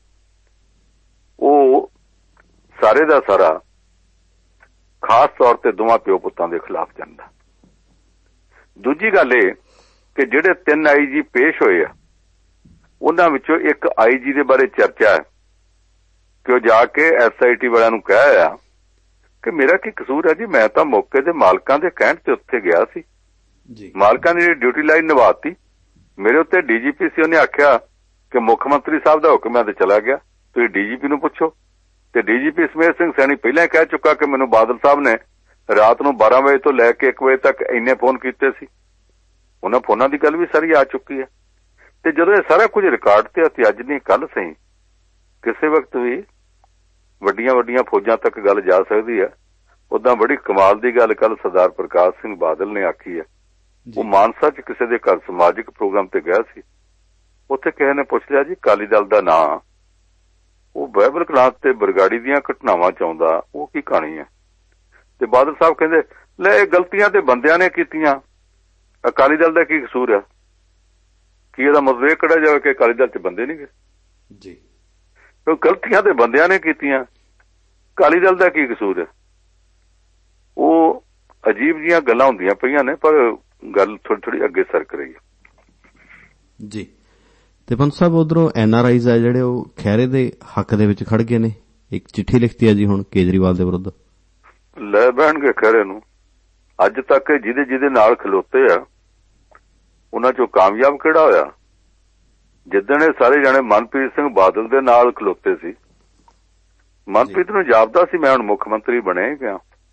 ਉਹ ਸਾਰੇ ਦਾ ਸਾਰਾ ਖਾਸ ਤੌਰ ਤੇ ਦੋਵਾਂ ਪਿਓ ਪੁੱਤਾਂ ਦੇ ਖਿਲਾਫ ਜਾਂਦਾ। ਦੂਜੀ ਗੱਲ ਇਹ ਕਿ ਜਿਹੜੇ 3 IG ਪੇਸ਼ ਹੋਏ ਆ ਉਹਨਾਂ ਵਿੱਚੋਂ ਇੱਕ IG ਦੇ ਬਾਰੇ ਚਰਚਾ ਹੈ ਕਿ ਉਹ ਜਾ ਕੇ SIT ਵਾਲਿਆਂ ਨੂੰ ਕਹਿ ਆ ਕਿ ਮੇਰਾ ਕੀ ਕਸੂਰ ਹੈ ਜੀ, ਮੈਂ ਤਾਂ ਮੌਕੇ ਦੇ ਮਾਲਕਾਂ ਦੇ ਕਹਿਣ ਤੇ ਉੱਥੇ ਗਿਆ ਸੀ, ਮਾਲਕਾਂ ਨੇ ਡਿਊਟੀ ਲਾਈਨ ਨਿਭਾਤੀ, ਮੇਰੇ ਉੱਤੇ DGP ਸੀ, ਉਹਨੇ ਆਖਿਆ ਕਿ ਮੁੱਖ ਮੰਤਰੀ ਸਾਹਿਬ ਦਾ ਹੁਕਮ ਹੈ ਤੇ ਚਲਾ ਗਿਆ, ਤੁਸੀਂ DGP ਨੂੰ ਪੁੱਛੋ। ਤੇ DGP ਸਮੇਤ ਸਿੰਘ ਸੈਣੀ ਪਹਿਲਾਂ ਹੀ ਕਹਿ ਚੁੱਕਾ ਕਿ ਮੈਨੂੰ ਬਾਦਲ ਸਾਹਿਬ ਨੇ ਰਾਤ ਨੂੰ 12 ਵਜੇ ਤੋਂ ਲੈ ਕੇ 1 ਵਜੇ ਤੱਕ ਇੰਨੇ ਫੋਨ ਕੀਤੇ ਸੀ। ਉਹਨਾਂ ਫੋਨਾਂ ਦੀ ਗੱਲ ਵੀ ਸਾਰੀ ਆ ਚੁੱਕੀ ਹੈ। ਤੇ ਜਦੋਂ ਇਹ ਸਾਰਾ ਕੁਝ ਰਿਕਾਰਡ ਤੇ ਅਤੇ ਅੱਜ ਨਹੀਂ ਕੱਲ ਸਹੀ ਕਿਸੇ ਵਕਤ ਵੀ ਵੱਡੀਆਂ ਵੱਡੀਆਂ ਫੌਜਾਂ ਤੱਕ ਗੱਲ ਜਾ ਸਕਦੀ ਹੈ। ਉਦਾਂ ਬੜੀ ਕਮਾਲ ਦੀ ਗੱਲ ਕੱਲ ਸਰਦਾਰ ਪ੍ਰਕਾਸ਼ ਸਿੰਘ ਬਾਦਲ ਨੇ ਆਖੀ ਹੈ। ਉਹ ਮਾਨਸਾ 'ਚ ਕਿਸੇ ਦੇ ਘਰ ਸਮਾਜਿਕ ਪ੍ਰੋਗਰਾਮ ਤੇ ਗਿਆ ਸੀ, ਉੱਥੇ ਕਿਸੇ ਨੇ ਪੁੱਛ ਲਿਆ ਜੀ ਅਕਾਲੀ ਦਲ ਦਾ ਨਾਂ, ਉਹ ਬਾਈਬਲ ਕਲਾਸ ਤੇ ਬਰਗਾੜੀ ਦੀਆਂ ਘਟਨਾਵਾਂ 'ਚ ਆਉਂਦਾ, ਉਹ ਕੀ ਕਹਾਣੀ ਹੈ? ਤੇ ਬਾਦਲ ਸਾਹਿਬ ਕਹਿੰਦੇ ਲੈ ਇਹ ਗਲਤੀਆਂ ਤੇ ਬੰਦਿਆਂ ਨੇ ਕੀਤੀਆਂ, ਅਕਾਲੀ ਦਲ ਦਾ ਕੀ ਕਸੂਰ ਹੈ? ਕੀ ਇਹਦਾ ਮਤਲਬ ਇਹ ਕੱਢਿਆ ਜਾਵੇ ਕਿ ਅਕਾਲੀ ਦਲ 'ਚ ਬੰਦੇ ਨਹੀਂ ਗਏ ਜੀ? ਗਲਤੀਆਂ ਤੇ ਬੰਦਿਆਂ ਨੇ ਕੀਤੀਆਂ, ਅਕਾਲੀ ਦਲ ਦਾ ਕੀ ਕਸੂਰ ਹੈ? ਉਹ ਅਜੀਬ ਜੀਆਂ ਗੱਲਾਂ ਹੁੰਦੀਆਂ ਪਈਆਂ ਨੇ, ਪਰ ਗੱਲ ਥੋੜੀ ਥੋੜੀ ਅੱਗੇ ਸਰਕ ਰਹੀ ਹੈ ਜੀ। ਤੇ ਪੰਤ ਸਾਹਿਬ ਉਧਰੋਂ NRIs ਆ ਜਿਹੜੇ ਉਹ ਖਹਿਰੇ ਦੇ ਹੱਕ ਦੇ ਵਿੱਚ ਖੜ ਗਏ ਨੇ, ਇੱਕ ਚਿੱਠੀ ਲਿਖਤੀ ਹੈ ਜੀ ਹੁਣ ਕੇਜਰੀਵਾਲ ਦੇ ਵਿਰੁੱਧ। ਲੈ ਬਹਿਣਗੇ ਖਹਿਰੇ ਨੂੰ। ਅੱਜ ਤੱਕ ਜਿਹਦੇ ਨਾਲ ਖਲੋਤੇ ਆ ਉਹਨਾਂ ਚੋਂ ਕਾਮਯਾਬ ਕਿਹੜਾ ਹੋਇਆ? ਜਿੱਦਣ ਇਹ ਸਾਰੇ ਜਾਣੇ ਮਨਪ੍ਰੀਤ ਸਿੰਘ ਬਾਦਲ ਦੇ ਨਾਲ ਖਲੋਤੇ ਸੀ, ਮਨਪ੍ਰੀਤ ਨੂੰ ਜਾਪਦਾ ਸੀ ਮੈਂ ਹੁਣ ਮੁੱਖ ਮੰਤਰੀ ਬਣੇ ਗਿਆ।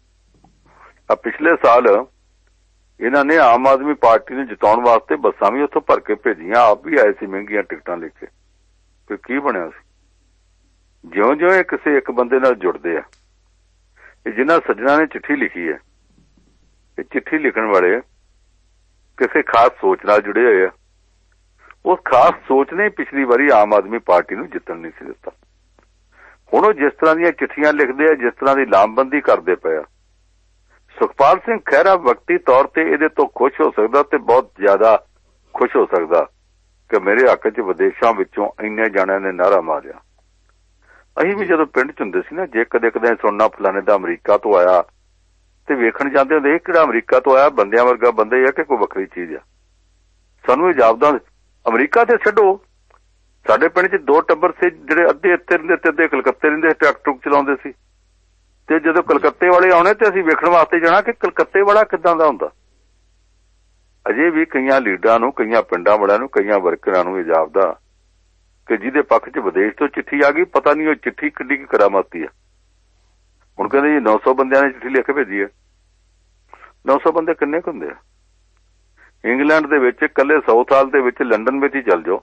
ਪਿਛਲੇ ਸਾਲ ਇਹਨਾਂ ਨੇ ਆਮ ਆਦਮੀ ਪਾਰਟੀ ਨੂੰ ਜਿਤਾਉਣ ਵਾਸਤੇ ਬੱਸਾਂ ਵੀ ਉੱਥੋਂ ਭਰ ਕੇ ਭੇਜੀਆਂ, ਆਪ ਵੀ ਆਏ ਸੀ ਮਹਿੰਗੀਆਂ ਟਿਕਟਾਂ ਲੈ ਕੇ। ਫਿਰ ਕੀ ਬਣਿਆ ਸੀ? ਜਿਉਂ-ਜਿਉਂ ਇਹ ਕਿਸੇ ਇੱਕ ਬੰਦੇ ਨਾਲ ਜੁੜਦੇ ਆ, ਇਹ ਜਿਨ੍ਹਾਂ ਸੱਜਣਾ ਨੇ ਚਿੱਠੀ ਲਿਖੀ ਹੈ, ਇਹ ਚਿੱਠੀ ਲਿਖਣ ਵਾਲੇ ਕਿਸੇ ਖਾਸ ਸੋਚ ਨਾਲ ਜੁੜੇ ਹੋਏ ਆ। ਉਸ ਖਾਸ ਸੋਚ ਨੇ ਪਿਛਲੀ ਵਾਰੀ ਆਮ ਆਦਮੀ ਪਾਰਟੀ ਨੂੰ ਜਿੱਤਣ ਨਹੀਂ ਸੀ ਦਿੱਤਾ। ਹੁਣ ਉਹ ਜਿਸ ਤਰ੍ਹਾਂ ਦੀਆਂ ਚਿੱਠੀਆਂ ਲਿਖਦੇ ਆ, ਜਿਸ ਤਰ੍ਹਾਂ ਦੀ ਲਾਮਬੰਦੀ ਕਰਦੇ ਪਏ ਆ, ਸੁਖਪਾਲ ਸਿੰਘ ਖਹਿਰਾ ਵਕਤੀ ਤੌਰ ਤੇ ਇਹਦੇ ਤੋਂ ਖੁਸ਼ ਹੋ ਸਕਦਾ ਤੇ ਬਹੁਤ ਜ਼ਿਆਦਾ ਖੁਸ਼ ਹੋ ਸਕਦਾ ਕਿ ਮੇਰੇ ਹੱਕ 'ਚ ਵਿਦੇਸ਼ਾਂ ਵਿੱਚੋਂ ਇੰਨੇ ਜਾਣਿਆਂ ਨੇ ਨਾਅਰਾ ਮਾਰਿਆ। ਅਸੀਂ ਵੀ ਜਦੋਂ ਪਿੰਡ 'ਚ ਹੁੰਦੇ ਸੀ ਨਾ, ਜੇ ਕਦੇ ਸੁਣਨਾ ਫਲਾਣੇ ਦਾ ਅਮਰੀਕਾ ਤੋਂ ਆਇਆ ਤੇ ਵੇਖਣ ਜਾਂਦੇ ਹੁੰਦੇ ਇਹ ਕਿਹੜਾ ਅਮਰੀਕਾ ਤੋਂ ਆਇਆ, ਬੰਦਿਆਂ ਵਰਗਾ ਬੰਦਾ ਹੀ ਆ ਕਿ ਕੋਈ ਵੱਖਰੀ ਚੀਜ਼ ਆ? ਸਾਨੂੰ ਇਹ ਜਾਪਦਾ ਅਮਰੀਕਾ ਤੇ ਛੱਡੋ, ਸਾਡੇ ਪਿੰਡ 'ਚ 2 ਟੱਬਰ ਸੀ ਜਿਹੜੇ ਅੱਧੇ ਇੱਥੇ ਰਹਿੰਦੇ ਤੇ ਅੱਧੇ ਕਲਕੱਤੇ ਰਹਿੰਦੇ, ਟਰੱਕ ਟਰੁੱਕ ਚਲਾਉਂਦੇ ਸੀ। ਤੇ ਜਦੋਂ ਕਲਕੱਤੇ ਵਾਲੇ ਆਉਣੇ ਤੇ ਅਸੀਂ ਵੇਖਣ ਵਾਸਤੇ ਜਾਣਾ ਕਿ ਕਲਕੱਤੇ ਵਾਲਾ ਕਿੱਦਾਂ ਦਾ ਹੁੰਦਾ। ਅਜੇ ਵੀ ਕਈਆਂ ਲੀਡਰਾਂ ਨੂੰ, ਕਈਆਂ ਪਿੰਡਾਂ ਵਾਲਿਆਂ ਨੂੰ, ਕਈਆਂ ਵਰਕਰਾਂ ਨੂੰ ਇਹ ਜਾਪਦਾ ਕਿ ਜਿਹਦੇ ਪੱਖ 'ਚ ਵਿਦੇਸ਼ ਤੋਂ ਚਿੱਠੀ ਆ ਗਈ, ਪਤਾ ਨਹੀਂ ਉਹ ਚਿੱਠੀ ਕਿੱਡੀ ਕੀ ਕਰਾਮਾਤੀ ਆ। ਹੁਣ ਕਹਿੰਦੇ ਜੀ 900 ਬੰਦਿਆਂ ਨੇ ਚਿੱਠੀ ਲਿਖ ਕੇ ਭੇਜੀ ਹੈ। 900 ਬੰਦੇ ਕਿੰਨੇ ਕੁ ਹੁੰਦੇ ਆ? ਇੰਗਲੈਂਡ ਦੇ ਵਿੱਚ ਇਕੱਲੇ ਸਾਊਥ ਹਾਲ ਦੇ ਵਿੱਚ, ਲੰਡਨ ਵਿੱਚ ਹੀ ਚੱਲ ਜਾਓ,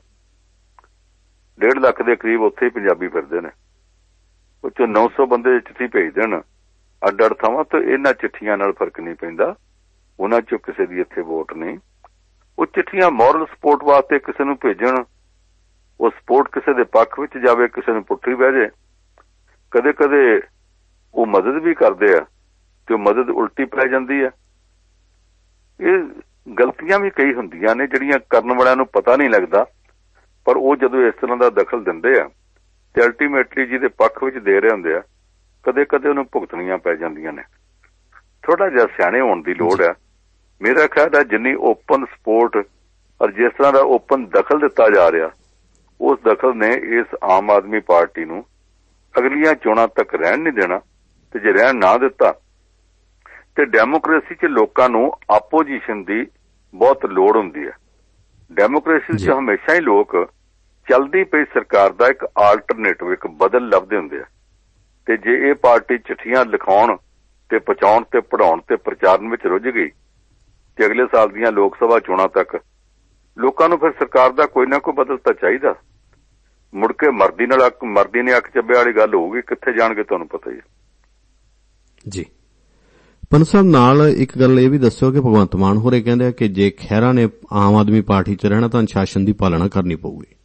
1.5 ਲੱਖ ਦੇ ਕਰੀਬ ਉੱਥੇ ਹੀ ਪੰਜਾਬੀ ਫਿਰਦੇ ਨੇ। ਉਹ 'ਚੋਂ 900 ਬੰਦੇ ਚਿੱਠੀ ਭੇਜ ਦੇਣ ਅੱਡ-ਅੱਡ ਥਾਵਾਂ ਤੋਂ, ਇਹਨਾਂ ਚਿੱਠੀਆਂ ਨਾਲ ਫਰਕ ਨਹੀਂ ਪੈਂਦਾ। ਉਹਨਾਂ 'ਚੋਂ ਕਿਸੇ ਦੀ ਇੱਥੇ ਵੋਟ ਨਹੀਂ। ਉਹ ਚਿੱਠੀਆਂ ਮੋਰਲ ਸਪੋਰਟ ਵਾਸਤੇ ਕਿਸੇ ਨੂੰ ਭੇਜਣ, ਉਹ ਸਪੋਰਟ ਕਿਸੇ ਦੇ ਪੱਖ ਵਿੱਚ ਜਾਵੇ, ਕਿਸੇ ਨੂੰ ਪੁੱਠੀ ਬਹਿ ਜਾਏ। ਕਦੇ ਕਦੇ ਉਹ ਮਦਦ ਵੀ ਕਰਦੇ ਆ ਤੇ ਉਹ ਮਦਦ ਉਲਟੀ ਪੈ ਜਾਂਦੀ ਹੈ। ਇਹ ਗਲਤੀਆਂ ਵੀ ਕਈ ਹੁੰਦੀਆਂ ਨੇ ਜਿਹੜੀਆਂ ਕਰਨ ਵਾਲਿਆਂ ਨੂੰ ਪਤਾ ਨਹੀਂ ਲੱਗਦਾ, ਪਰ ਉਹ ਜਦੋਂ ਇਸ ਤਰ੍ਹਾਂ ਦਾ ਦਖਲ ਦਿੰਦੇ ਆ ਤੇ ਅਲਟੀਮੇਟਲੀ ਜਿਹਦੇ ਪੱਖ ਵਿੱਚ ਦੇ ਰਹੇ ਹੁੰਦੇ ਆ, ਕਦੇ ਕਦੇ ਉਹਨੂੰ ਭੁਗਤਣੀਆਂ ਪੈ ਜਾਂਦੀਆਂ ਨੇ। ਥੋੜਾ ਜਿਹਾ ਸਿਆਣੇ ਹੋਣ ਦੀ ਲੋੜ ਹੈ। ਮੇਰਾ ਖਿਆਲ ਹੈ ਜਿੰਨੀ ਓਪਨ ਸਪੋਰਟ ਔਰ ਜਿਸ ਤਰ੍ਹਾਂ ਦਾ ਓਪਨ ਦਖਲ ਦਿੱਤਾ ਜਾ ਰਿਹਾ, ਉਸ ਦਖਲ ਨੇ ਇਸ ਆਮ ਆਦਮੀ ਪਾਰਟੀ ਨੂੰ ਅਗਲੀਆਂ ਚੋਣਾਂ ਤੱਕ ਰਹਿਣ ਨਹੀਂ ਦੇਣਾ। ਤੇ ਜੇ ਰਹਿਣ ਨਾ ਦਿੱਤਾ ਤੇ ਡੈਮੋਕ੍ਰੇਸੀ 'ਚ ਲੋਕਾਂ ਨੂੰ ਆਪੋਜੀਸ਼ਨ ਦੀ ਬਹੁਤ ਲੋੜ ਹੁੰਦੀ ਹੈ। ਡੈਮੋਕ੍ਰੇਸੀ 'ਚ ਹਮੇਸ਼ਾ ਹੀ ਲੋਕ ਚਲਦੀ ਪਈ ਸਰਕਾਰ ਦਾ ਇੱਕ ਆਲਟਰਨੇਟਿਵ, ਇੱਕ ਬਦਲ ਲੱਭਦੇ ਹੁੰਦੇ ਆ। ਤੇ ਜੇ ਇਹ ਪਾਰਟੀ ਚਿੱਠੀਆਂ ਲਿਖਾਉਣ ਤੇ ਪਹੁੰਚਾਉਣ ਤੇ ਪੜ੍ਹਾਉਣ ਤੇ ਪ੍ਰਚਾਰਨ ਵਿੱਚ ਰੁੱਝ ਗਈ ਤੇ ਅਗਲੇ ਸਾਲ ਦੀਆਂ ਲੋਕ ਸਭਾ ਚੋਣਾਂ ਤੱਕ ਲੋਕਾਂ ਨੂੰ ਫਿਰ ਸਰਕਾਰ ਦਾ ਕੋਈ ਨਾ ਕੋਈ ਬਦਲ ਤਾਂ ਚਾਹੀਦਾ। ਮੁੜ ਕੇ ਮਰਦੀ ਨੇ ਅੱਖ ਚੱਬੇ ਵਾਲੀ ਗੱਲ ਹੋਊਗੀ, ਕਿੱਥੇ ਜਾਣਗੇ ਤੁਹਾਨੂੰ ਪਤਾ ਹੀ ਹੈ ਜੀ। ਪੰਨ ਸਾਹਿਬ ਨਾਲ ਇੱਕ ਗੱਲ ਇਹ ਵੀ ਦੱਸਿਓ ਕਿ ਭਗਵੰਤ ਮਾਨ ਹੋਰੇ ਕਹਿੰਦੇ ਆ ਕਿ ਜੇ ਖਹਿਰਾ ਨੇ ਆਮ ਆਦਮੀ ਪਾਰਟੀ 'ਚ ਰਹਿਣਾ ਤਾਂ ਅਨੁਸ਼ਾਸਨ ਦੀ ਪਾਲਣਾ ਕਰਨੀ ਪਊਗੀ।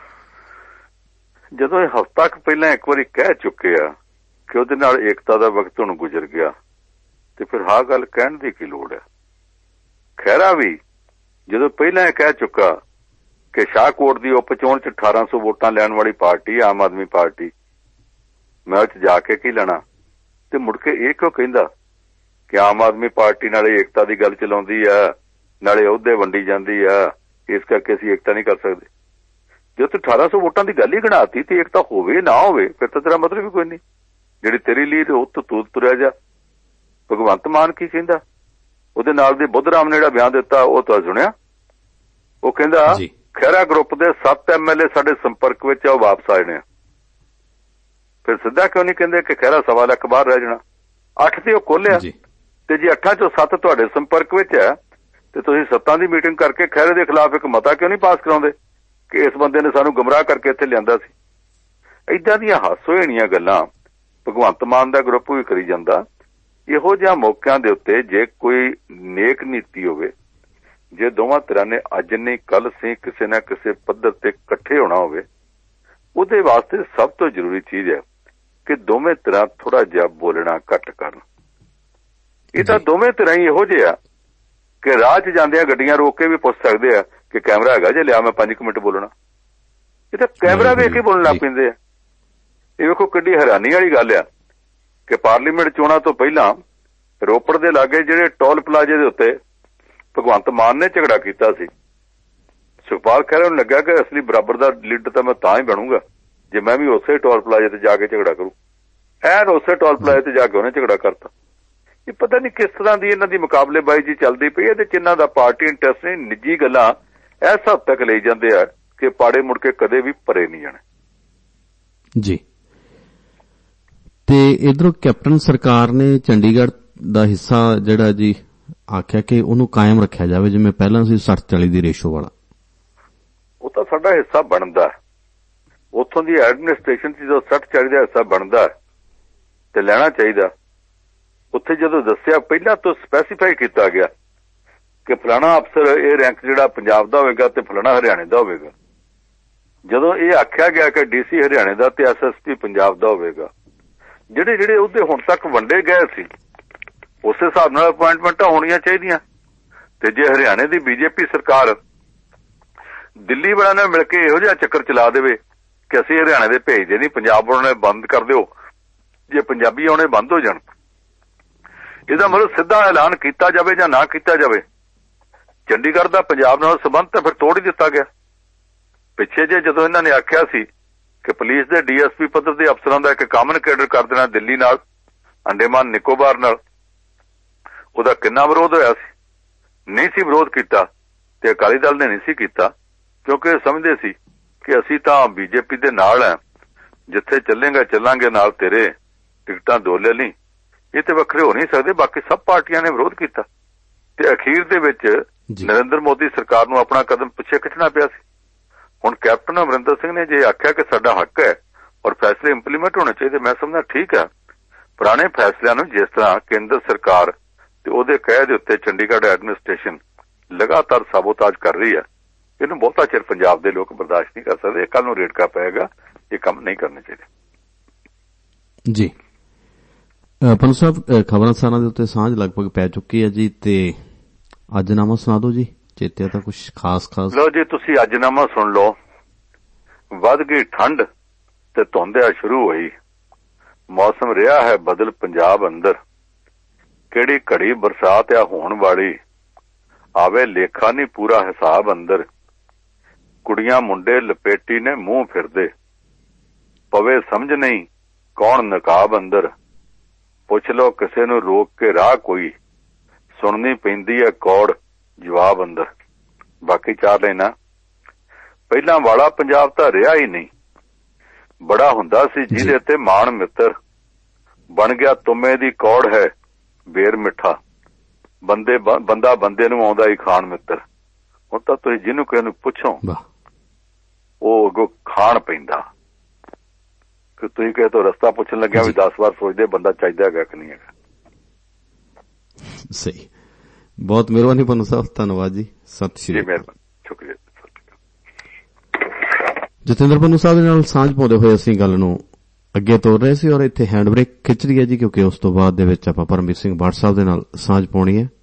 ਜਦੋਂ ਇਹ ਹਫ਼ਤਾ ਕੁ ਪਹਿਲਾਂ ਇੱਕ ਵਾਰੀ ਕਹਿ ਚੁੱਕੇ ਆ ਕਿ ਉਹਦੇ ਨਾਲ ਏਕਤਾ ਦਾ ਵਕਤ ਹੁਣ ਗੁਜ਼ਰ ਗਿਆ, ਤੇ ਫਿਰ ਆਹ ਗੱਲ ਕਹਿਣ ਦੀ ਕੀ ਲੋੜ ਹੈ। ਖਹਿਰਾ ਵੀ ਜਦੋਂ ਪਹਿਲਾਂ ਇਹ ਕਹਿ ਚੁੱਕਾ ਕਿ ਸ਼ਾਹਕੋਟ ਦੀ ਉਪ ਚੋਣ 'ਚ 1800 ਵੋਟਾਂ ਲੈਣ ਵਾਲੀ ਪਾਰਟੀ ਆਮ ਆਦਮੀ ਪਾਰਟੀ, ਮੈਂ ਉਹ 'ਚ ਜਾ ਕੇ ਕੀ ਲੈਣਾ, ਤੇ ਮੁੜ ਕੇ ਇਹ ਕਿਉਂ ਕਹਿੰਦਾ ਕਿ ਆਮ ਆਦਮੀ ਪਾਰਟੀ ਨਾਲੇ ਏਕਤਾ ਦੀ ਗੱਲ ਚਲਾਉਂਦੀ ਆ, ਨਾਲੇ ਅਹੁਦੇ ਵੰਡੀ ਜਾਂਦੀ ਆ, ਇਸ ਕਰਕੇ ਅਸੀਂ ਏਕਤਾ ਨਹੀਂ ਕਰ ਸਕਦੇ। ਜੇ ਤੂੰ 1800 ਵੋਟਾਂ ਦੀ ਗੱਲ ਹੀ ਗਣਾਤੀ ਤੇ ਏਕਤਾ ਹੋਵੇ ਨਾ ਹੋਵੇ ਫਿਰ ਤਾਂ ਤੇਰਾ ਮਤਲਬ ਵੀ ਕੋਈ ਨਹੀਂ। ਜਿਹੜੀ ਤੇਰੀ ਲੀਡ ਉਹ ਤੋਂ ਤੂੰ ਤੁਰਿਆ ਜਾ। ਭਗਵੰਤ ਮਾਨ ਕੀ ਕਹਿੰਦਾ, ਉਹਦੇ ਨਾਲ ਦੇ ਬੁੱਧ ਰਾਮ ਨੇ ਜਿਹੜਾ ਬਿਆਨ ਦਿੱਤਾ ਉਹ ਤਾਂ ਸੁਣਿਆ। ਉਹ ਕਹਿੰਦਾ ਖਹਿਰਾ ਗਰੁੱਪ ਦੇ 7 MLA ਸਾਡੇ ਸੰਪਰਕ ਵਿੱਚ ਆ, ਉਹ ਵਾਪਸ ਆਏ ਨੇ। ਫਿਰ ਸਿੱਧਾ ਕਿਉਂ ਨਹੀਂ ਕਹਿੰਦੇ ਕਿ ਖਹਿਰਾ 1.25 ਲੱਖ ਬਾਹਰ ਰਹਿ ਜਾਣਾ। 8 ਤੇ ਉਹ ਖੋਲਿਆ, ਤੇ ਜੇ 8 ਚੋਂ 7 ਤੁਹਾਡੇ ਸੰਪਰਕ ਵਿੱਚ ਹੈ ਤੇ ਤੁਸੀਂ 7 ਦੀ ਮੀਟਿੰਗ ਕਰਕੇ ਖਹਿਰੇ ਦੇ ਖਿਲਾਫ ਇੱਕ ਮਤਾ ਕਿਉਂ ਨਹੀਂ ਪਾਸ ਕਰਾਉਂਦੇ ਕਿ ਇਸ ਬੰਦੇ ਨੇ ਸਾਨੂੰ ਗੁੰਮਰਾਹ ਕਰਕੇ ਇੱਥੇ ਲਿਆਂਦਾ ਸੀ। ਏਦਾਂ ਦੀਆਂ ਹਾਸੋਹੀਣੀਆਂ ਗੱਲਾਂ ਭਗਵੰਤ ਮਾਨ ਦਾ ਗਰੁੱਪ ਵੀ ਕਰੀ ਜਾਂਦਾ। ਇਹੋ ਜਿਹਾ ਮੌਕਿਆਂ ਦੇ ਉੱਤੇ ਜੇ ਕੋਈ ਨੇਕ ਨੀਤੀ ਹੋਵੇ, ਜੇ ਦੋਵਾਂ ਧਿਰਾਂ ਨੇ ਅੱਜ ਨਹੀਂ ਕੱਲ ਸੇ ਕਿਸੇ ਨਾ ਕਿਸੇ ਪੱਧਰ ਤੇ ਇਕੱਠੇ ਹੋਣਾ ਹੋਵੇ, ਉਹਦੇ ਵਾਸਤੇ ਸਭ ਤੋਂ ਜ਼ਰੂਰੀ ਚੀਜ਼ ਹੈ ਕਿ ਦੋਵੇਂ ਧਿਰਾਂ ਥੋੜਾ ਜਿਹਾ ਬੋਲਣਾ ਘੱਟ ਕਰਨ। ਇਹ ਤਾਂ ਦੋਵੇਂ ਧਿਰਾਂ ਹੀ ਇਹੋ ਜਿਹਾ ਕਿ ਰਾਹ 'ਚ ਜਾਂਦਿਆਂ ਗੱਡੀਆਂ ਰੋਕ ਕੇ ਵੀ ਪੁੱਛ ਸਕਦੇ ਆ ਕਿ ਕੈਮਰਾ ਹੈਗਾ ਜੇ ਲਿਆ ਮੈਂ 5 ਮਿੰਟ ਬੋਲਣਾ। ਇਹ ਤਾਂ ਕੈਮਰਾ ਵੇਖ ਕੇ ਬੋਲਣ ਲੱਗ ਪੈਂਦੇ ਆ। ਇਹ ਵੇਖੋ ਕਿੱਡੀ ਹੈਰਾਨੀ ਵਾਲੀ ਗੱਲ ਆ ਕਿ ਪਾਰਲੀਮੈਂਟ ਚੋਣਾਂ ਤੋਂ ਪਹਿਲਾਂ ਰੋਪੜ ਦੇ ਲਾਗੇ ਜਿਹੜੇ ਟੋਲ ਪਲਾਜ਼ੇ ਦੇ ਉੱਤੇ ਭਗਵੰਤ ਮਾਨ ਨੇ ਝਗੜਾ ਕੀਤਾ ਸੀ, ਸੁਖਪਾਲ ਖਹਿਰਾ ਨੂੰ ਲੱਗਾ ਕਿ ਅਸਲੀ ਬਰਾਬਰ ਦਾ ਲੀਡਰ ਤਾਂ ਮੈਂ ਤਾਂ ਹੀ ਬਣੂੰਗਾ ਜੇ ਮੈਂ ਵੀ ਉਸੇ ਟੋਲ ਪਲਾਜ਼ੇ ਤੇ ਜਾ ਕੇ ਝਗੜਾ ਕਰੂੰ। ਐਨ ਉਸੇ ਟੋਲ ਪਲਾਜ਼ੇ ਤੇ ਜਾ ਕੇ ਉਹਨੇ ਝਗੜਾ ਕਰਤਾ। ਇਹ ਪਤਾ ਨਹੀਂ ਕਿਸ ਤਰ੍ਹਾਂ ਦੀ ਇਹਨਾਂ ਦੀ ਮੁਕਾਬਲੇਬਾਜ਼ੀ ਜੀ ਚੱਲਦੀ ਪਈ। ਇਹਦੇ 'ਚ ਇਹਨਾਂ ਦਾ ਪਾਰਟੀ ਇੰਟਰਸਟ ਨਹੀਂ, ਨਿੱਜੀ ਗੱਲਾਂ ਇਸ ਹੱਦ ਤੱਕ ਲਈ ਜਾਂਦੇ ਆ ਕਿ ਪਾੜੇ ਮੁੜ ਕੇ ਕਦੇ ਵੀ ਭਰੇ ਨਹੀਂ ਜਾਣੇ। ਜੀ। ਤੇ ਇਧਰੋਂ ਕੈਪਟਨ ਸਰਕਾਰ ਨੇ ਚੰਡੀਗੜ੍ਹ ਦਾ ਹਿੱਸਾ ਜਿਹੜਾ ਜੀ ਆਖਿਆ ਕਿ ਉਹਨੂੰ ਕਾਇਮ ਰੱਖਿਆ ਜਾਵੇ ਜਿਵੇਂ ਪਹਿਲਾਂ ਸੀ 60-40 ਦੀ ਰੇਸ਼ੋ ਵਾਲਾ। ਉਹ ਤਾਂ ਸਾਡਾ ਹਿੱਸਾ ਬਣਦਾ, ਉੱਥੋਂ ਦੀ ਐਡਮਿਨਿਸਟ੍ਰੇਸ਼ਨ 'ਚ ਜਦੋਂ 60-40 ਦਾ ਹਿੱਸਾ ਬਣਦਾ ਤੇ ਲੈਣਾ ਚਾਹੀਦਾ। ਉੱਥੇ ਜਦੋਂ ਦੱਸਿਆ ਪਹਿਲਾਂ ਤੋਂ ਸਪੈਸੀਫਾਈ ਕੀਤਾ ਗਿਆ ਕਿ ਫਲਾਣਾ ਅਫਸਰ ਇਹ ਰੈਂਕ ਜਿਹੜਾ ਪੰਜਾਬ ਦਾ ਹੋਵੇਗਾ ਤੇ ਫਲਾਣਾ ਹਰਿਆਣੇ ਦਾ ਹੋਵੇਗਾ। ਜਦੋਂ ਇਹ ਆਖਿਆ ਗਿਆ ਕਿ DC ਹਰਿਆਣੇ ਦਾ ਤੇ SSP ਪੰਜਾਬ ਦਾ ਹੋਵੇਗਾ, ਜਿਹੜੇ ਉਹਦੇ ਹੁਣ ਤੱਕ ਵੰਡੇ ਗਏ ਸੀ ਉਸੇ ਹਿਸਾਬ ਨਾਲ ਅਪਾਇੰਟਮੈਂਟਾਂ ਹੋਣੀਆਂ ਚਾਹੀਦੀਆਂ। ਤੇ ਜੇ ਹਰਿਆਣੇ ਦੀ BJP ਸਰਕਾਰ ਦਿੱਲੀ ਵਾਲਿਆਂ ਨਾਲ ਮਿਲ ਕੇ ਇਹੋ ਜਿਹਾ ਚੱਕਰ ਚਲਾ ਦੇਵੇ ਕਿ ਅਸੀਂ ਹਰਿਆਣੇ ਦੇ ਭੇਜਦੇ ਨਹੀਂ, ਪੰਜਾਬ ਆਉਣੇ ਬੰਦ ਕਰ ਦਿਓ, ਜੇ ਪੰਜਾਬੀ ਆਉਣੇ ਬੰਦ ਹੋ ਜਾਣ, ਇਹਦਾ ਮਤਲਬ ਸਿੱਧਾ ਐਲਾਨ ਕੀਤਾ ਜਾਵੇ ਜਾਂ ਨਾ ਕੀਤਾ ਜਾਵੇ, ਚੰਡੀਗੜ੍ਹ ਦਾ ਪੰਜਾਬ ਨਾਲ ਸੰਬੰਧ ਤਾਂ ਫਿਰ ਤੋੜ ਹੀ ਦਿੱਤਾ ਗਿਆ। ਪਿੱਛੇ ਜੇ ਜਦੋਂ ਇਹਨਾਂ ਨੇ ਆਖਿਆ ਸੀ ਕਿ ਪੁਲਿਸ ਦੇ DSP ਪੱਧਰ ਦੇ ਅਫਸਰਾਂ ਦਾ ਇੱਕ ਕਾਮਨ ਕੈਡਰ ਕਰ ਦੇਣਾ ਦਿੱਲੀ ਨਾਲ, ਅੰਡੇਮਾਨ ਨਿਕੋਬਾਰ ਨਾਲ, ਉਹਦਾ ਕਿੰਨਾ ਵਿਰੋਧ ਹੋਇਆ ਸੀ। ਨਹੀਂ ਸੀ ਵਿਰੋਧ ਕੀਤਾ ਤੇ ਅਕਾਲੀ ਦਲ ਨੇ ਨਹੀਂ ਸੀ ਕੀਤਾ, ਕਿਉਂਕਿ ਸਮਝਦੇ ਸੀ ਕਿ ਅਸੀਂ ਤਾਂ BJP ਦੇ ਨਾਲ ਆ, ਜਿੱਥੇ ਚੱਲੇਗਾ ਚੱਲਾਂਗੇ ਨਾਲ ਤੇਰੇ, ਟਿਕਟਾਂ ਦੋ ਲੈ ਲਈ। ਇਹ ਤੇ ਵੱਖਰੇ ਹੋ ਨਹੀਂ ਸਕਦੇ। ਬਾਕੀ ਸਭ ਪਾਰਟੀਆਂ ਨੇ ਵਿਰੋਧ ਕੀਤਾ ਤੇ ਅਖੀਰ ਦੇ ਵਿੱਚ ਨਰਿੰਦਰ ਮੋਦੀ ਸਰਕਾਰ ਨੂੰ ਆਪਣਾ ਕਦਮ ਪਿੱਛੇ ਖਿੱਚਣਾ ਪਿਆ ਸੀ। ਹੁਣ ਕੈਪਟਨ ਅਮਰਿੰਦਰ ਸਿੰਘ ਨੇ ਜੇ ਆਖਿਆ ਕਿ ਸਾਡਾ ਹੱਕ ਹੈ ਔਰ ਫੈਸਲੇ ਇੰਪਲੀਮੈਂਟ ਹੋਣੇ ਚਾਹੀਦੇ, ਮੈਂ ਸਮਝਦਾ ਠੀਕ ਹੈ। ਪੁਰਾਣੇ ਫੈਸਲਿਆਂ ਨੂੰ ਜਿਸ ਤਰ੍ਹਾਂ ਕੇਂਦਰ ਸਰਕਾਰ ਤੇ ਉਹਦੇ ਕਹਿ ਦੇ ਉੱਤੇ ਚੰਡੀਗੜ੍ਹ ਐਡਮਿਨਿਸਟ੍ਰੇਸ਼ਨ ਲਗਾਤਾਰ ਸਾਬੋਤਾਜ ਕਰ ਰਹੀ ਹੈ, ਇਹਨੂੰ ਬਹੁਤਾ ਚਿਰ ਪੰਜਾਬ ਦੇ ਲੋਕ ਬਰਦਾਸ਼ਤ ਨਹੀਂ ਕਰ ਸਕਦੇ। ਕੱਲ ਨੂੰ ਰੇੜਕਾ ਪਏਗਾ, ਇਹ ਕੰਮ ਨਹੀਂ ਕਰਨੇ ਚਾਹੀਦੇ। ਜੀ ਪੰਨੂ ਸਾਹਿਬ, ਖਬਰਾਂ ਸਾਰਾਂ ਦੇ ਉੱਤੇ ਸਾਂਝ ਲਗਭਗ ਪੈ ਚੁੱਕੀ ਹੈ ਜੀ, ਤੇ ਅੱਜਨਾਮਾ ਸੁਣਾ ਦਿਓ ਜੀ, ਚੇਤੇ ਤਾਂ ਕੁਝ ਖਾਸ। ਲਓ ਜੀ, ਤੁਸੀਂ ਅੱਜਨਾਮਾ ਸੁਣ ਲਓ। ਵੱਧ ਗਈ ਠੰਡ ਤੇ ਧੁੰਦ ਆ ਸ਼ੁਰੂ ਹੋਈ, ਮੌਸਮ ਰਿਹਾ ਹੈ ਬਦਲ ਪੰਜਾਬ ਅੰਦਰ, ਕਿਹੜੀ ਘੜੀ ਬਰਸਾਤ ਆ ਹੋਣ ਵਾਲੀ, ਆਵੇ ਲੇਖਾ ਨਹੀਂ ਪੂਰਾ ਹਿਸਾਬ ਅੰਦਰ, ਕੁੜੀਆਂ ਮੁੰਡੇ ਲਪੇਟੀ ਨੇ ਮੂੰਹ ਫਿਰਦੇ, ਪਵੇ ਸਮਝ ਨਹੀਂ ਕੌਣ ਨਕਾਬ ਅੰਦਰ, ਪੁੱਛ ਲਓ ਕਿਸੇ ਨੂੰ ਰੋਕ ਕੇ ਰਾਹ ਕੋਈ, ਸੁਣਨੀ ਪੈਂਦੀ ਹੈ ਕੌੜ ਜਵਾਬ ਅੰਦਰ। ਬਾਕੀ 4 ਲਾਈਨਾਂ। ਪਹਿਲਾਂ ਵਾਲਾ ਪੰਜਾਬ ਤਾਂ ਰਿਹਾ ਹੀ ਨਹੀਂ, ਬੜਾ ਹੁੰਦਾ ਸੀ ਜਿਹਦੇ ਤੇ ਮਾਣ ਮਿੱਤਰ, ਬਣ ਗਿਆ ਤੁਮੇ ਦੀ ਕੌੜ ਹੈ ਬੇਰ ਮਿੱਠਾ, ਬੰਦਾ ਬੰਦੇ ਨੂੰ ਆਉਂਦਾ ਹੀ ਖਾਣ ਮਿੱਤਰ। ਹੁਣ ਤਾਂ ਤੁਸੀਂ ਜਿਹਨੂੰ ਕਿਸੇ ਨੂੰ ਪੁੱਛੋ ਉਹ ਅੱਗੋਂ ਖਾਣ ਪੈਂਦਾ। ਕਿ ਤੁਸੀਂ ਕਿਸੇ ਤੋਂ ਰਸਤਾ ਪੁੱਛਣ ਲੱਗਿਆ ਵੀ 10 ਵਾਰ ਸੋਚਦੇ ਬੰਦਾ ਚਾਹੀਦਾ ਹੈਗਾ ਕਿ ਨਹੀਂ ਹੈਗਾ। ਸਹੀ। ਬਹੁਤ ਮਿਹਰਬਾਨੀ ਪੰਨੂ ਸਾਹਿਬ, ਧੰਨਵਾਦ ਜੀ, ਸਤਿ ਸ਼੍ਰੀ ਅਕਾਲ। ਸ਼ੁਕਰੀਆ। ਜਤਿੰਦਰ ਪੰਨੂ ਸਾਹਿਬ ਦੇ ਨਾਲ ਸਾਂਝ ਪਾਉਂਦੇ ਹੋਏ ਅਸੀਂ ਗੱਲ ਨੂੰ ਅੱਗੇ ਤੋਰ ਰਹੇ ਸੀ ਔਰ ਇੱਥੇ ਹੈਂਡ ਬ੍ਰੇਕ ਖਿੱਚ ਰਹੀ ਹੈ ਜੀ, ਕਿਉਂਕਿ ਉਸ ਤੋਂ ਬਾਅਦ ਦੇ ਵਿੱਚ ਆਪਾਂ ਪਰਮਜੀਤ ਸਿੰਘ ਬਾਠ ਸਾਹਿਬ ਦੇ ਨਾਲ ਸਾਂਝ ਪਾਉਣੀ ਹੈ।